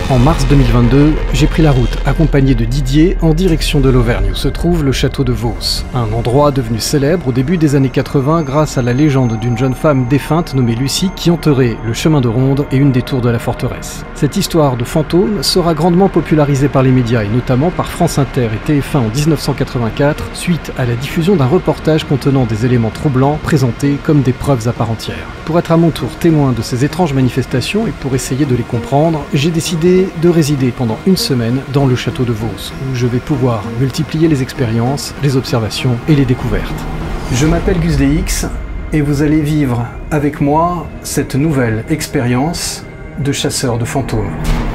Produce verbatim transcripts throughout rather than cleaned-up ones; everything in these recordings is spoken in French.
En mars deux mille vingt-deux, j'ai pris la route, accompagné de Didier, en direction de l'Auvergne, où se trouve le château de Vos, un endroit devenu célèbre au début des années quatre-vingts grâce à la légende d'une jeune femme défunte nommée Lucie qui enterrait le chemin de ronde et une des tours de la forteresse. Cette histoire de fantôme sera grandement popularisée par les médias et notamment par France Inter et T F un en dix-neuf cent quatre-vingt-quatre suite à la diffusion d'un reportage contenant des éléments troublants présentés comme des preuves à part entière. Pour être à mon tour témoin de ces étranges manifestations et pour essayer de les comprendre, j'ai décidé de résider pendant une semaine dans le château de Vos, où je vais pouvoir multiplier les expériences, les observations et les découvertes. Je m'appelle Gus D X et vous allez vivre avec moi cette nouvelle expérience de chasseur de fantômes.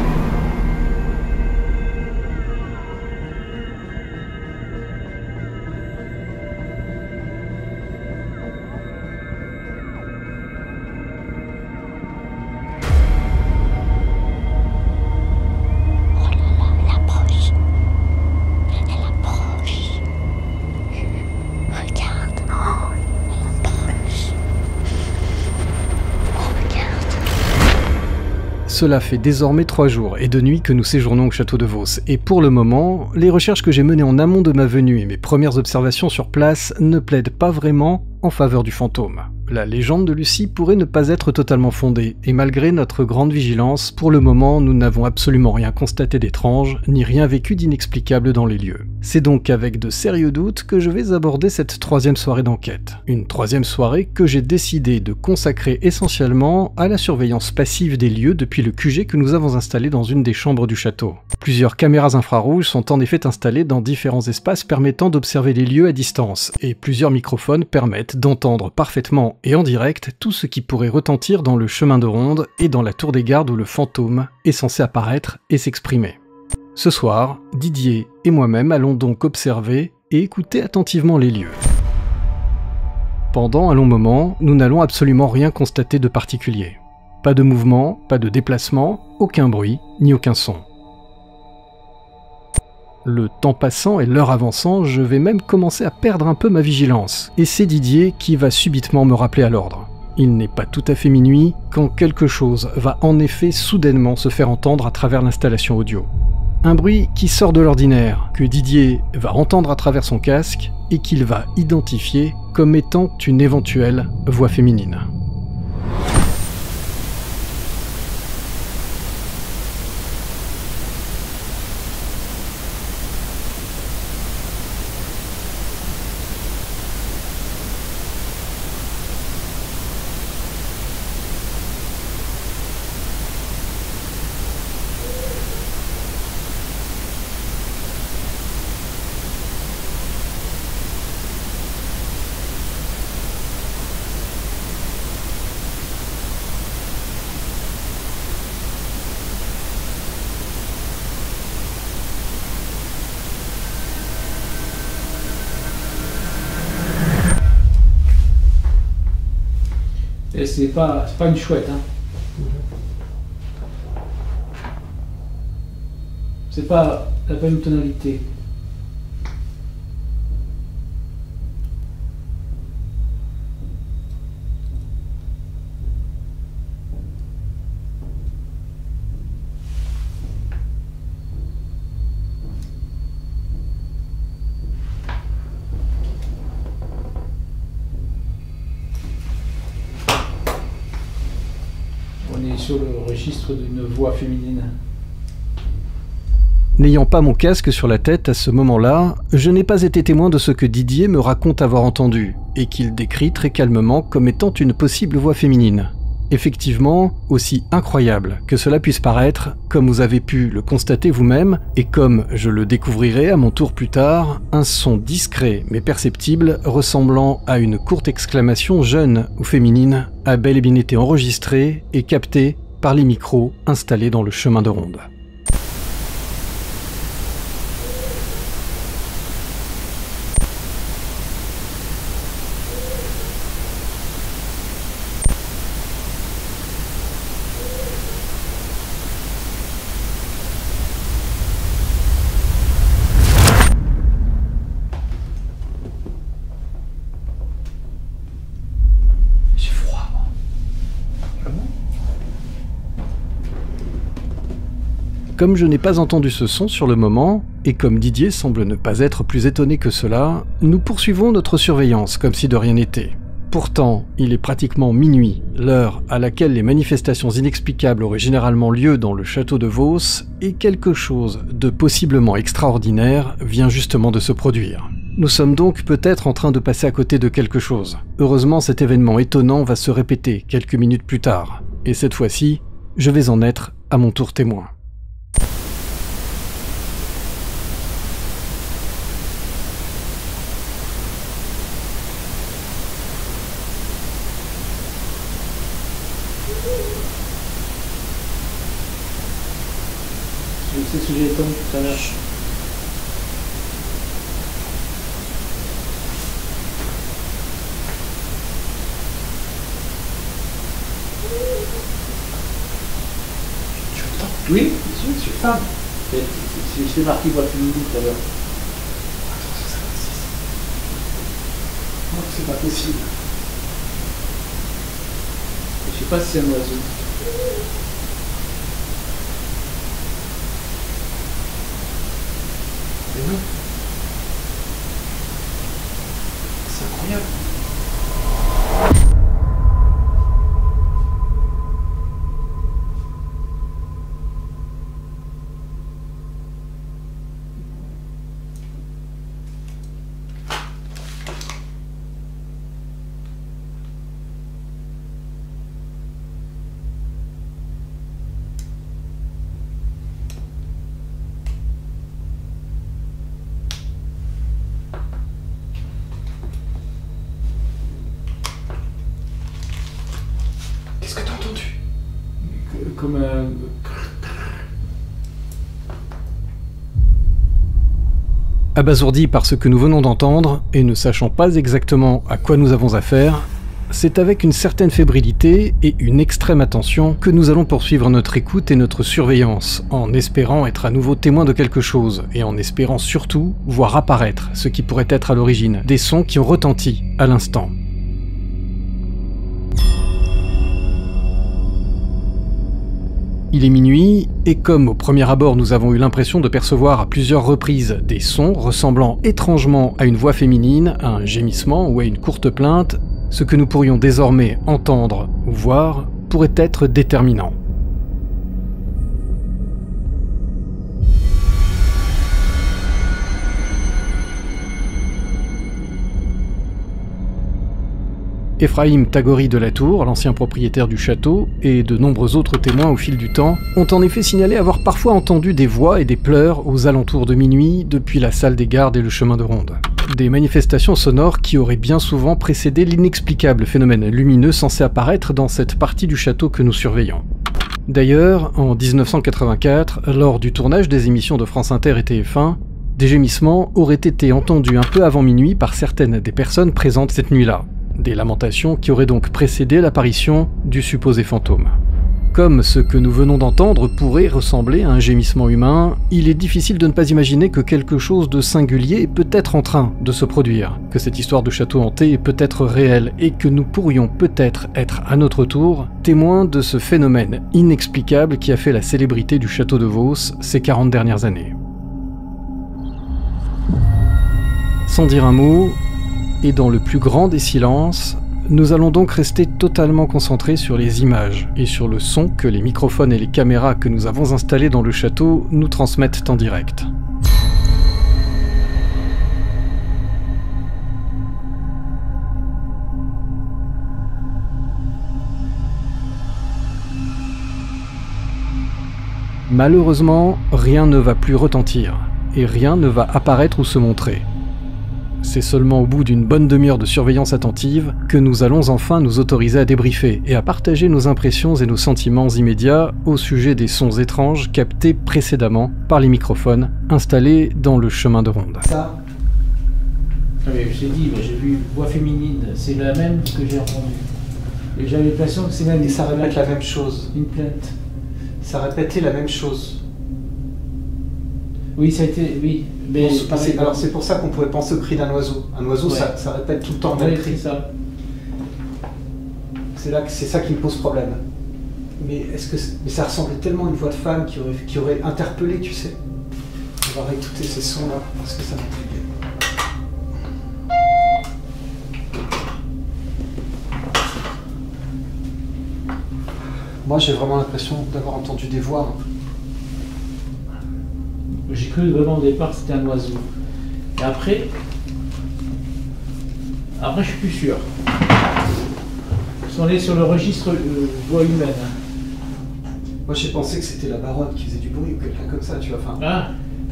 Cela fait désormais trois jours et deux nuits que nous séjournons au château de Vos, et pour le moment, les recherches que j'ai menées en amont de ma venue et mes premières observations sur place ne plaident pas vraiment en faveur du fantôme. La légende de Lucie pourrait ne pas être totalement fondée, et malgré notre grande vigilance, pour le moment nous n'avons absolument rien constaté d'étrange, ni rien vécu d'inexplicable dans les lieux. C'est donc avec de sérieux doutes que je vais aborder cette troisième soirée d'enquête. Une troisième soirée que j'ai décidé de consacrer essentiellement à la surveillance passive des lieux depuis le Q G que nous avons installé dans une des chambres du château. Plusieurs caméras infrarouges sont en effet installées dans différents espaces permettant d'observer les lieux à distance, et plusieurs microphones permettent d'entendre parfaitement et en direct tout ce qui pourrait retentir dans le chemin de ronde et dans la tour des gardes où le fantôme est censé apparaître et s'exprimer. Ce soir, Didier et moi-même allons donc observer et écouter attentivement les lieux. Pendant un long moment, nous n'allons absolument rien constater de particulier. Pas de mouvement, pas de déplacement, aucun bruit, ni aucun son. Le temps passant et l'heure avançant, je vais même commencer à perdre un peu ma vigilance, et c'est Didier qui va subitement me rappeler à l'ordre. Il n'est pas tout à fait minuit quand quelque chose va en effet soudainement se faire entendre à travers l'installation audio. Un bruit qui sort de l'ordinaire, que Didier va entendre à travers son casque et qu'il va identifier comme étant une éventuelle voix féminine. Et c'est pas, c'est pas une chouette, hein. C'est pas la même tonalité. Sur le registre d'une voix féminine. N'ayant pas mon casque sur la tête à ce moment-là, je n'ai pas été témoin de ce que Didier me raconte avoir entendu, et qu'il décrit très calmement comme étant une possible voix féminine. Effectivement, aussi incroyable que cela puisse paraître, comme vous avez pu le constater vous-même, et comme je le découvrirai à mon tour plus tard, un son discret mais perceptible ressemblant à une courte exclamation jeune ou féminine a bel et bien été enregistré et capté par les micros installés dans le chemin de ronde. Comme je n'ai pas entendu ce son sur le moment, et comme Didier semble ne pas être plus étonné que cela, nous poursuivons notre surveillance comme si de rien n'était. Pourtant, il est pratiquement minuit, l'heure à laquelle les manifestations inexplicables auraient généralement lieu dans le château de Vos, et quelque chose de possiblement extraordinaire vient justement de se produire. Nous sommes donc peut-être en train de passer à côté de quelque chose. Heureusement, cet événement étonnant va se répéter quelques minutes plus tard, et cette fois-ci, je vais en être à mon tour témoin. C'est ce que j'ai entendu tout à l'heure. Tu entends? Oui, bien sûr, je suis femme. Je fais marqué voix féminine tout à l'heure. Non, c'est pas possible. Je sais pas si c'est un oiseau. Mais non. C'est incroyable. Qu'est-ce que t'as entendu? Comme un... Abasourdi par ce que nous venons d'entendre, et ne sachant pas exactement à quoi nous avons affaire, c'est avec une certaine fébrilité et une extrême attention que nous allons poursuivre notre écoute et notre surveillance, en espérant être à nouveau témoins de quelque chose, et en espérant surtout voir apparaître ce qui pourrait être à l'origine des sons qui ont retenti à l'instant. Il est minuit, et comme au premier abord nous avons eu l'impression de percevoir à plusieurs reprises des sons ressemblant étrangement à une voix féminine, à un gémissement ou à une courte plainte, ce que nous pourrions désormais entendre ou voir pourrait être déterminant. Ephraim Tagori de la Tour, l'ancien propriétaire du château, et de nombreux autres témoins au fil du temps, ont en effet signalé avoir parfois entendu des voix et des pleurs aux alentours de minuit depuis la salle des gardes et le chemin de ronde. Des manifestations sonores qui auraient bien souvent précédé l'inexplicable phénomène lumineux censé apparaître dans cette partie du château que nous surveillons. D'ailleurs, en mille neuf cent quatre-vingt-quatre, lors du tournage des émissions de France Inter et T F un, des gémissements auraient été entendus un peu avant minuit par certaines des personnes présentes cette nuit-là. Des lamentations qui auraient donc précédé l'apparition du supposé fantôme. Comme ce que nous venons d'entendre pourrait ressembler à un gémissement humain, il est difficile de ne pas imaginer que quelque chose de singulier est peut-être en train de se produire, que cette histoire de château hanté est peut-être réelle et que nous pourrions peut-être être à notre tour témoins de ce phénomène inexplicable qui a fait la célébrité du château de Vos ces quarante dernières années. Sans dire un mot, et dans le plus grand des silences, nous allons donc rester totalement concentrés sur les images et sur le son que les microphones et les caméras que nous avons installés dans le château nous transmettent en direct. Malheureusement, rien ne va plus retentir, et rien ne va apparaître ou se montrer. C'est seulement au bout d'une bonne demi-heure de surveillance attentive que nous allons enfin nous autoriser à débriefer et à partager nos impressions et nos sentiments immédiats au sujet des sons étranges captés précédemment par les microphones installés dans le chemin de ronde. Ça, ah mais je t'ai dit, j'ai vu une voix féminine, c'est la même que j'ai entendue. Et j'avais l'impression que c'est même... Et ça répète la même chose. Une plainte. Ça répétait la même chose. Oui, ça a été... Oui. Mais Bon, c'est- alors c'est pour ça qu'on pouvait penser au cri d'un oiseau. Un oiseau, Ouais. ça, ça répète tout le temps le même Ouais, cri. c'est ça. C'est là que c'est ça qui me pose problème. Mais est-ce que mais ça ressemblait tellement à une voix de femme qui aurait, qui aurait interpellé, tu sais. On va réécouter ces sons-là parce que ça m'intrigue. Moi, j'ai vraiment l'impression d'avoir entendu des voix. J'ai cru vraiment au départ que c'était un oiseau. Et après, après je suis plus sûr. Parce qu'on est sur le registre euh, voix humaine. Moi, j'ai pensé que c'était la baronne qui faisait du bruit ou quelqu'un comme ça, tu vois. Enfin, Ah.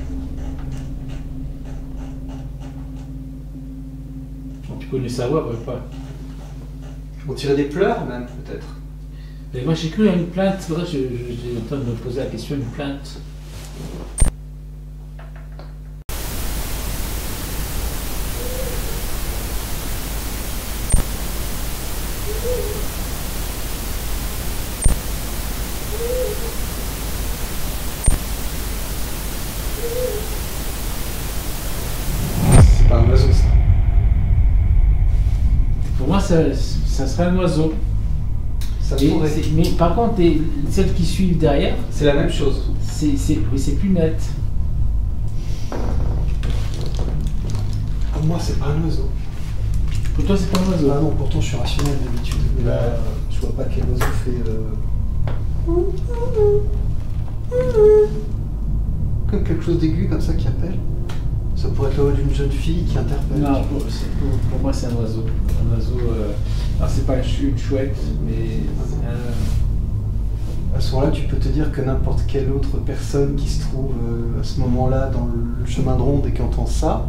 Bon, tu connais sa voix, ou pas? on dirait des pleurs même, peut-être. Et moi j'ai cru à une plainte, c'est pour ça que je- je- j'étais en train de me poser la question, une plainte. C'est pas un oiseau, ça. Pour moi ça, ça serait un oiseau. Ça Et pourrait. c'est- mais par contre, les- celles qui suivent derrière, C'est la même chose. c'est c'est- oui, c'est plus net. Pour moi, c'est pas un oiseau. Pour toi c'est pas un oiseau. Ah non, pourtant, je suis rationnel d'habitude. Mais là, euh, je vois pas quel oiseau fait. Euh... Comme quelque chose d'aigu comme ça qui appelle. Ça pourrait être la voix d'une jeune fille qui interpelle. Non, pour, c'est- pour- pour moi c'est un oiseau. Un oiseau. Euh, alors c'est pas une chou- une chouette, mais c'est un. À ce moment-là, tu peux te dire que n'importe quelle autre personne qui se trouve euh, à ce moment-là dans le chemin de ronde et qui entend ça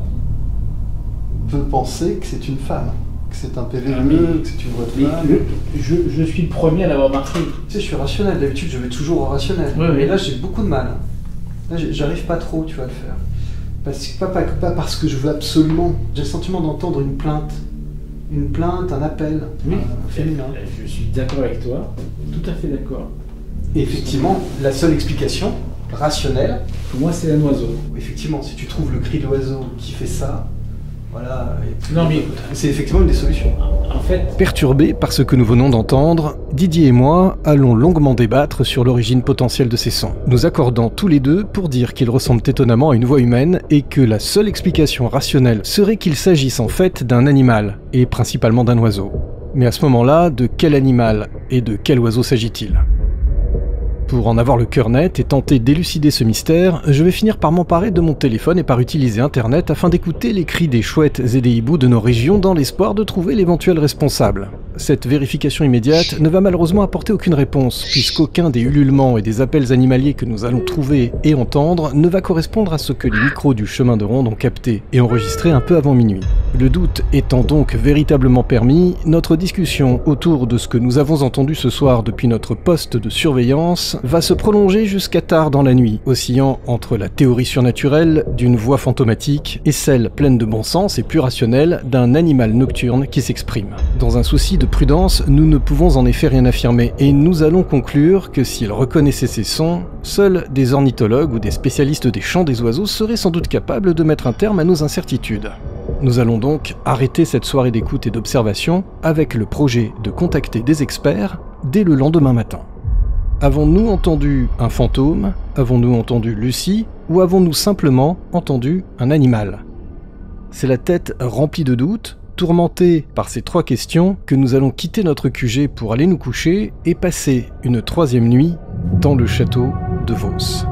peut penser que c'est une femme, que c'est un P V Ah, bleu, mais- que c'est une voix de Mais femme. le- je, je suis le premier à l'avoir marqué. Tu sais, je suis rationnel. D'habitude, je vais toujours au rationnel. Ouais, Mais ouais. là, j'ai beaucoup de mal. Là, j'ai- j'arrive pas trop, tu vas le faire. Parce que, pas, pas, pas parce que je veux absolument. J'ai le sentiment d'entendre une plainte. Une plainte, un appel Oui, euh, féminin. Je suis d'accord avec toi, tout à fait d'accord. Et effectivement, la seule explication rationnelle, Pour moi, c'est un oiseau. effectivement, si tu trouves le cri de l'oiseau qui fait ça, voilà. et- Non, mais- c'est effectivement une des solutions. En fait, Perturbés par ce que nous venons d'entendre, Didier et moi allons longuement débattre sur l'origine potentielle de ces sons, nous accordant tous les deux pour dire qu'ils ressemblent étonnamment à une voix humaine et que la seule explication rationnelle serait qu'il s'agisse en fait d'un animal, et principalement d'un oiseau. Mais à ce moment-là, de quel animal et de quel oiseau s'agit-il ? Pour en avoir le cœur net et tenter d'élucider ce mystère, je vais finir par m'emparer de mon téléphone et par utiliser internet afin d'écouter les cris des chouettes et des hiboux de nos régions dans l'espoir de trouver l'éventuel responsable. Cette vérification immédiate ne va malheureusement apporter aucune réponse, puisqu'aucun des ululements et des appels animaliers que nous allons trouver et entendre ne va correspondre à ce que les micros du chemin de ronde ont capté et enregistré un peu avant minuit. Le doute étant donc véritablement permis, notre discussion autour de ce que nous avons entendu ce soir depuis notre poste de surveillance va se prolonger jusqu'à tard dans la nuit, oscillant entre la théorie surnaturelle d'une voix fantomatique et celle pleine de bon sens et plus rationnelle d'un animal nocturne qui s'exprime. Dans un souci de prudence, nous ne pouvons en effet rien affirmer et nous allons conclure que s'ils reconnaissaient ces sons, seuls des ornithologues ou des spécialistes des chants des oiseaux seraient sans doute capables de mettre un terme à nos incertitudes. Nous allons donc arrêter cette soirée d'écoute et d'observation avec le projet de contacter des experts dès le lendemain matin. Avons-nous entendu un fantôme? Avons-nous entendu Lucie? Ou avons-nous simplement entendu un animal? C'est la tête remplie de doutes, tourmentée par ces trois questions, que nous allons quitter notre Q G pour aller nous coucher et passer une troisième nuit dans le château de Vos.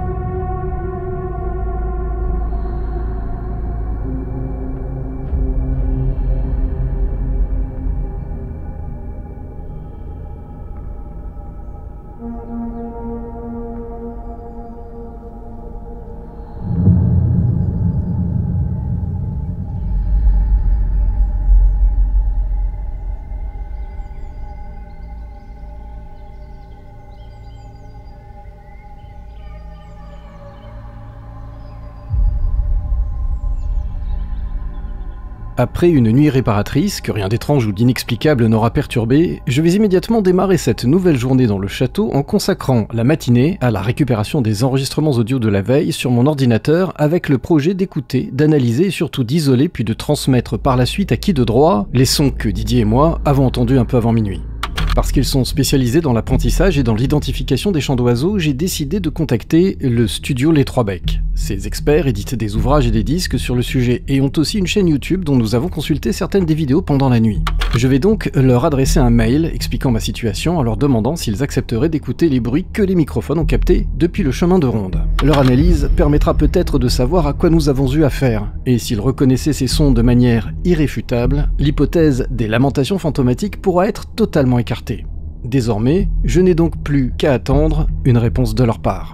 Après une nuit réparatrice, que rien d'étrange ou d'inexplicable n'aura perturbé, je vais immédiatement démarrer cette nouvelle journée dans le château en consacrant la matinée à la récupération des enregistrements audio de la veille sur mon ordinateur avec le projet d'écouter, d'analyser et surtout d'isoler puis de transmettre par la suite à qui de droit les sons que Didier et moi avons entendus un peu avant minuit. Parce qu'ils sont spécialisés dans l'apprentissage et dans l'identification des chants d'oiseaux, j'ai décidé de contacter le studio Les Trois Becs. Ces experts éditent des ouvrages et des disques sur le sujet et ont aussi une chaîne YouTube dont nous avons consulté certaines des vidéos pendant la nuit. Je vais donc leur adresser un mail expliquant ma situation en leur demandant s'ils accepteraient d'écouter les bruits que les microphones ont captés depuis le chemin de ronde. Leur analyse permettra peut-être de savoir à quoi nous avons eu affaire, et s'ils reconnaissaient ces sons de manière irréfutable, l'hypothèse des lamentations fantomatiques pourra être totalement écartée. Désormais, je n'ai donc plus qu'à attendre une réponse de leur part.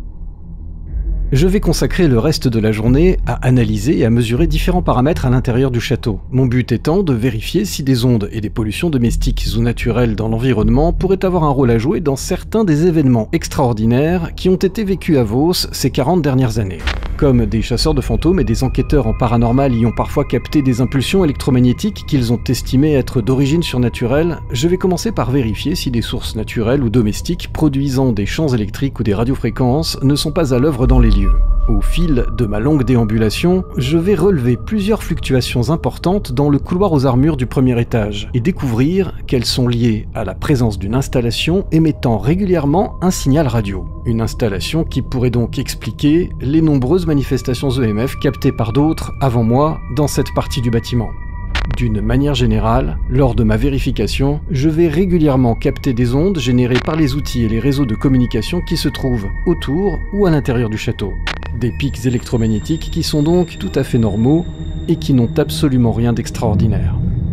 Je vais consacrer le reste de la journée à analyser et à mesurer différents paramètres à l'intérieur du château, mon but étant de vérifier si des ondes et des pollutions domestiques ou naturelles dans l'environnement pourraient avoir un rôle à jouer dans certains des événements extraordinaires qui ont été vécus à Vos ces quarante dernières années. Comme des chasseurs de fantômes et des enquêteurs en paranormal y ont parfois capté des impulsions électromagnétiques qu'ils ont estimées être d'origine surnaturelle, je vais commencer par vérifier si des sources naturelles ou domestiques produisant des champs électriques ou des radiofréquences ne sont pas à l'œuvre dans les lieux. Au fil de ma longue déambulation, je vais relever plusieurs fluctuations importantes dans le couloir aux armures du premier étage et découvrir qu'elles sont liées à la présence d'une installation émettant régulièrement un signal radio. Une installation qui pourrait donc expliquer les nombreuses manifestations E M F captées par d'autres avant moi dans cette partie du bâtiment. D'une manière générale, lors de ma vérification, je vais régulièrement capter des ondes générées par les outils et les réseaux de communication qui se trouvent autour ou à l'intérieur du château. Des pics électromagnétiques qui sont donc tout à fait normaux et qui n'ont absolument rien d'extraordinaire.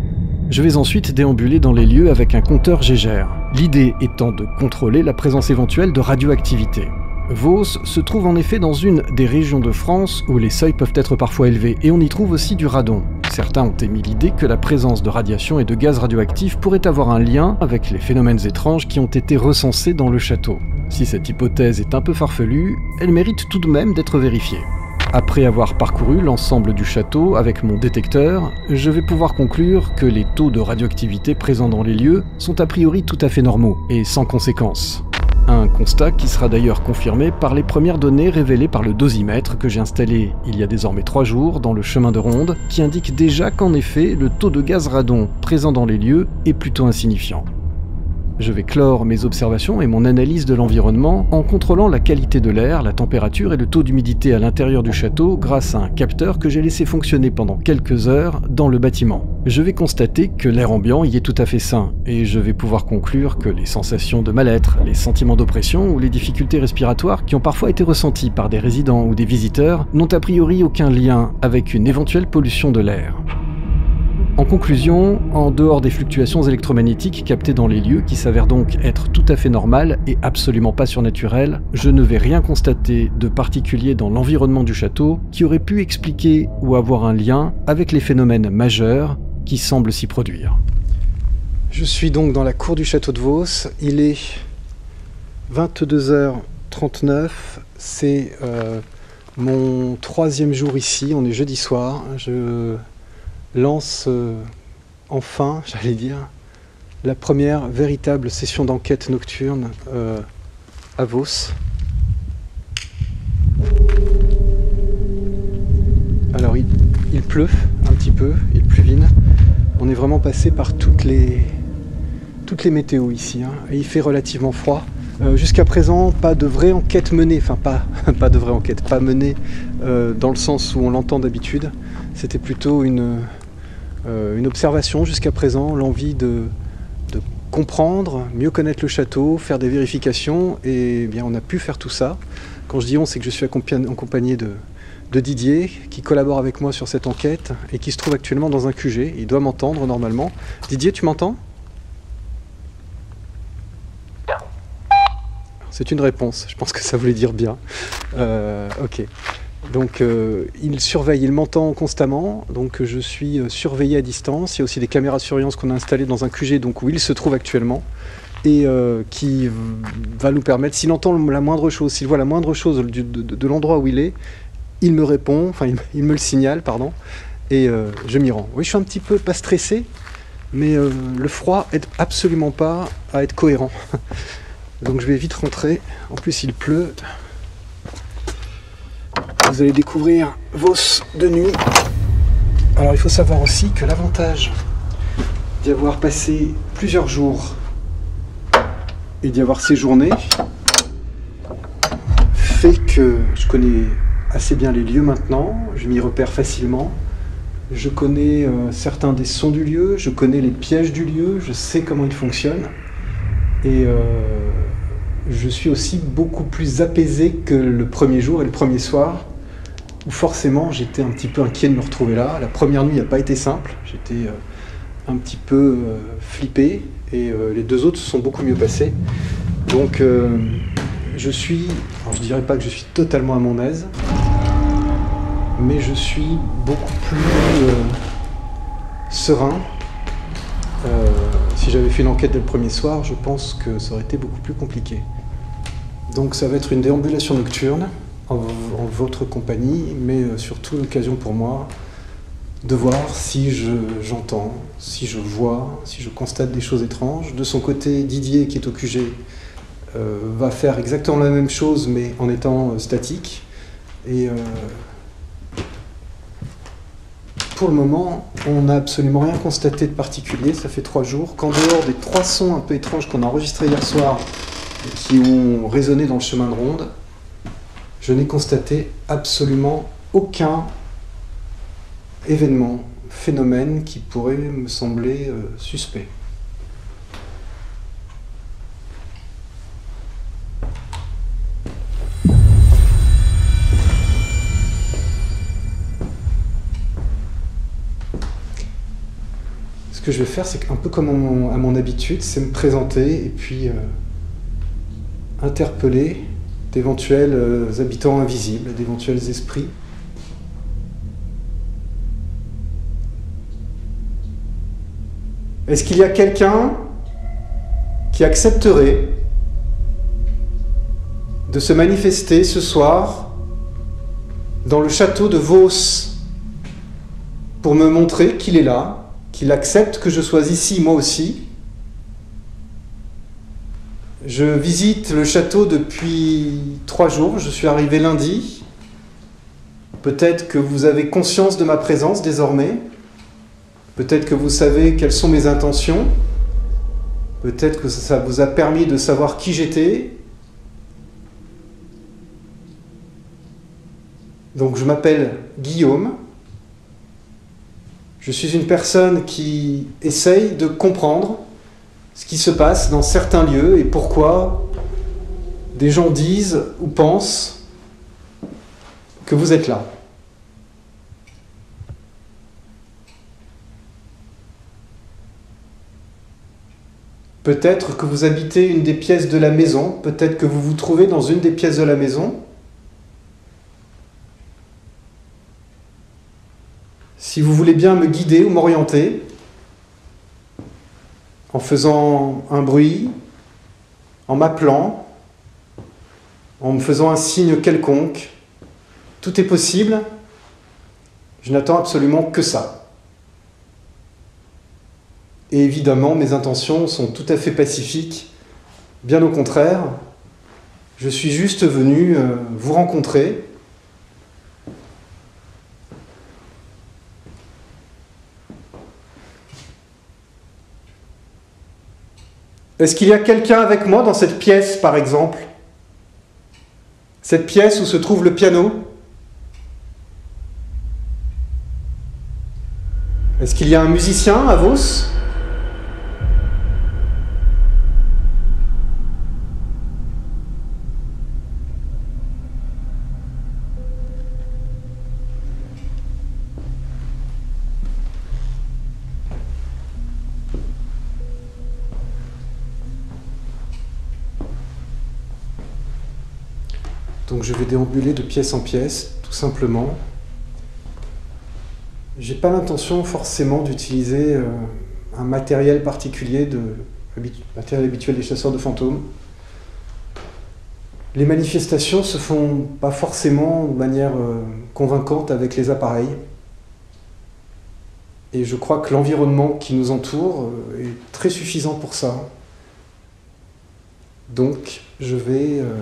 Je vais ensuite déambuler dans les lieux avec un compteur Geiger, l'idée étant de contrôler la présence éventuelle de radioactivité. Vos se trouve en effet dans une des régions de France où les seuils peuvent être parfois élevés, et on y trouve aussi du radon. Certains ont émis l'idée que la présence de radiation et de gaz radioactifs pourrait avoir un lien avec les phénomènes étranges qui ont été recensés dans le château. Si cette hypothèse est un peu farfelue, elle mérite tout de même d'être vérifiée. Après avoir parcouru l'ensemble du château avec mon détecteur, je vais pouvoir conclure que les taux de radioactivité présents dans les lieux sont a priori tout à fait normaux et sans conséquence. Un constat qui sera d'ailleurs confirmé par les premières données révélées par le dosimètre que j'ai installé il y a désormais trois jours dans le chemin de ronde, qui indique déjà qu'en effet le taux de gaz radon présent dans les lieux est plutôt insignifiant. Je vais clore mes observations et mon analyse de l'environnement en contrôlant la qualité de l'air, la température et le taux d'humidité à l'intérieur du château grâce à un capteur que j'ai laissé fonctionner pendant quelques heures dans le bâtiment. Je vais constater que l'air ambiant y est tout à fait sain, et je vais pouvoir conclure que les sensations de mal-être, les sentiments d'oppression ou les difficultés respiratoires qui ont parfois été ressenties par des résidents ou des visiteurs n'ont a priori aucun lien avec une éventuelle pollution de l'air. En conclusion, en dehors des fluctuations électromagnétiques captées dans les lieux qui s'avèrent donc être tout à fait normales et absolument pas surnaturelles, je ne vais rien constater de particulier dans l'environnement du château qui aurait pu expliquer ou avoir un lien avec les phénomènes majeurs qui semblent s'y produire. Je suis donc dans la cour du château de Vos, il est vingt-deux heures trente-neuf, c'est euh, mon troisième jour ici, on est jeudi soir, je lance euh, enfin, j'allais dire, la première véritable session d'enquête nocturne euh, à Vos. Alors il, il pleut un petit peu, il pluvine. On est vraiment passé par toutes les, toutes les météos ici, hein, et il fait relativement froid. Euh, Jusqu'à présent, pas de vraie enquête menée, enfin pas, pas de vraie enquête, pas menée euh, dans le sens où on l'entend d'habitude. C'était plutôt une... Euh, une observation jusqu'à présent, l'envie de, de comprendre, mieux connaître le château, faire des vérifications, et eh bien on a pu faire tout ça. Quand je dis on, c'est que je suis accompagné de, de Didier, qui collabore avec moi sur cette enquête, et qui se trouve actuellement dans un Q G, il doit m'entendre normalement. Didier, tu m'entends? C'est une réponse, je pense que ça voulait dire bien. Euh, ok. Donc euh, il surveille, il m'entend constamment, donc je suis surveillé à distance. Il y a aussi des caméras de surveillance qu'on a installées dans un Q G, donc où il se trouve actuellement, et euh, qui va nous permettre, s'il entend la moindre chose, s'il voit la moindre chose de, de, de l'endroit où il est, il me répond, enfin il, il me le signale, pardon, et euh, je m'y rends. Oui, je suis un petit peu pas stressé, mais euh, le froid aide absolument pas à être cohérent. Donc je vais vite rentrer, en plus il pleut. Vous allez découvrir Vos de nuit. Alors il faut savoir aussi que l'avantage d'y avoir passé plusieurs jours et d'y avoir séjourné fait que je connais assez bien les lieux maintenant, je m'y repère facilement, je connais euh, certains des sons du lieu, je connais les pièges du lieu, je sais comment il fonctionne, et euh, je suis aussi beaucoup plus apaisé que le premier jour et le premier soir, où forcément j'étais un petit peu inquiet de me retrouver là. La première nuit n'a pas été simple, j'étais euh, un petit peu euh, flippé, et euh, les deux autres se sont beaucoup mieux passés. Donc euh, je suis, alors je dirais pas que je suis totalement à mon aise, mais je suis beaucoup plus euh, serein. Euh, si j'avais fait une enquête dès le premier soir, je pense que ça aurait été beaucoup plus compliqué. Donc ça va être une déambulation nocturne, en, en votre compagnie, mais surtout l'occasion pour moi de voir si je, j'entends, si je vois, si je constate des choses étranges. De son côté, Didier, qui est au Q G, euh, va faire exactement la même chose, mais en étant euh, statique. Et euh, pour le moment, on n'a absolument rien constaté de particulier. Ça fait trois jours qu'en dehors des trois sons un peu étranges qu'on a enregistrés hier soir, qui ont résonné dans le chemin de ronde, je n'ai constaté absolument aucun événement, phénomène qui pourrait me sembler euh, suspect. Ce que je vais faire, c'est qu'un peu comme à mon, à mon habitude, c'est me présenter et puis euh, interpeller d'éventuels euh, habitants invisibles, d'éventuels esprits. Est-ce qu'il y a quelqu'un qui accepterait de se manifester ce soir dans le château de Vos pour me montrer qu'il est là, qu'il accepte que je sois ici moi aussi? Je visite le château depuis trois jours, je suis arrivé lundi. Peut-être que vous avez conscience de ma présence désormais. Peut-être que vous savez quelles sont mes intentions. Peut-être que ça vous a permis de savoir qui j'étais. Donc je m'appelle Guillaume. Je suis une personne qui essaye de comprendre ce qui se passe dans certains lieux et pourquoi des gens disent ou pensent que vous êtes là. Peut-être que vous habitez une des pièces de la maison, peut-être que vous vous trouvez dans une des pièces de la maison. Si vous voulez bien me guider ou m'orienter, en faisant un bruit, en m'appelant, en me faisant un signe quelconque, tout est possible. Je n'attends absolument que ça. Et évidemment, mes intentions sont tout à fait pacifiques. Bien au contraire, je suis juste venu euh, vous rencontrer. Est-ce qu'il y a quelqu'un avec moi dans cette pièce, par exemple? Cette pièce où se trouve le piano? Est-ce qu'il y a un musicien à Vos? Donc je vais déambuler de pièce en pièce, tout simplement. J'ai pas l'intention forcément d'utiliser euh, un matériel particulier, de habitu, matériel habituel des chasseurs de fantômes. Les manifestations se font pas forcément de manière euh, convaincante avec les appareils. Et je crois que l'environnement qui nous entoure euh, est très suffisant pour ça. Donc je vais... Euh,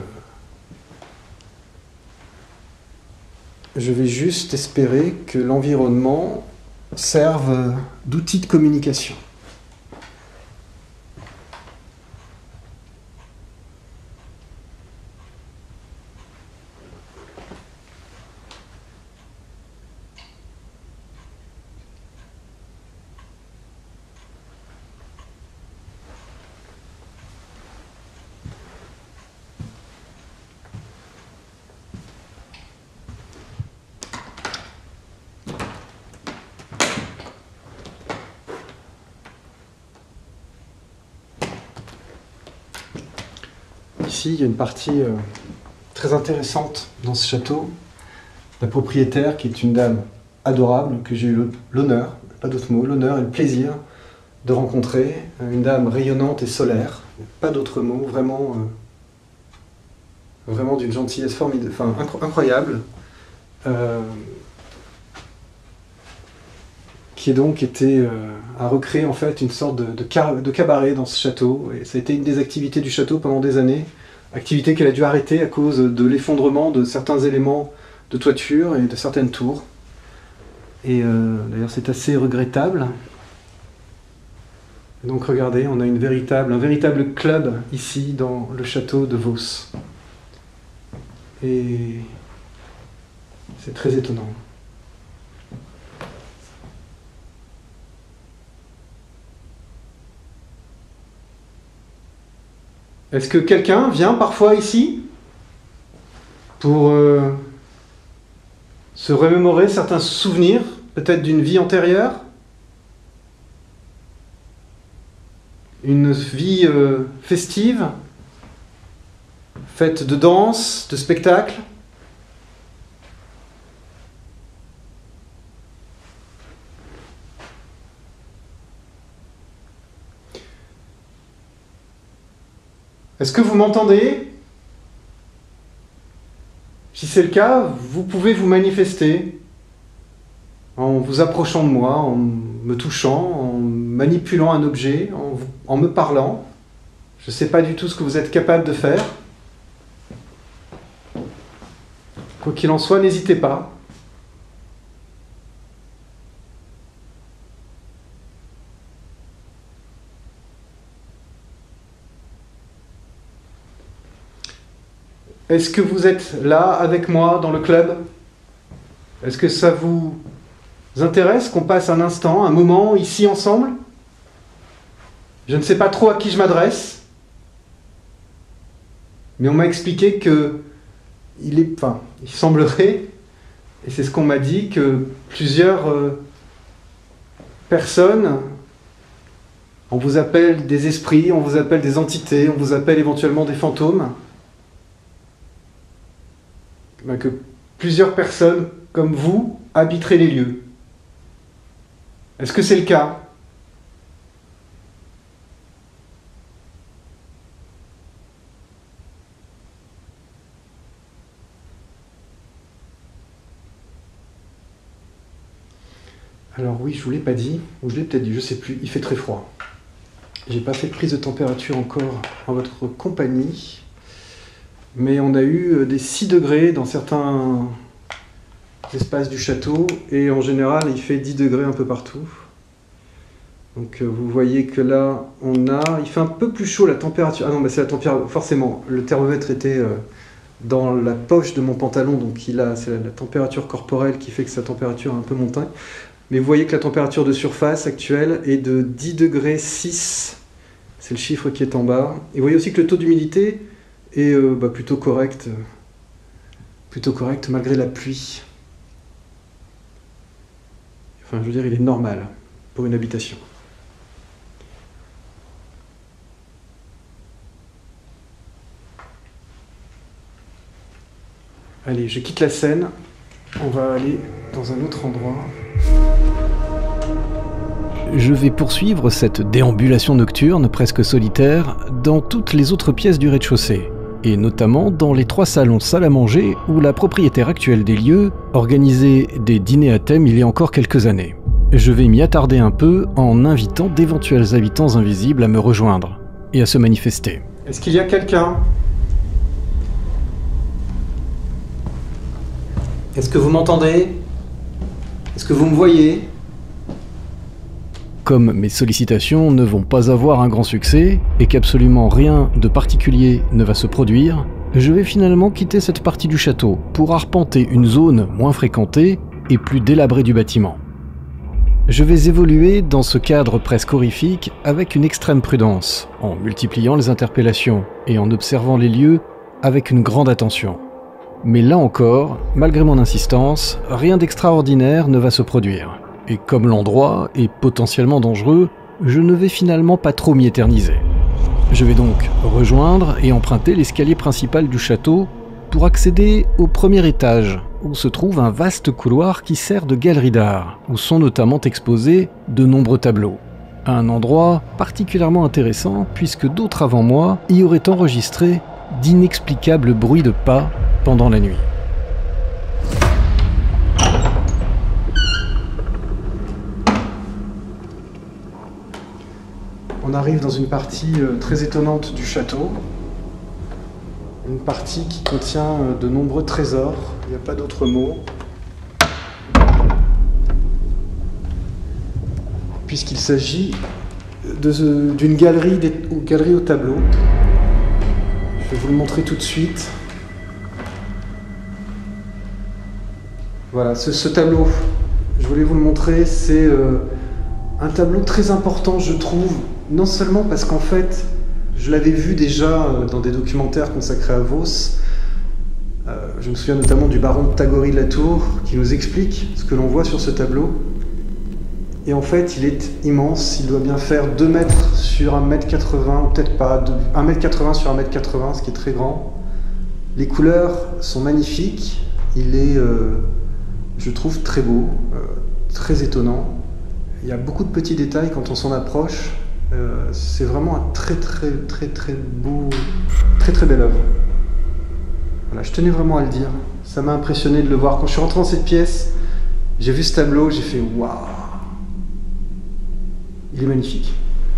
Je vais juste espérer que l'environnement serve d'outil de communication. ici, il y a une partie euh, très intéressante dans ce château. La propriétaire, qui est une dame adorable, que j'ai eu l'honneur, pas d'autre mot, l'honneur et le plaisir de rencontrer. Une dame rayonnante et solaire, pas d'autre mot, vraiment, euh, vraiment d'une gentillesse formidable, enfin incro incroyable. Euh, qui a donc été euh, à recréer en fait une sorte de, de, car de cabaret dans ce château. Et ça a été une des activités du château pendant des années, activité qu'elle a dû arrêter à cause de l'effondrement de certains éléments de toiture et de certaines tours. Et euh, d'ailleurs c'est assez regrettable. Donc regardez, on a une véritable, un véritable club ici dans le château de Vos. Et c'est très étonnant. Est-ce que quelqu'un vient parfois ici pour euh, se remémorer certains souvenirs, peut-être d'une vie antérieure? Une vie euh, festive, faite de danse, de spectacles? Est-ce que vous m'entendez? Si c'est le cas, vous pouvez vous manifester en vous approchant de moi, en me touchant, en manipulant un objet, en, en me parlant. Je ne sais pas du tout ce que vous êtes capable de faire. Quoi qu'il en soit, n'hésitez pas. Est-ce que vous êtes là avec moi dans le club? Est-ce que ça vous intéresse qu'on passe un instant, un moment ici ensemble? Je ne sais pas trop à qui je m'adresse, mais on m'a expliqué que il est, enfin, il semblerait, et c'est ce qu'on m'a dit, que plusieurs euh, personnes, on vous appelle des esprits, on vous appelle des entités, on vous appelle éventuellement des fantômes, ben que plusieurs personnes comme vous habiteraient les lieux. Est-ce que c'est le cas? Alors oui, je vous l'ai pas dit, ou je l'ai peut-être dit, je sais plus, il fait très froid. J'ai pas fait de prise de température encore en votre compagnie. Mais on a eu des six degrés dans certains espaces du château, et en général il fait dix degrés un peu partout. Donc vous voyez que là on a, il fait un peu plus chaud la température. Ah non, mais c'est la température, forcément, le thermomètre était euh, dans la poche de mon pantalon, donc il a, c'est la, la température corporelle qui fait que sa température est un peu montée. Mais vous voyez que la température de surface actuelle est de dix degrés six, c'est le chiffre qui est en bas. Et vous voyez aussi que le taux d'humidité est euh, bah, plutôt correct, euh, plutôt correct malgré la pluie. Enfin, je veux dire, il est normal pour une habitation. Allez, je quitte la scène. On va aller dans un autre endroit. Je vais poursuivre cette déambulation nocturne presque solitaire dans toutes les autres pièces du rez-de-chaussée, et notamment dans les trois salons salle à manger où la propriétaire actuelle des lieux organisait des dîners à thème il y a encore quelques années. Je vais m'y attarder un peu en invitant d'éventuels habitants invisibles à me rejoindre et à se manifester. Est-ce qu'il y a quelqu'un? Est-ce que vous m'entendez? Est-ce que vous me voyez? Comme mes sollicitations ne vont pas avoir un grand succès et qu'absolument rien de particulier ne va se produire, je vais finalement quitter cette partie du château pour arpenter une zone moins fréquentée et plus délabrée du bâtiment. Je vais évoluer dans ce cadre presque horrifique avec une extrême prudence, en multipliant les interpellations et en observant les lieux avec une grande attention. Mais là encore, malgré mon insistance, rien d'extraordinaire ne va se produire. Et comme l'endroit est potentiellement dangereux, je ne vais finalement pas trop m'y éterniser. Je vais donc rejoindre et emprunter l'escalier principal du château pour accéder au premier étage, où se trouve un vaste couloir qui sert de galerie d'art, où sont notamment exposés de nombreux tableaux. Un endroit particulièrement intéressant puisque d'autres avant moi y auraient enregistré d'inexplicables bruits de pas pendant la nuit. On arrive dans une partie euh, très étonnante du château. Une partie qui contient euh, de nombreux trésors. Il n'y a pas d'autre mot. Puisqu'il s'agit de, d'une galerie, des, galerie au tableau. Je vais vous le montrer tout de suite. Voilà, ce, ce tableau, je voulais vous le montrer, c'est euh, un tableau très important, je trouve, non seulement parce qu'en fait, je l'avais vu déjà euh, dans des documentaires consacrés à Vos. Euh, je me souviens notamment du baron de Tagory de la Tour, qui nous explique ce que l'on voit sur ce tableau. Et en fait, il est immense, il doit bien faire deux mètres sur un mètre quatre-vingts, ou peut-être pas, un mètre quatre-vingts sur un mètre quatre-vingts, ce qui est très grand. Les couleurs sont magnifiques, il est, euh, je trouve, très beau, euh, très étonnant. Il y a beaucoup de petits détails quand on s'en approche. Euh, c'est vraiment un très très très très beau, très très belle œuvre. Voilà, je tenais vraiment à le dire. Ça m'a impressionné de le voir. Quand je suis rentré dans cette pièce, j'ai vu ce tableau, j'ai fait waouh. Il est magnifique.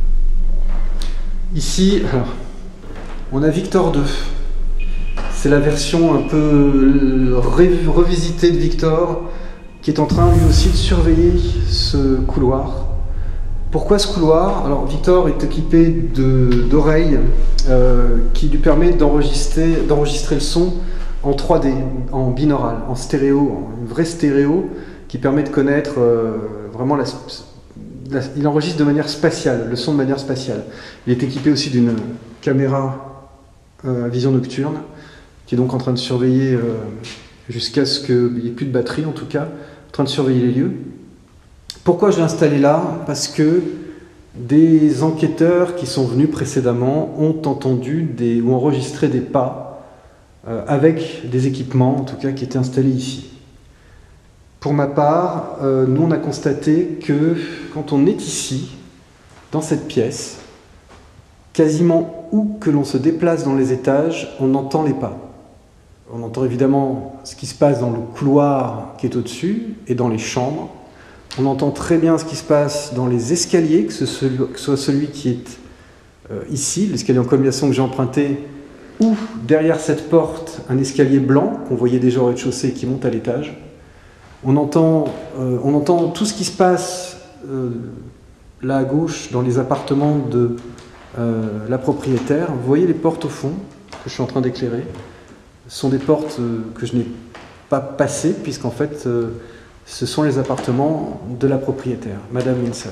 Ici, alors, on a Victor deux. C'est la version un peu revisitée de Victor, qui est en train lui aussi de surveiller ce couloir. Pourquoi ce couloir? Alors Victor est équipé de, d'oreilles euh, qui lui permettent d'enregistrer, d'enregistrer le son en trois D, en binaural, en stéréo, en une vraie stéréo qui permet de connaître euh, vraiment la, la... Il enregistre de manière spatiale, le son de manière spatiale. Il est équipé aussi d'une caméra euh, à vision nocturne qui est donc en train de surveiller euh, jusqu'à ce qu'il n'y ait plus de batterie en tout cas, en train de surveiller les lieux. Pourquoi je l'ai installé là? Parce que des enquêteurs qui sont venus précédemment ont entendu des, ou enregistré des pas euh, avec des équipements, en tout cas, qui étaient installés ici. Pour ma part, euh, nous on a constaté que quand on est ici, dans cette pièce, quasiment où que l'on se déplace dans les étages, on entend les pas. On entend évidemment ce qui se passe dans le couloir qui est au-dessus et dans les chambres. On entend très bien ce qui se passe dans les escaliers, que ce soit celui qui est euh, ici, l'escalier en communication que j'ai emprunté, ou derrière cette porte, un escalier blanc qu'on voyait déjà au rez-de-chaussée qui monte à l'étage. On entend, euh, on entend tout ce qui se passe euh, là à gauche dans les appartements de euh, la propriétaire. Vous voyez les portes au fond que je suis en train d'éclairer. Ce sont des portes euh, que je n'ai pas passées puisqu'en fait euh, ce sont les appartements de la propriétaire, Madame Mincer.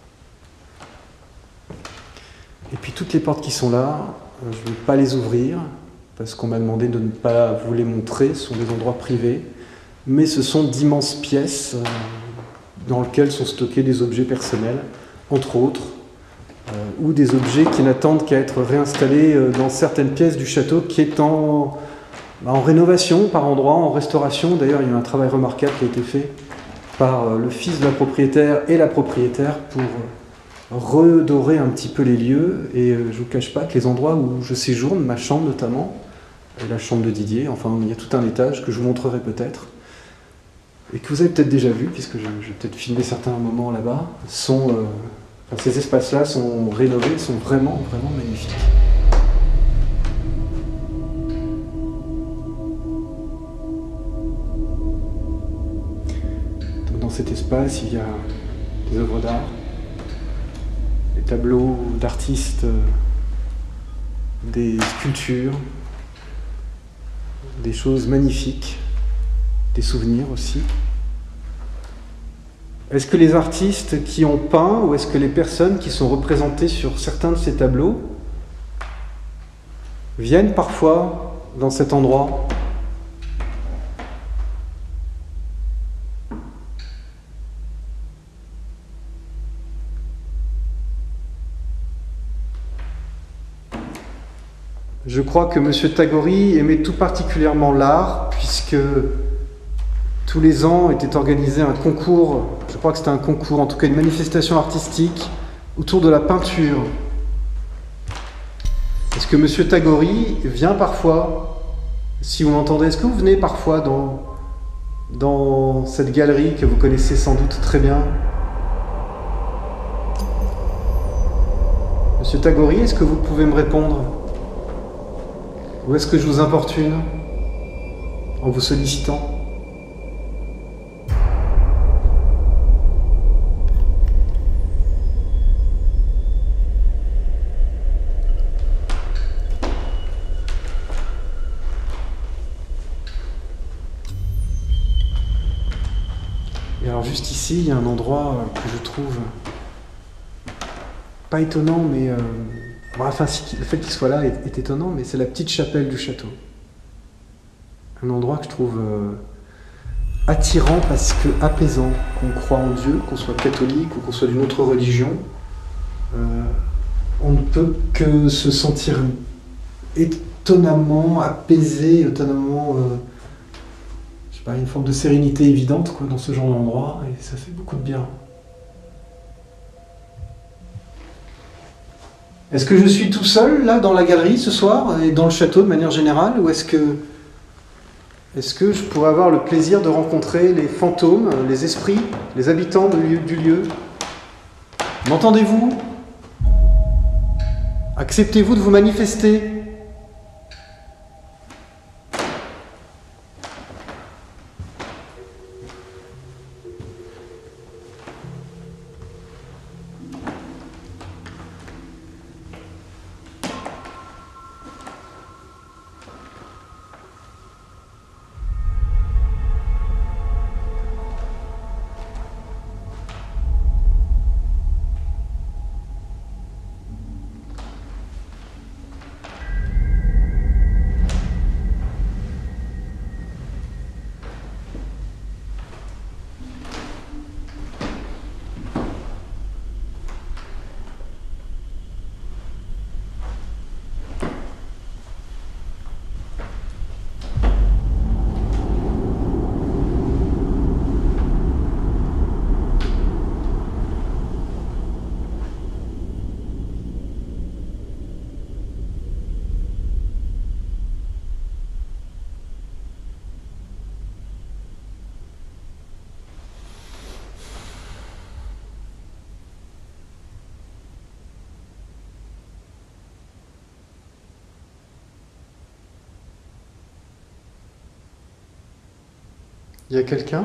Et puis toutes les portes qui sont là, je ne vais pas les ouvrir, parce qu'on m'a demandé de ne pas vous les montrer, ce sont des endroits privés, mais ce sont d'immenses pièces euh, dans lesquelles sont stockés des objets personnels, entre autres, euh, ou des objets qui n'attendent qu'à être réinstallés euh, dans certaines pièces du château qui est en... en rénovation par endroits, en restauration. D'ailleurs, il y a eu un travail remarquable qui a été fait par le fils de la propriétaire et la propriétaire pour redorer un petit peu les lieux. Et je ne vous cache pas que les endroits où je séjourne, ma chambre notamment, et la chambre de Didier, enfin il y a tout un étage que je vous montrerai peut-être, et que vous avez peut-être déjà vu, puisque je, je vais peut-être filmer certains moments là-bas, sont, euh, enfin, ces espaces-là sont rénovés, sont vraiment, vraiment magnifiques. Dans cet espace, il y a des œuvres d'art, des tableaux d'artistes, des sculptures, des choses magnifiques, des souvenirs aussi. Est-ce que les artistes qui ont peint ou est-ce que les personnes qui sont représentées sur certains de ces tableaux viennent parfois dans cet endroit ? Je crois que M. Tagori aimait tout particulièrement l'art, puisque tous les ans était organisé un concours, je crois que c'était un concours, en tout cas une manifestation artistique, autour de la peinture. Est-ce que M. Tagori vient parfois, si vous m'entendez, est-ce que vous venez parfois dans, dans cette galerie que vous connaissez sans doute très bien? Monsieur Tagori, est-ce que vous pouvez me répondre? Ou est-ce que je vous importune en vous sollicitant? Et alors juste ici, il y a un endroit que je trouve pas étonnant, mais euh, bon, enfin, si, le fait qu'il soit là est, est étonnant, mais c'est la petite chapelle du château. Un endroit que je trouve euh, attirant parce que apaisant, qu'on croit en Dieu, qu'on soit catholique ou qu'on soit d'une autre religion. Euh, on ne peut que se sentir étonnamment apaisé, étonnamment, euh, je sais pas, une forme de sérénité évidente quoi, dans ce genre d'endroit, et ça fait beaucoup de bien. Est-ce que je suis tout seul, là, dans la galerie, ce soir, et dans le château, de manière générale, ou est-ce que, est-ce que je pourrais avoir le plaisir de rencontrer les fantômes, les esprits, les habitants du lieu, du lieu? M'entendez-vous? Acceptez-vous de vous manifester? Il y a quelqu'un?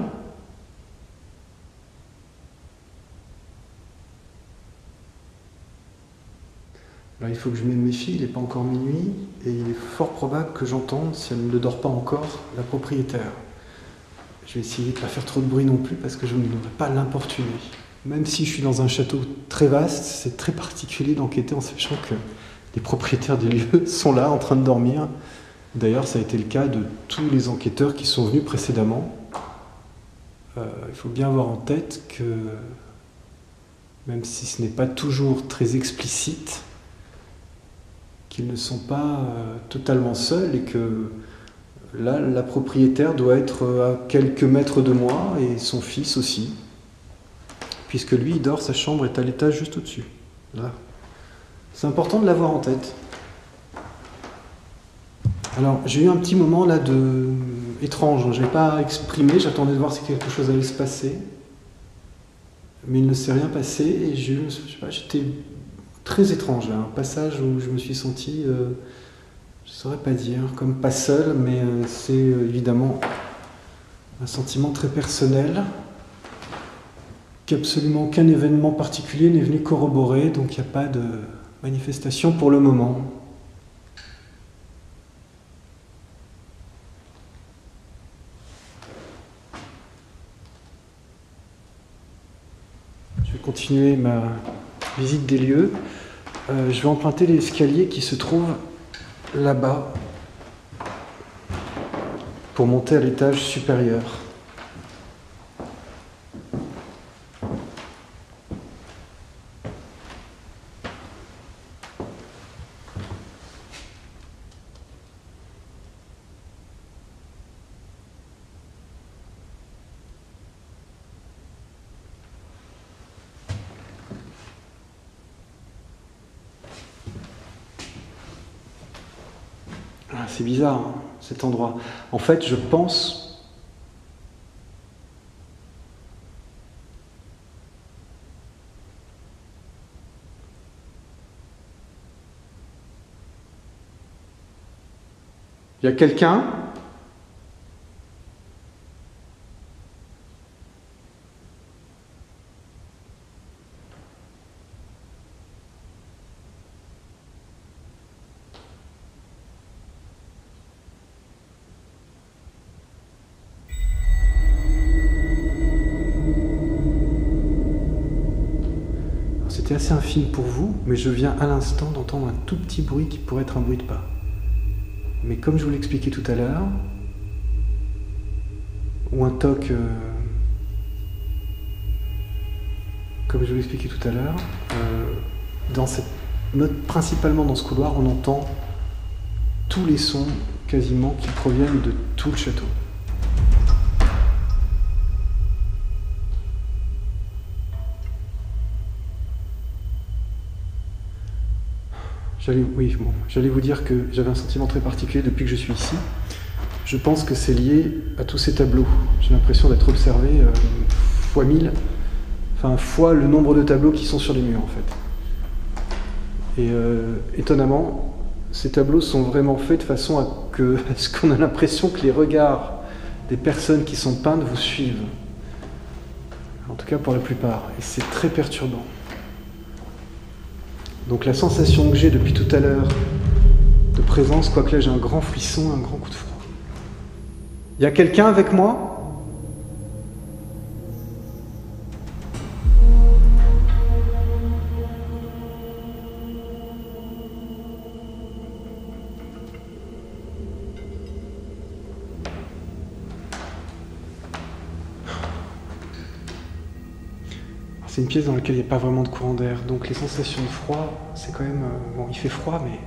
Alors il faut que je me méfie, il n'est pas encore minuit, et il est fort probable que j'entende, si elle ne dort pas encore, la propriétaire. Je vais essayer de ne pas faire trop de bruit non plus, parce que je ne voudrais pas l'importuner. Même si je suis dans un château très vaste, c'est très particulier d'enquêter en sachant que les propriétaires des lieux sont là, en train de dormir. D'ailleurs, ça a été le cas de tous les enquêteurs qui sont venus précédemment. Euh, il faut bien avoir en tête que, même si ce n'est pas toujours très explicite, qu'ils ne sont pas euh, totalement seuls et que là, la propriétaire doit être à quelques mètres de moi et son fils aussi, puisque lui, il dort, sa chambre est à l'étage juste au-dessus. Là. C'est important de l'avoir en tête. Alors, j'ai eu un petit moment là de... étrange, je n'ai pas exprimé, j'attendais de voir si quelque chose allait se passer. Mais il ne s'est rien passé et j'ai eu, je sais pas, j'étais très étrange là, un passage où je me suis senti, euh, je ne saurais pas dire, comme pas seul, mais euh, c'est euh, évidemment un sentiment très personnel qu'absolument aucun événement particulier n'est venu corroborer, donc il n'y a pas de manifestation pour le moment. Continuer ma visite des lieux. Euh, je vais emprunter l'escalier qui se trouve là-bas pour monter à l'étage supérieur. Ah, c'est bizarre, hein, cet endroit. En fait, je pense... Il y a quelqu'un... C'était assez infime pour vous, mais je viens à l'instant d'entendre un tout petit bruit qui pourrait être un bruit de pas. Mais comme je vous l'expliquais tout à l'heure, ou un toc, euh, comme je vous l'expliquais tout à l'heure, euh, dans cette note, principalement dans ce couloir, on entend tous les sons quasiment qui proviennent de tout le château. J'allais, oui, bon, j'allais vous dire que j'avais un sentiment très particulier depuis que je suis ici. Je pense que c'est lié à tous ces tableaux. J'ai l'impression d'être observé euh, fois mille, enfin fois le nombre de tableaux qui sont sur les murs en fait. Et euh, étonnamment, ces tableaux sont vraiment faits de façon à, que, à ce qu'on a l'impression que les regards des personnes qui sont peintes vous suivent. En tout cas pour la plupart. Et c'est très perturbant. Donc la sensation que j'ai depuis tout à l'heure de présence, quoique là j'ai un grand frisson, un grand coup de froid. Il y a quelqu'un avec moi ? C'est une pièce dans laquelle il n'y a pas vraiment de courant d'air, donc les sensations de froid, c'est quand même... Euh, bon, il fait froid, mais...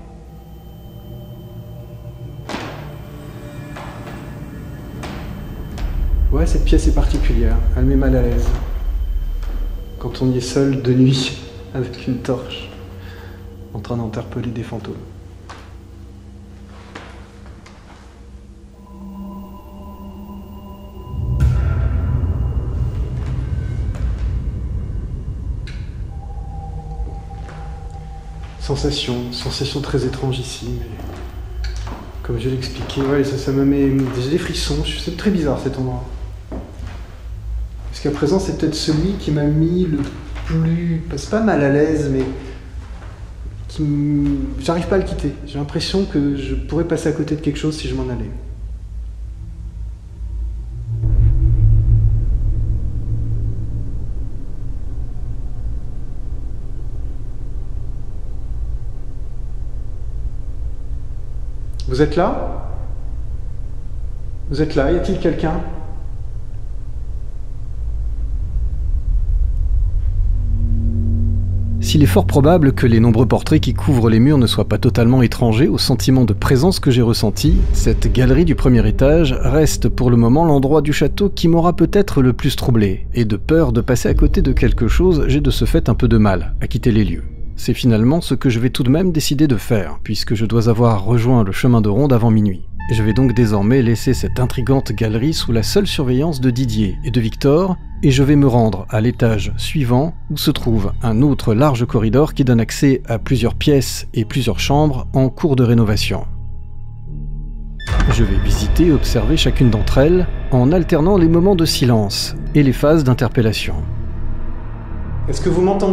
Ouais, cette pièce est particulière, elle met mal à l'aise. Quand on y est seul de nuit, avec une torche, en train d'interpeller des fantômes. Sensation, sensation très étrange ici, mais comme je l'ai expliqué, ouais, ça, ça me met des frissons, c'est très bizarre cet endroit. Jusqu'à présent, c'est peut-être celui qui m'a mis le plus, c'est pas mal à l'aise, mais qui m... j'arrive pas à le quitter. J'ai l'impression que je pourrais passer à côté de quelque chose si je m'en allais. Vous êtes là? Vous êtes là? Y a-t-il quelqu'un? S'il est fort probable que les nombreux portraits qui couvrent les murs ne soient pas totalement étrangers au sentiment de présence que j'ai ressenti, cette galerie du premier étage reste pour le moment l'endroit du château qui m'aura peut-être le plus troublé, et de peur de passer à côté de quelque chose, j'ai de ce fait un peu de mal à quitter les lieux. C'est finalement ce que je vais tout de même décider de faire, puisque je dois avoir rejoint le chemin de ronde avant minuit. Je vais donc désormais laisser cette intrigante galerie sous la seule surveillance de Didier et de Victor, et je vais me rendre à l'étage suivant, où se trouve un autre large corridor qui donne accès à plusieurs pièces et plusieurs chambres en cours de rénovation. Je vais visiter et observer chacune d'entre elles, en alternant les moments de silence et les phases d'interpellation. Est-ce que vous m'entendez ?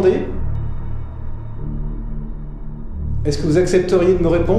Est-ce que vous accepteriez de me répondre ?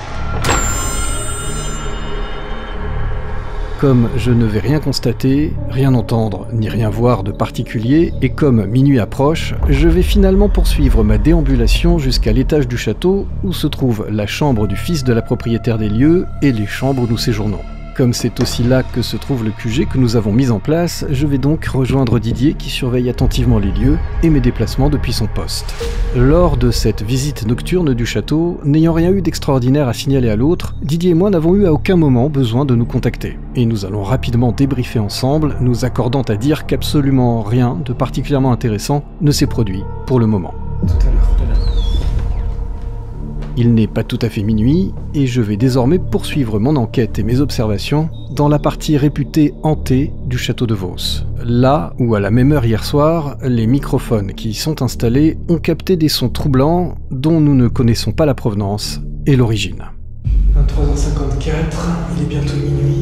Comme je ne vais rien constater, rien entendre, ni rien voir de particulier, et comme minuit approche, je vais finalement poursuivre ma déambulation jusqu'à l'étage du château, où se trouve la chambre du fils de la propriétaire des lieux et les chambres où nous séjournons. Comme c'est aussi là que se trouve le Q G que nous avons mis en place, je vais donc rejoindre Didier qui surveille attentivement les lieux et mes déplacements depuis son poste. Lors de cette visite nocturne du château, n'ayant rien eu d'extraordinaire à signaler à l'autre, Didier et moi n'avons eu à aucun moment besoin de nous contacter. Et nous allons rapidement débriefer ensemble, nous accordant à dire qu'absolument rien de particulièrement intéressant ne s'est produit pour le moment. Tout à l'heure. Il n'est pas tout à fait minuit, et je vais désormais poursuivre mon enquête et mes observations dans la partie réputée hantée du château de Vos. Là où, à la même heure hier soir, les microphones qui y sont installés ont capté des sons troublants dont nous ne connaissons pas la provenance et l'origine. vingt-trois heures cinquante-quatre, il est bientôt minuit.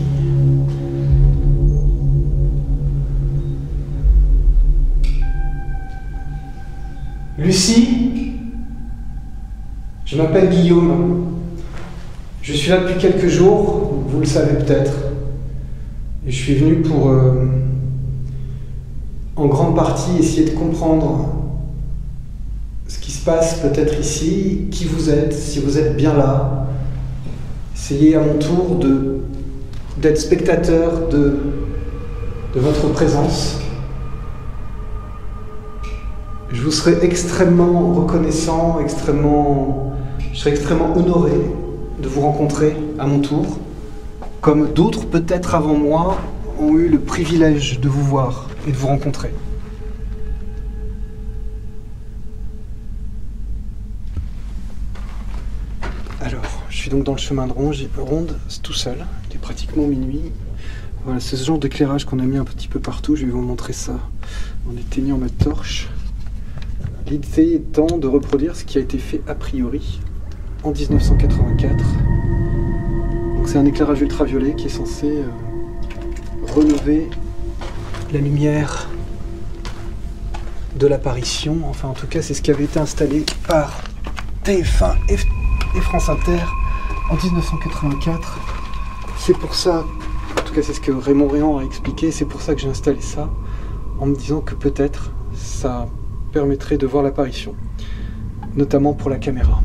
Lucie ? Je m'appelle Guillaume. Je suis là depuis quelques jours, vous le savez peut-être. Et je suis venu pour, euh, en grande partie, essayer de comprendre ce qui se passe peut-être ici, qui vous êtes, si vous êtes bien là. Essayer à mon tour de, d'être spectateur de, de votre présence. Je vous serai extrêmement reconnaissant, extrêmement, je serai extrêmement honoré de vous rencontrer à mon tour, comme d'autres peut-être avant moi ont eu le privilège de vous voir et de vous rencontrer. Alors, je suis donc dans le chemin de ronde, tout seul, il est pratiquement minuit. Voilà, c'est ce genre d'éclairage qu'on a mis un petit peu partout, je vais vous montrer ça en éteignant ma torche. L'idée étant de reproduire ce qui a été fait a priori en mille neuf cent quatre-vingt-quatre. Donc c'est un éclairage ultraviolet qui est censé euh, relever la lumière de l'apparition. Enfin en tout cas c'est ce qui avait été installé par T F un et, et France Inter en mille neuf cent quatre-vingt-quatre. C'est pour ça, en tout cas c'est ce que Raymond Réan a expliqué, c'est pour ça que j'ai installé ça, en me disant que peut-être ça permettrait de voir l'apparition, notamment pour la caméra.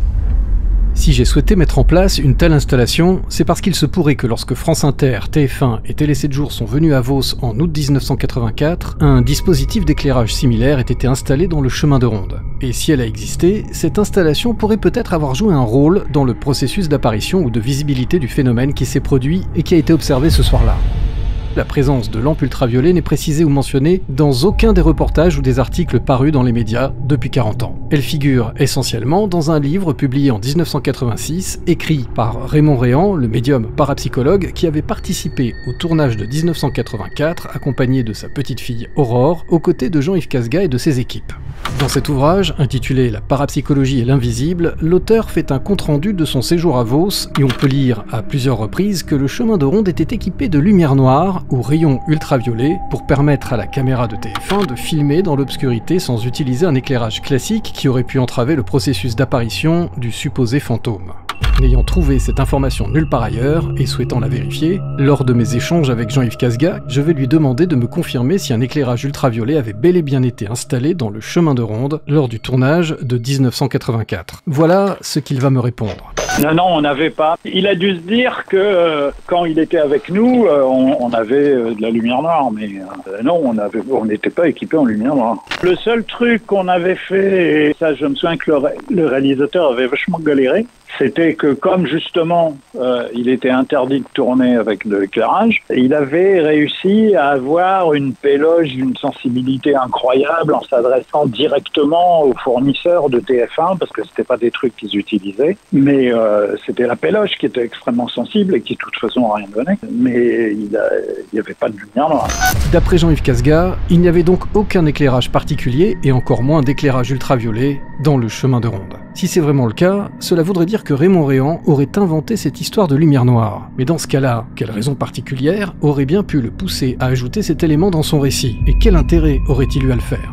Si j'ai souhaité mettre en place une telle installation, c'est parce qu'il se pourrait que lorsque France Inter, T F un et Télé sept jours sont venus à Vos en août mille neuf cent quatre-vingt-quatre, un dispositif d'éclairage similaire ait été installé dans le chemin de ronde. Et si elle a existé, cette installation pourrait peut-être avoir joué un rôle dans le processus d'apparition ou de visibilité du phénomène qui s'est produit et qui a été observé ce soir-là. La présence de lampes ultraviolets n'est précisée ou mentionnée dans aucun des reportages ou des articles parus dans les médias depuis quarante ans. Elle figure essentiellement dans un livre publié en mille neuf cent quatre-vingt-six, écrit par Raymond Réan, le médium parapsychologue qui avait participé au tournage de mille neuf cent quatre-vingt-quatre, accompagné de sa petite fille Aurore, aux côtés de Jean-Yves Casga et de ses équipes. Dans cet ouvrage, intitulé La parapsychologie et l'invisible, l'auteur fait un compte-rendu de son séjour à Vos, et on peut lire à plusieurs reprises que le chemin de ronde était équipé de lumière noire ou rayons ultraviolets pour permettre à la caméra de T F un de filmer dans l'obscurité sans utiliser un éclairage classique qui aurait pu entraver le processus d'apparition du supposé fantôme. N'ayant trouvé cette information nulle part ailleurs, et souhaitant la vérifier, lors de mes échanges avec Jean-Yves Casga, je vais lui demander de me confirmer si un éclairage ultraviolet avait bel et bien été installé dans le chemin de ronde lors du tournage de mille neuf cent quatre-vingt-quatre. Voilà ce qu'il va me répondre. Non, non, on n'avait pas. Il a dû se dire que euh, quand il était avec nous, euh, on, on avait euh, de la lumière noire, mais euh, non, on avait, on n'était pas équipé en lumière noire. Le seul truc qu'on avait fait, et ça je me souviens que le, ré le réalisateur avait vachement galéré, c'était que comme justement euh, il était interdit de tourner avec de l'éclairage, il avait réussi à avoir une péloge, une sensibilité incroyable en s'adressant directement aux fournisseurs de T F un, parce que c'était pas des trucs qu'ils utilisaient, mais euh, c'était la péloge qui était extrêmement sensible et qui de toute façon rien donnait, mais il n'y avait pas de lumière noire. D'après Jean-Yves Casga, il n'y avait donc aucun éclairage particulier et encore moins d'éclairage ultraviolet dans le chemin de ronde. Si c'est vraiment le cas, cela voudrait dire que Raymond Réan aurait inventé cette histoire de lumière noire. Mais dans ce cas-là, quelle raison particulière aurait bien pu le pousser à ajouter cet élément dans son récit? Et quel intérêt aurait-il eu à le faire?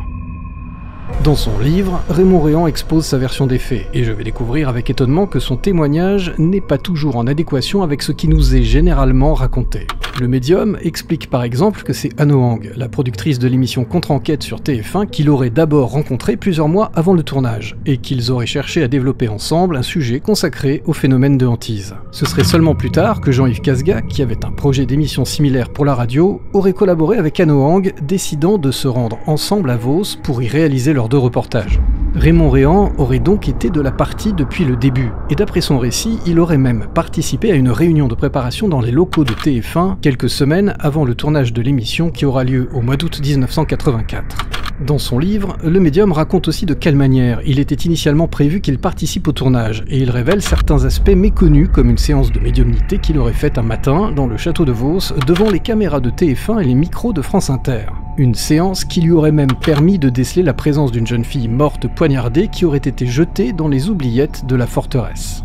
Dans son livre, Raymond Réan expose sa version des faits, et je vais découvrir avec étonnement que son témoignage n'est pas toujours en adéquation avec ce qui nous est généralement raconté. Le médium explique par exemple que c'est Anno Hang, la productrice de l'émission Contre-Enquête sur T F un, qu'il aurait d'abord rencontré plusieurs mois avant le tournage, et qu'ils auraient cherché à développer ensemble un sujet consacré au phénomène de hantise. Ce serait seulement plus tard que Jean-Yves Casga, qui avait un projet d'émission similaire pour la radio, aurait collaboré avec Anno Hang, décidant de se rendre ensemble à Vos pour y réaliser leurs deux reportages. Raymond Réan aurait donc été de la partie depuis le début, et d'après son récit, il aurait même participé à une réunion de préparation dans les locaux de T F un quelques semaines avant le tournage de l'émission qui aura lieu au mois d'août mille neuf cent quatre-vingt-quatre. Dans son livre, le médium raconte aussi de quelle manière il était initialement prévu qu'il participe au tournage, et il révèle certains aspects méconnus comme une séance de médiumnité qu'il aurait faite un matin dans le château de Vos devant les caméras de T F un et les micros de France Inter. Une séance qui lui aurait même permis de déceler la présence d'une jeune fille morte poignardée qui aurait été jetée dans les oubliettes de la forteresse.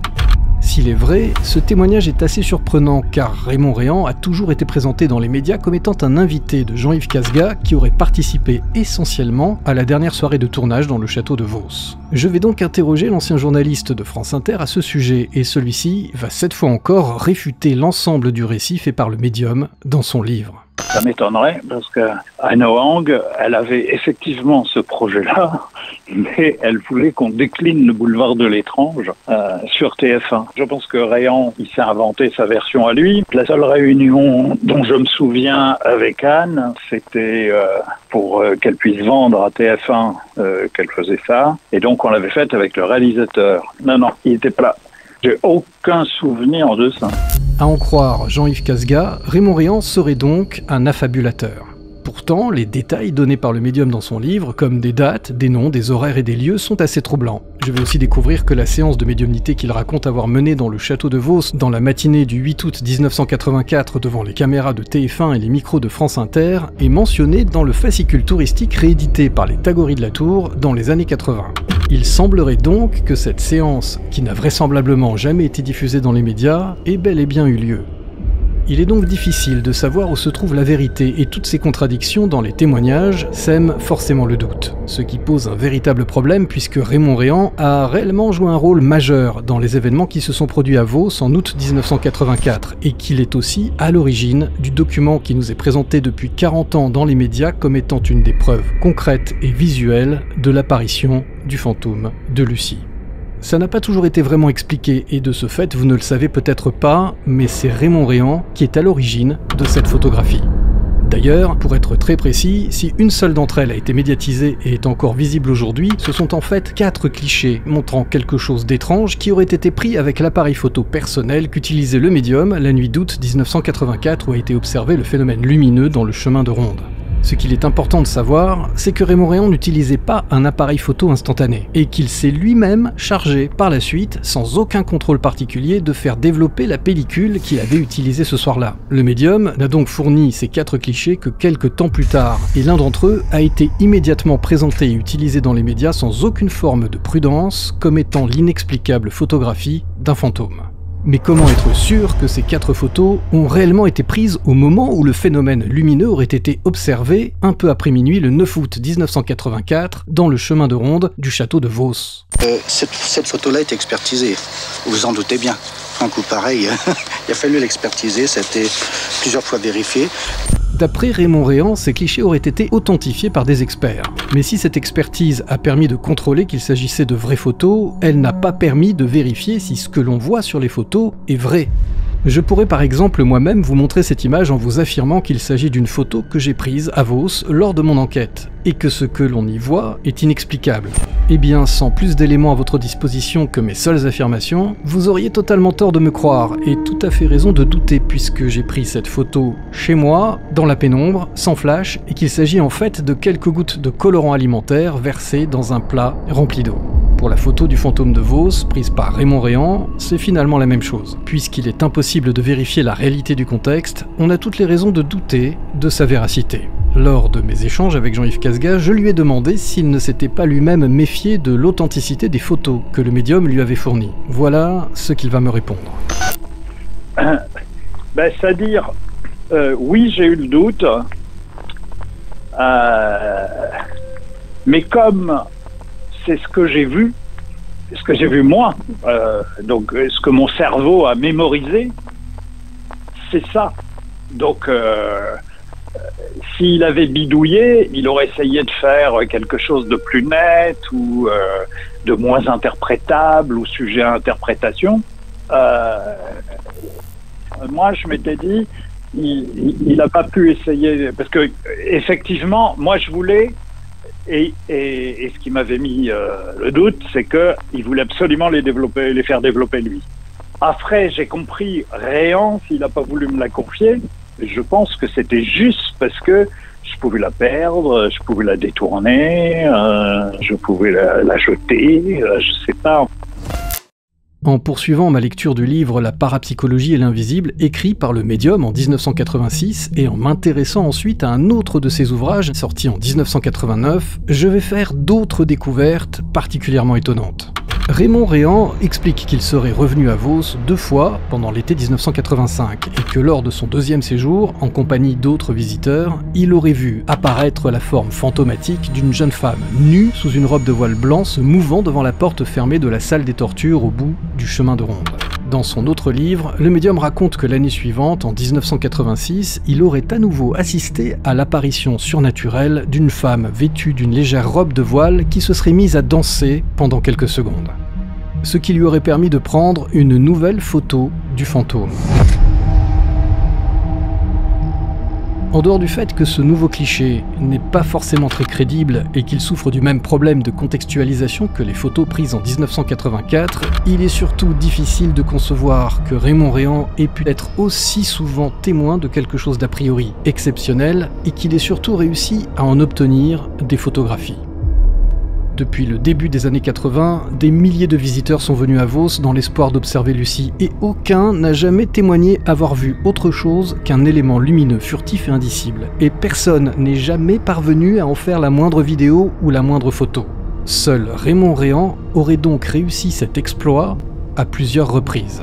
S'il est vrai, ce témoignage est assez surprenant car Raymond Réan a toujours été présenté dans les médias comme étant un invité de Jean-Yves Casgas qui aurait participé essentiellement à la dernière soirée de tournage dans le château de Vos. Je vais donc interroger l'ancien journaliste de France Inter à ce sujet et celui-ci va cette fois encore réfuter l'ensemble du récit fait par le médium dans son livre. Ça m'étonnerait parce que Anne Hoang, elle avait effectivement ce projet-là, mais elle voulait qu'on décline le boulevard de l'étrange euh, sur T F un. Je pense que Réan, il s'est inventé sa version à lui. La seule réunion dont je me souviens avec Anne, c'était euh, pour euh, qu'elle puisse vendre à T F un euh, qu'elle faisait ça. Et donc on l'avait faite avec le réalisateur. Non, non, il n'était pas là. J'ai aucun souvenir de ça. À en croire Jean-Yves Casgas, Raymond Réan serait donc un affabulateur. Pourtant, les détails donnés par le médium dans son livre, comme des dates, des noms, des horaires et des lieux, sont assez troublants. Je vais aussi découvrir que la séance de médiumnité qu'il raconte avoir menée dans le château de Vos dans la matinée du huit août mille neuf cent quatre-vingt-quatre devant les caméras de T F un et les micros de France Inter est mentionnée dans le fascicule touristique réédité par les Tagoris de la Tour dans les années quatre-vingts. Il semblerait donc que cette séance, qui n'a vraisemblablement jamais été diffusée dans les médias, ait bel et bien eu lieu. Il est donc difficile de savoir où se trouve la vérité et toutes ces contradictions dans les témoignages sèment forcément le doute. Ce qui pose un véritable problème puisque Raymond Réan a réellement joué un rôle majeur dans les événements qui se sont produits à Vos en août mille neuf cent quatre-vingt-quatre et qu'il est aussi à l'origine du document qui nous est présenté depuis quarante ans dans les médias comme étant une des preuves concrètes et visuelles de l'apparition du fantôme de Lucie. Ça n'a pas toujours été vraiment expliqué et de ce fait vous ne le savez peut-être pas, mais c'est Raymond Réan qui est à l'origine de cette photographie. D'ailleurs, pour être très précis, si une seule d'entre elles a été médiatisée et est encore visible aujourd'hui, ce sont en fait quatre clichés montrant quelque chose d'étrange qui aurait été pris avec l'appareil photo personnel qu'utilisait le médium la nuit d'août mille neuf cent quatre-vingt-quatre où a été observé le phénomène lumineux dans le chemin de ronde. Ce qu'il est important de savoir, c'est que Raymond Réan n'utilisait pas un appareil photo instantané, et qu'il s'est lui-même chargé par la suite, sans aucun contrôle particulier, de faire développer la pellicule qu'il avait utilisée ce soir-là. Le médium n'a donc fourni ces quatre clichés que quelques temps plus tard, et l'un d'entre eux a été immédiatement présenté et utilisé dans les médias sans aucune forme de prudence, comme étant l'inexplicable photographie d'un fantôme. Mais comment être sûr que ces quatre photos ont réellement été prises au moment où le phénomène lumineux aurait été observé un peu après minuit le neuf août mille neuf cent quatre-vingt-quatre dans le chemin de ronde du château de Vos? euh, Cette, cette photo-là est expertisée, vous vous en doutez bien. Un coup pareil, il a fallu l'expertiser, ça a été plusieurs fois vérifié. D'après Raymond Réan, ces clichés auraient été authentifiés par des experts. Mais si cette expertise a permis de contrôler qu'il s'agissait de vraies photos, elle n'a pas permis de vérifier si ce que l'on voit sur les photos est vrai. Je pourrais par exemple moi-même vous montrer cette image en vous affirmant qu'il s'agit d'une photo que j'ai prise à Vos lors de mon enquête, et que ce que l'on y voit est inexplicable. Eh bien, sans plus d'éléments à votre disposition que mes seules affirmations, vous auriez totalement tort de me croire, et tout à fait raison de douter puisque j'ai pris cette photo chez moi, dans la pénombre, sans flash, et qu'il s'agit en fait de quelques gouttes de colorant alimentaire versées dans un plat rempli d'eau. Pour la photo du fantôme de Vos, prise par Raymond Réan, c'est finalement la même chose. Puisqu'il est impossible de vérifier la réalité du contexte, on a toutes les raisons de douter de sa véracité. Lors de mes échanges avec Jean-Yves Casgas, je lui ai demandé s'il ne s'était pas lui-même méfié de l'authenticité des photos que le médium lui avait fournies. Voilà ce qu'il va me répondre. Euh, ben, c'est-à-dire, euh, oui, j'ai eu le doute, euh, mais comme c'est ce que j'ai vu, ce que j'ai vu moi, euh, donc ce que mon cerveau a mémorisé, c'est ça. Donc, euh, s'il avait bidouillé, il aurait essayé de faire quelque chose de plus net ou euh, de moins interprétable ou sujet à interprétation. Euh, moi, je m'étais dit, il n'a pas pu essayer, parce que effectivement, moi, je voulais. Et, et, et ce qui m'avait mis euh, le doute, c'est qu'il voulait absolument les développer, les faire développer lui. Après, j'ai compris, Réan, s'il n'a pas voulu me la confier, je pense que c'était juste parce que Je pouvais la perdre, je pouvais la détourner, euh, je pouvais la, la jeter, euh, je sais pas. En poursuivant ma lecture du livre La parapsychologie et l'invisible, écrit par le médium en dix-neuf cent quatre-vingt-six, et en m'intéressant ensuite à un autre de ses ouvrages, sorti en dix-neuf cent quatre-vingt-neuf, je vais faire d'autres découvertes particulièrement étonnantes. Raymond Réan explique qu'il serait revenu à Vos deux fois pendant l'été dix-neuf cent quatre-vingt-cinq, et que lors de son deuxième séjour, en compagnie d'autres visiteurs, il aurait vu apparaître la forme fantomatique d'une jeune femme nue sous une robe de voile blanc se mouvant devant la porte fermée de la salle des tortures au bout du chemin de ronde. Dans son autre livre, le médium raconte que l'année suivante, en dix-neuf cent quatre-vingt-six, il aurait à nouveau assisté à l'apparition surnaturelle d'une femme vêtue d'une légère robe de voile qui se serait mise à danser pendant quelques secondes. Ce qui lui aurait permis de prendre une nouvelle photo du fantôme. En dehors du fait que ce nouveau cliché n'est pas forcément très crédible et qu'il souffre du même problème de contextualisation que les photos prises en dix-neuf cent quatre-vingt-quatre, il est surtout difficile de concevoir que Raymond Réan ait pu être aussi souvent témoin de quelque chose d'a priori exceptionnel et qu'il ait surtout réussi à en obtenir des photographies. Depuis le début des années quatre-vingts, des milliers de visiteurs sont venus à Vos dans l'espoir d'observer Lucie, et aucun n'a jamais témoigné avoir vu autre chose qu'un élément lumineux, furtif et indicible. Et personne n'est jamais parvenu à en faire la moindre vidéo ou la moindre photo. Seul Raymond Réan aurait donc réussi cet exploit à plusieurs reprises.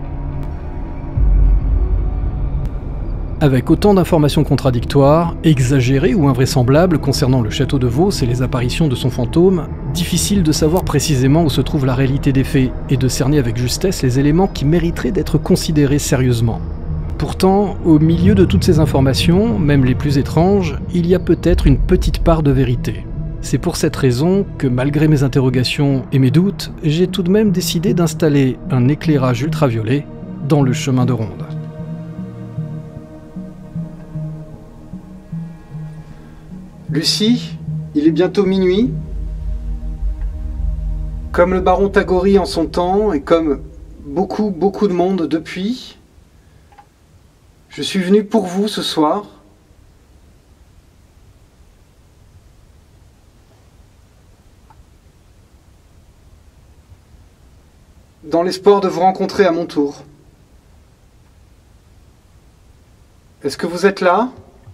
Avec autant d'informations contradictoires, exagérées ou invraisemblables concernant le château de Vos et les apparitions de son fantôme, difficile de savoir précisément où se trouve la réalité des faits et de cerner avec justesse les éléments qui mériteraient d'être considérés sérieusement. Pourtant, au milieu de toutes ces informations, même les plus étranges, il y a peut-être une petite part de vérité. C'est pour cette raison que, malgré mes interrogations et mes doutes, j'ai tout de même décidé d'installer un éclairage ultraviolet dans le chemin de ronde. Lucie, il est bientôt minuit. Comme le baron Tagori en son temps, et comme beaucoup, beaucoup de monde depuis, je suis venu pour vous ce soir. Dans l'espoir de vous rencontrer à mon tour. Est-ce que vous êtes là ?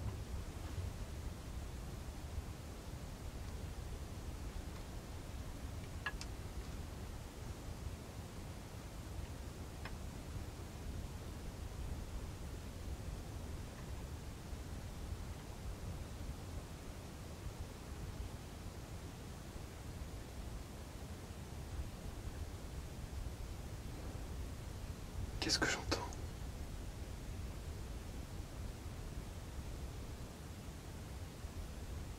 Qu'est-ce que j'entends ? Didier ?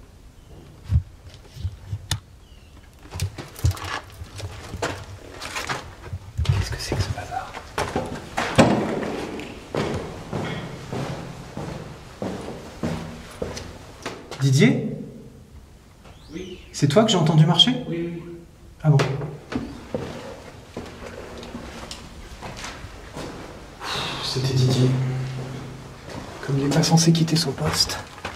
Qu'est-ce que c'est que ce bazar ? Didier ? Oui, C'est toi que j'ai entendu marcher ? oui, oui. Ah bon. C'était Didier. Comme il n'est pas censé quitter son poste.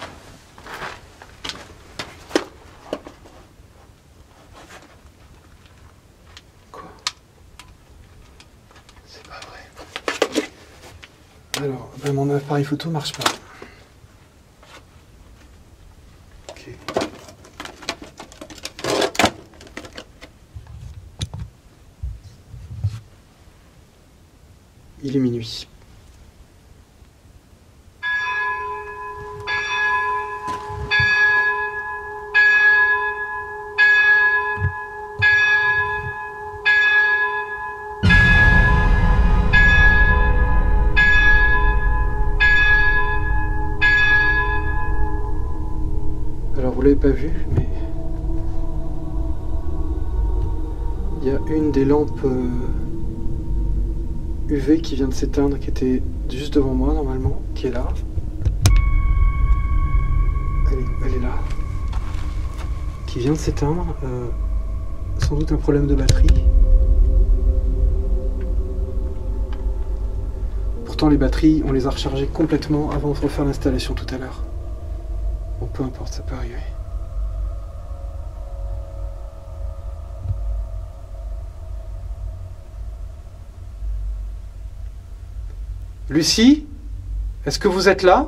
Quoi ? C'est pas vrai. Alors, ben mon appareil photo marche pas. Ok. Il est minuit. Alors vous l'avez pas vu, mais il y a une des lampes euh... U V qui vient de s'éteindre, qui était juste devant moi normalement, qui est là. Elle est, elle est là. Qui vient de s'éteindre. Euh, sans doute un problème de batterie. Pourtant les batteries, on les a rechargées complètement avant de refaire l'installation tout à l'heure. Bon, peu importe, ça peut arriver. Lucie, est-ce que vous êtes là?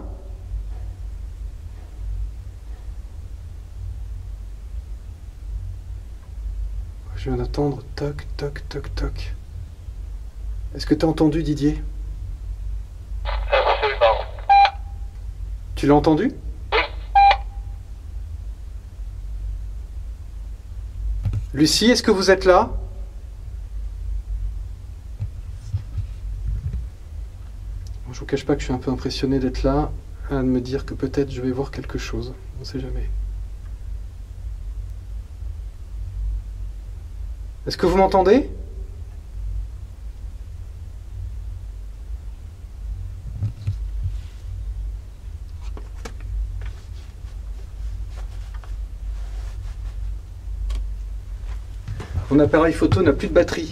Je viens d'entendre toc, toc, toc, toc. Est-ce que tu as entendu, Didier? Absolument. Tu l'as entendu? Lucie, est-ce que vous êtes là? Bon, je vous cache pas que je suis un peu impressionné d'être là, à me dire que peut-être je vais voir quelque chose. On sait jamais. Est-ce que vous m'entendez? Mon appareil photo n'a plus de batterie.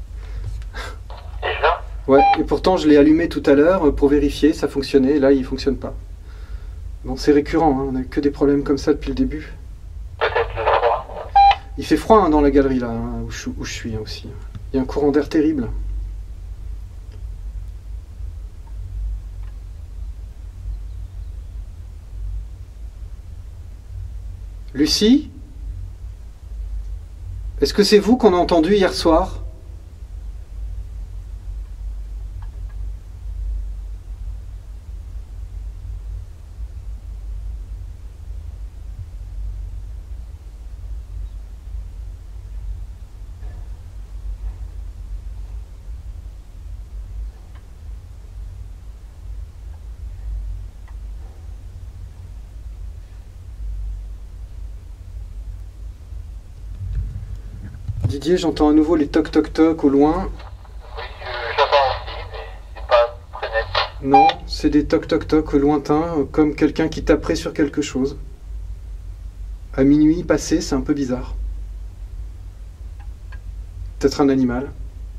Déjà? Ouais, et pourtant je l'ai allumé tout à l'heure pour vérifier, ça fonctionnait, et là il fonctionne pas. Bon, c'est récurrent, hein, on n'a que des problèmes comme ça depuis le début. Peut-être le froid. Il fait froid hein, dans la galerie là, hein, où, je, où je suis hein, aussi. Il y a un courant d'air terrible. Lucie? Est-ce que c'est vous qu'on a entendu hier soir? Didier, j'entends à nouveau les toc toc toc au loin. Oui, je- j'entends aussi, mais c'est pas très net. Non, c'est des toc toc toc au lointain, euh, comme quelqu'un qui taperait sur quelque chose. À minuit passé, c'est un peu bizarre. Peut-être un animal.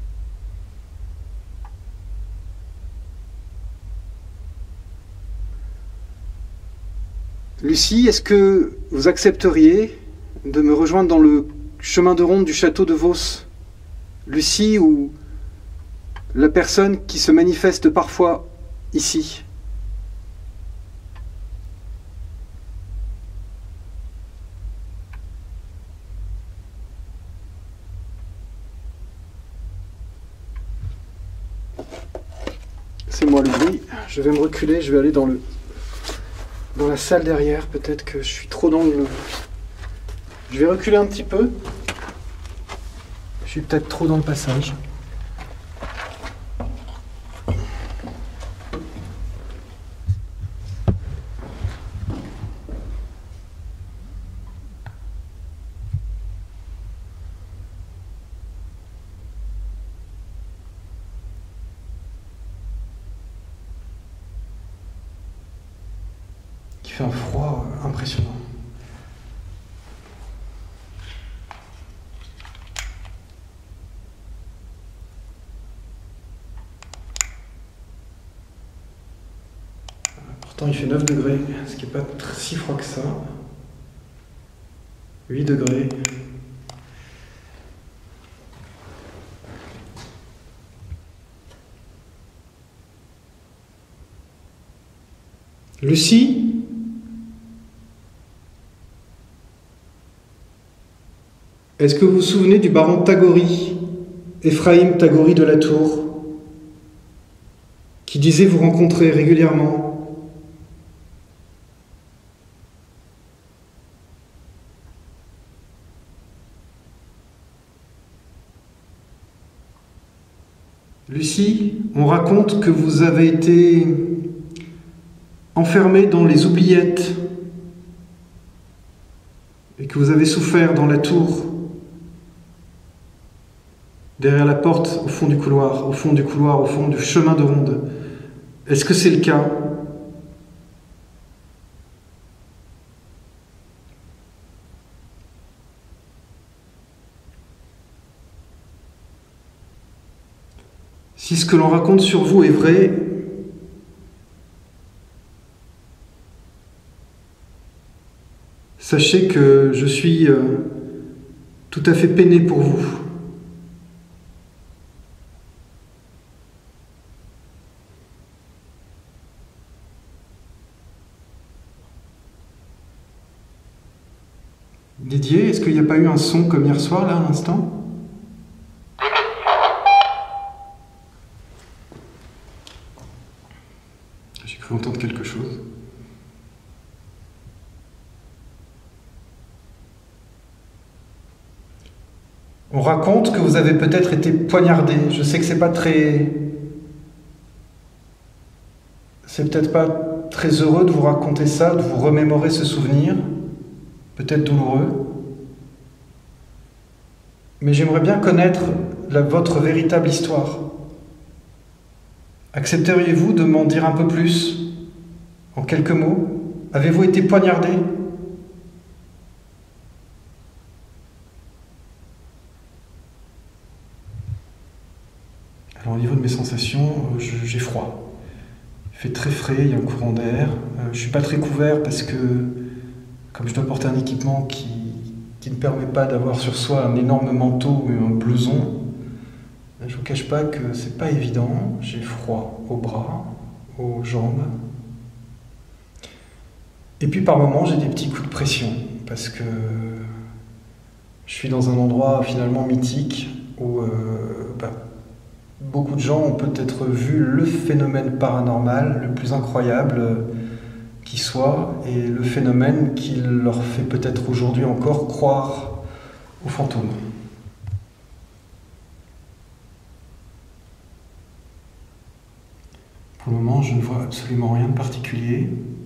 Lucie, est-ce que vous accepteriez de me rejoindre dans le chemin de ronde du château de Vos? Lucie ou la personne qui se manifeste parfois ici? C'est moi le bruit. Je vais me reculer, je vais aller dans le dans la salle derrière. Peut-être que je suis trop dans le... Je vais reculer un petit peu. Je suis peut-être trop dans le passage. Il fait un froid impressionnant. Pourtant il fait neuf degrés, ce qui n'est pas si froid que ça. huit degrés. Lucie? Est-ce que vous vous souvenez du baron Tagori, Ephraim Tagori de la Tour, qui disait vous rencontrer régulièrement? Lucie, on raconte que vous avez été enfermée dans les oubliettes et que vous avez souffert dans la tour, derrière la porte, au fond du couloir, au fond du couloir, au fond du chemin de ronde. Est-ce que c'est le cas? Si ce que l'on raconte sur vous est vrai, Sachez que je suis euh, tout à fait peiné pour vous. Didier, est-ce qu'il n'y a pas eu un son comme hier soir, là, à l'instant ? J'ai cru entendre quelque chose. On raconte que vous avez peut-être été poignardé. Je sais que c'est pas très... C'est peut-être pas très heureux de vous raconter ça, de vous remémorer ce souvenir, peut-être douloureux. Mais j'aimerais bien connaître la, votre véritable histoire. Accepteriez-vous de m'en dire un peu plus, en quelques mots? Avez-vous été poignardé? Alors au niveau de mes sensations, j'ai froid. Il fait très frais, il y a un courant d'air. Euh, je ne suis pas très couvert parce que, comme je dois porter un équipement qui, qui ne permet pas d'avoir sur soi un énorme manteau ou un blouson, je ne vous cache pas que c'est pas évident. J'ai froid aux bras, aux jambes. Et puis par moments, j'ai des petits coups de pression parce que je suis dans un endroit finalement mythique où euh, bah, beaucoup de gens ont peut-être vu le phénomène paranormal le plus incroyable qui soit et le phénomène qui leur fait peut-être aujourd'hui encore croire aux fantômes. Pour le moment, je ne vois absolument rien de particulier.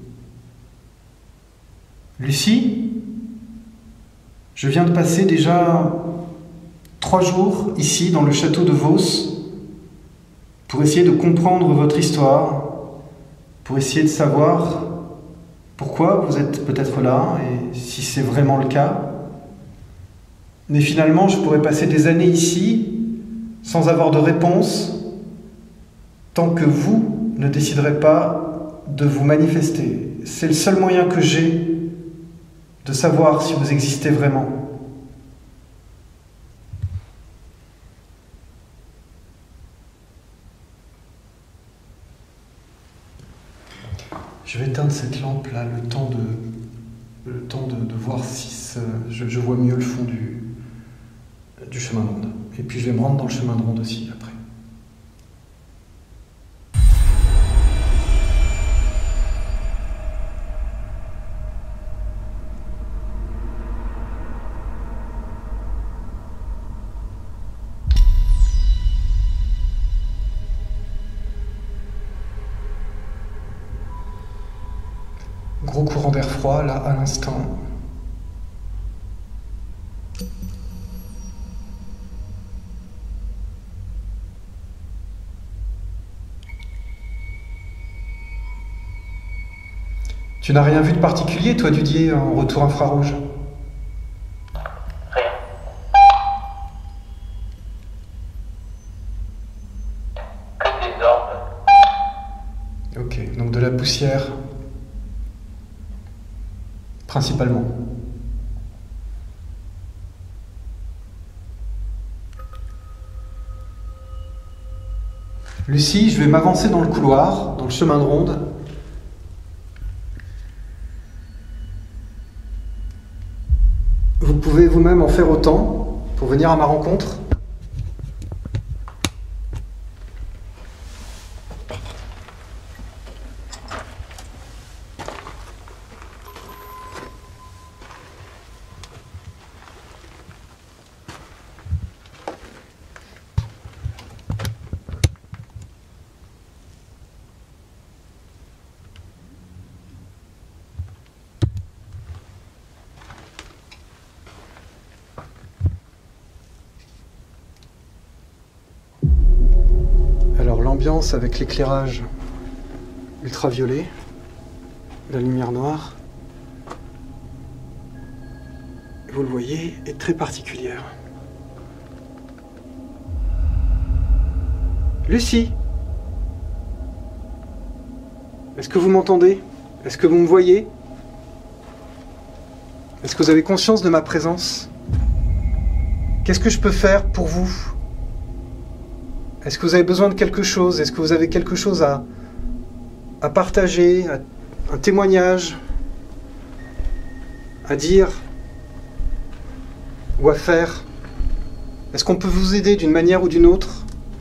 Lucie, je viens de passer déjà trois jours ici dans le château de Vos pour essayer de comprendre votre histoire, pour essayer de savoir pourquoi vous êtes peut-être là et si c'est vraiment le cas. Mais finalement, je pourrais passer des années ici sans avoir de réponse tant que vous ne déciderez pas de vous manifester. C'est le seul moyen que j'ai de savoir si vous existez vraiment. Je vais éteindre cette lampe là, le temps de, le temps de, de voir si ce, je, je vois mieux le fond du, du chemin de ronde. Et puis je vais me rendre dans le chemin de ronde aussi après. Gros courant d'air froid, là, à l'instant. Tu n'as rien vu de particulier, toi, Didier, en retour infrarouge? Rien. Que des orbes. Ok, donc de la poussière. Principalement. Lucie, je vais m'avancer dans le couloir, dans le chemin de ronde. Vous pouvez vous-même en faire autant pour venir à ma rencontre. L'ambiance avec l'éclairage ultraviolet, la lumière noire, vous le voyez, est très particulière. Lucie, est-ce que vous m'entendez? Est-ce que vous me voyez? Est-ce que vous avez conscience de ma présence? Qu'est-ce que je peux faire pour vous? Est-ce que vous avez besoin de quelque chose? Est-ce que vous avez quelque chose à, à partager, à, un témoignage à dire ou à faire? Est-ce qu'on peut vous aider d'une manière ou d'une autre?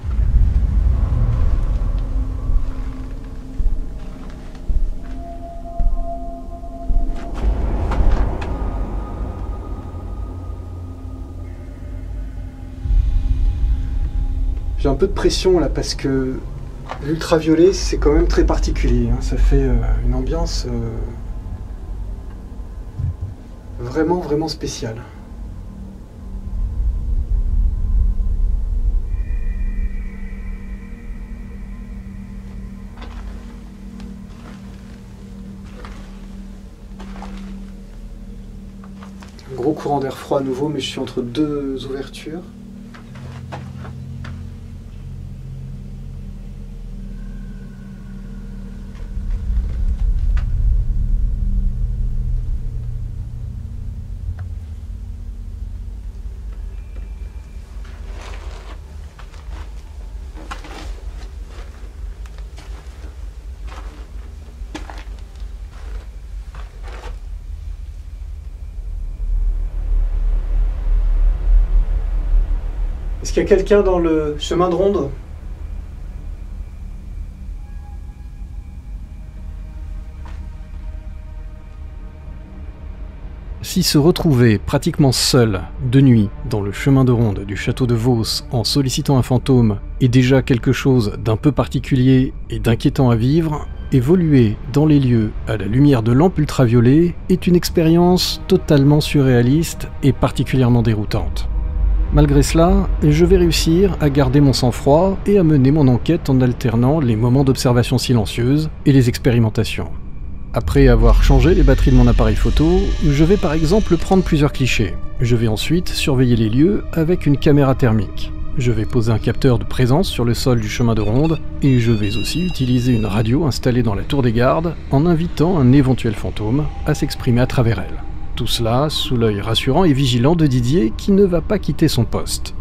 J'ai un peu de pression là parce que l'ultraviolet c'est quand même très particulier, hein. Ça fait euh, une ambiance euh, vraiment vraiment spéciale. Un gros courant d'air froid à nouveau, mais je suis entre deux ouvertures. Est-ce qu'il y a quelqu'un dans le chemin de ronde? Si se retrouver pratiquement seul, de nuit, dans le chemin de ronde du château de Vos en sollicitant un fantôme est déjà quelque chose d'un peu particulier et d'inquiétant à vivre, évoluer dans les lieux à la lumière de lampes ultraviolets est une expérience totalement surréaliste et particulièrement déroutante. Malgré cela, je vais réussir à garder mon sang-froid et à mener mon enquête en alternant les moments d'observation silencieuse et les expérimentations. Après avoir changé les batteries de mon appareil photo, je vais par exemple prendre plusieurs clichés. Je vais ensuite surveiller les lieux avec une caméra thermique. Je vais poser un capteur de présence sur le sol du chemin de ronde et je vais aussi utiliser une radio installée dans la tour des gardes en invitant un éventuel fantôme à s'exprimer à travers elle. Tout cela sous l'œil rassurant et vigilant de Didier qui ne va pas quitter son poste.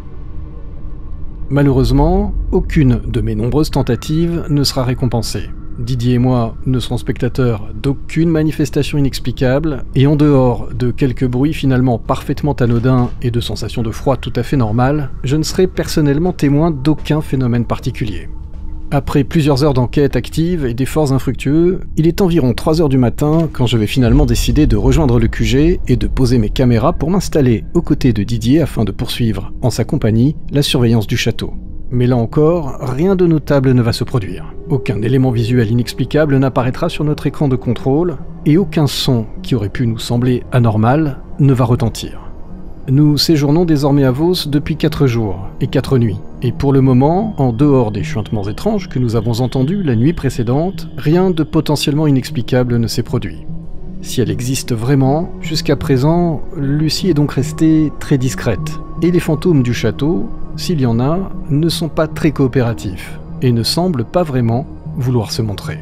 Malheureusement, aucune de mes nombreuses tentatives ne sera récompensée. Didier et moi ne serons spectateurs d'aucune manifestation inexplicable, et en dehors de quelques bruits finalement parfaitement anodins et de sensations de froid tout à fait normales, je ne serai personnellement témoin d'aucun phénomène particulier. Après plusieurs heures d'enquête active et d'efforts infructueux, il est environ trois heures du matin quand je vais finalement décider de rejoindre le Q G et de poser mes caméras pour m'installer aux côtés de Didier afin de poursuivre, en sa compagnie, la surveillance du château. Mais là encore, rien de notable ne va se produire. Aucun élément visuel inexplicable n'apparaîtra sur notre écran de contrôle, et aucun son qui aurait pu nous sembler anormal ne va retentir. Nous séjournons désormais à Vos depuis quatre jours et quatre nuits, et pour le moment, en dehors des chuintements étranges que nous avons entendus la nuit précédente, rien de potentiellement inexplicable ne s'est produit. Si elle existe vraiment, jusqu'à présent, Lucie est donc restée très discrète, et les fantômes du château, s'il y en a, ne sont pas très coopératifs, et ne semblent pas vraiment vouloir se montrer.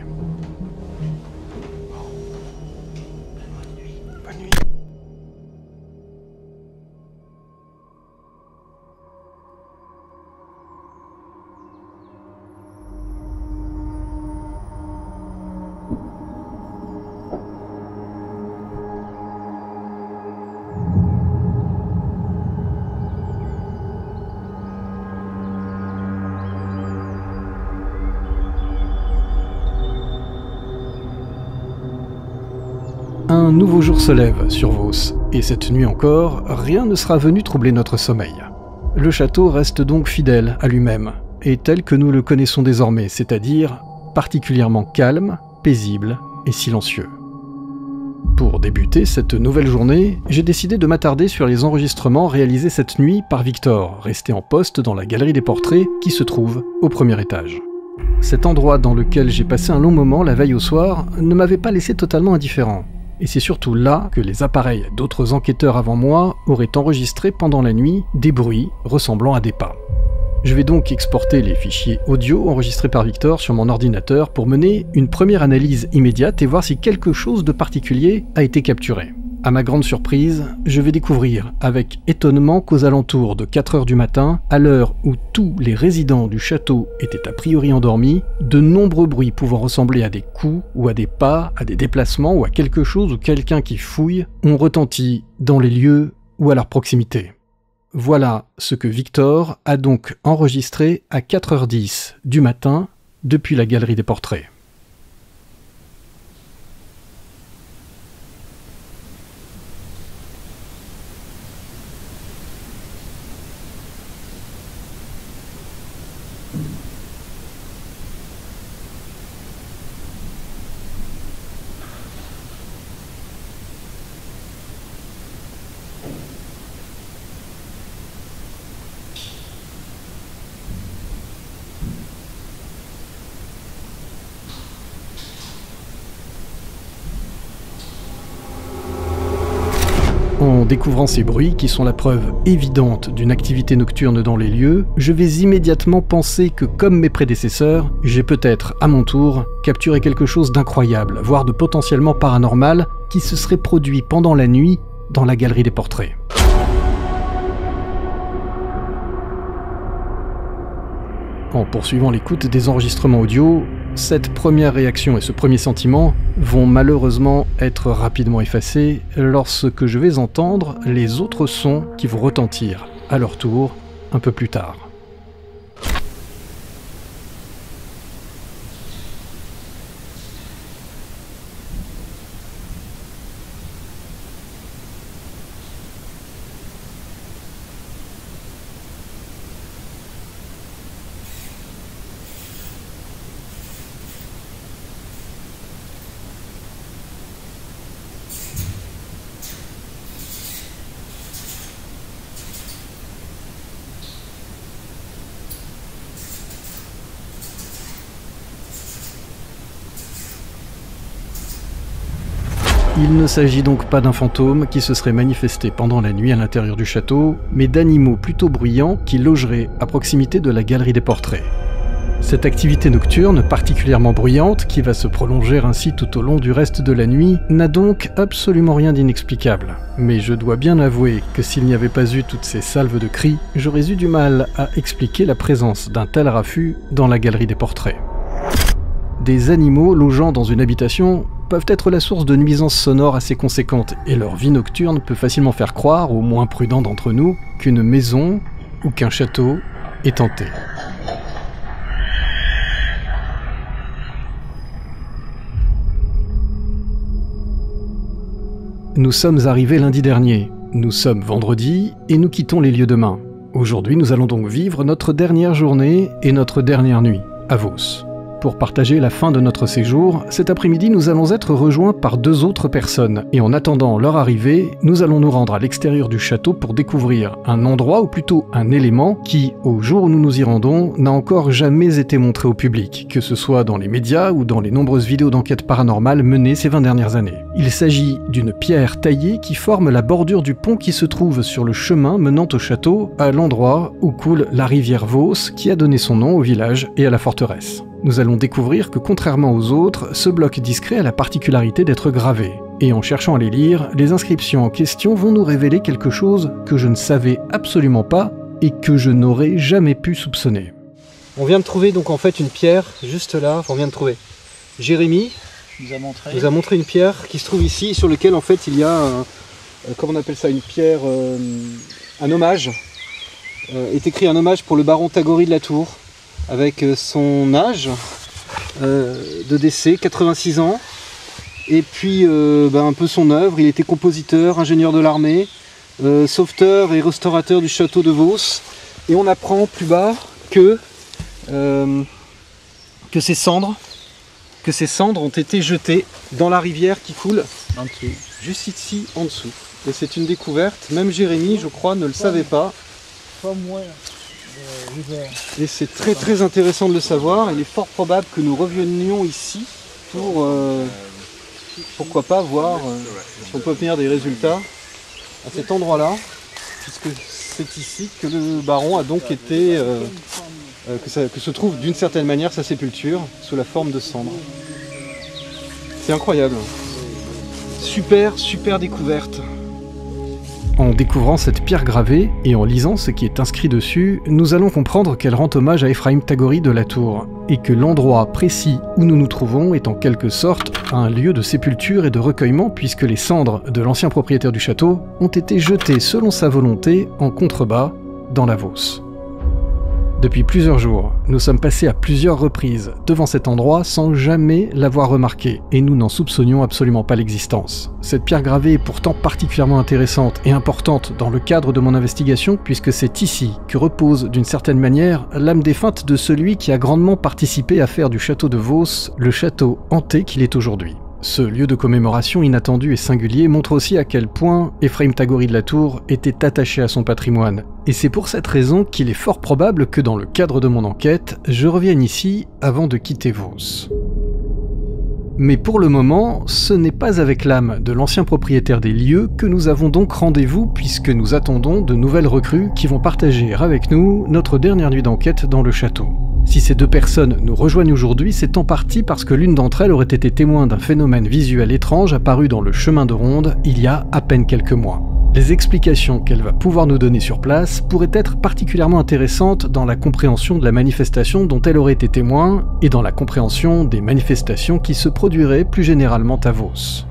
Un nouveau jour se lève sur Vos, et cette nuit encore, rien ne sera venu troubler notre sommeil. Le château reste donc fidèle à lui-même, et tel que nous le connaissons désormais, c'est-à-dire particulièrement calme, paisible et silencieux. Pour débuter cette nouvelle journée, j'ai décidé de m'attarder sur les enregistrements réalisés cette nuit par Victor, resté en poste dans la galerie des portraits qui se trouve au premier étage. Cet endroit dans lequel j'ai passé un long moment la veille au soir ne m'avait pas laissé totalement indifférent. Et c'est surtout là que les appareils d'autres enquêteurs avant moi auraient enregistré pendant la nuit des bruits ressemblant à des pas. Je vais donc exporter les fichiers audio enregistrés par Victor sur mon ordinateur pour mener une première analyse immédiate et voir si quelque chose de particulier a été capturé. À ma grande surprise, je vais découvrir avec étonnement qu'aux alentours de quatre heures du matin, à l'heure où tous les résidents du château étaient a priori endormis, de nombreux bruits pouvant ressembler à des coups ou à des pas, à des déplacements ou à quelque chose ou quelqu'un qui fouille, ont retenti dans les lieux ou à leur proximité. Voilà ce que Victor a donc enregistré à quatre heures dix du matin depuis la galerie des portraits. En découvrant ces bruits, qui sont la preuve évidente d'une activité nocturne dans les lieux, je vais immédiatement penser que, comme mes prédécesseurs, j'ai peut-être, à mon tour, capturé quelque chose d'incroyable, voire de potentiellement paranormal, qui se serait produit pendant la nuit dans la galerie des portraits. En poursuivant l'écoute des enregistrements audio, cette première réaction et ce premier sentiment vont malheureusement être rapidement effacés lorsque je vais entendre les autres sons qui vont retentir à leur tour un peu plus tard. Il ne s'agit donc pas d'un fantôme qui se serait manifesté pendant la nuit à l'intérieur du château, mais d'animaux plutôt bruyants qui logeraient à proximité de la galerie des portraits. Cette activité nocturne particulièrement bruyante, qui va se prolonger ainsi tout au long du reste de la nuit, n'a donc absolument rien d'inexplicable. Mais je dois bien avouer que s'il n'y avait pas eu toutes ces salves de cris, j'aurais eu du mal à expliquer la présence d'un tel raffut dans la galerie des portraits. Des animaux logeant dans une habitation peuvent être la source de nuisances sonores assez conséquentes, et leur vie nocturne peut facilement faire croire, aux moins prudents d'entre nous, qu'une maison ou qu'un château est hanté. Nous sommes arrivés lundi dernier, nous sommes vendredi et nous quittons les lieux demain. Aujourd'hui, nous allons donc vivre notre dernière journée et notre dernière nuit à Vos. Pour partager la fin de notre séjour, cet après-midi, nous allons être rejoints par deux autres personnes. Et en attendant leur arrivée, nous allons nous rendre à l'extérieur du château pour découvrir un endroit, ou plutôt un élément, qui, au jour où nous nous y rendons, n'a encore jamais été montré au public, que ce soit dans les médias ou dans les nombreuses vidéos d'enquête paranormale menées ces vingt dernières années. Il s'agit d'une pierre taillée qui forme la bordure du pont qui se trouve sur le chemin menant au château, à l'endroit où coule la rivière Vos, qui a donné son nom au village et à la forteresse. Nous allons découvrir que, contrairement aux autres, ce bloc discret a la particularité d'être gravé. Et en cherchant à les lire, les inscriptions en question vont nous révéler quelque chose que je ne savais absolument pas et que je n'aurais jamais pu soupçonner. On vient de trouver donc en fait une pierre juste là, enfin, on vient de trouver. Jérémy nous a montré. nous a montré une pierre qui se trouve ici, sur laquelle en fait il y a, un, comment on appelle ça, une pierre, euh, un hommage. Euh, est écrit un hommage pour le baron Tagory de la Tour, avec son âge euh, de décès, quatre-vingt-six ans, et puis euh, ben, un peu son œuvre. Il était compositeur, ingénieur de l'armée, euh, sauveteur et restaurateur du château de Vos. Et on apprend plus bas que, euh, que, ces cendres, que ces cendres ont été jetées dans la rivière qui coule En dessous. juste ici en dessous. Et c'est une découverte, même Jérémy, je crois, ne le savait pas. Pas moins. Et c'est très très intéressant de le savoir. Il est fort probable que nous revenions ici pour, euh, pourquoi pas, voir euh, si on peut obtenir des résultats à cet endroit-là, puisque c'est ici que le baron a donc été, euh, euh, que, ça, que se trouve d'une certaine manière sa sépulture, sous la forme de cendres. C'est incroyable. Super, super découverte. En découvrant cette pierre gravée et en lisant ce qui est inscrit dessus, nous allons comprendre qu'elle rend hommage à Ephraim Tagori de la Tour, et que l'endroit précis où nous nous trouvons est en quelque sorte un lieu de sépulture et de recueillement, puisque les cendres de l'ancien propriétaire du château ont été jetées selon sa volonté en contrebas dans la Vausse. Depuis plusieurs jours, nous sommes passés à plusieurs reprises devant cet endroit sans jamais l'avoir remarqué, et nous n'en soupçonnions absolument pas l'existence. Cette pierre gravée est pourtant particulièrement intéressante et importante dans le cadre de mon investigation, puisque c'est ici que repose d'une certaine manière l'âme défunte de celui qui a grandement participé à faire du château de Vausse le château hanté qu'il est aujourd'hui. Ce lieu de commémoration inattendu et singulier montre aussi à quel point Ephraim Tagori de la Tour était attaché à son patrimoine. Et c'est pour cette raison qu'il est fort probable que dans le cadre de mon enquête, je revienne ici avant de quitter Vausse. Mais pour le moment, ce n'est pas avec l'âme de l'ancien propriétaire des lieux que nous avons donc rendez-vous, puisque nous attendons de nouvelles recrues qui vont partager avec nous notre dernière nuit d'enquête dans le château. Si ces deux personnes nous rejoignent aujourd'hui, c'est en partie parce que l'une d'entre elles aurait été témoin d'un phénomène visuel étrange apparu dans le chemin de ronde il y a à peine quelques mois. Les explications qu'elle va pouvoir nous donner sur place pourraient être particulièrement intéressantes dans la compréhension de la manifestation dont elle aurait été témoin et dans la compréhension des manifestations qui se produiraient plus généralement à Vausse.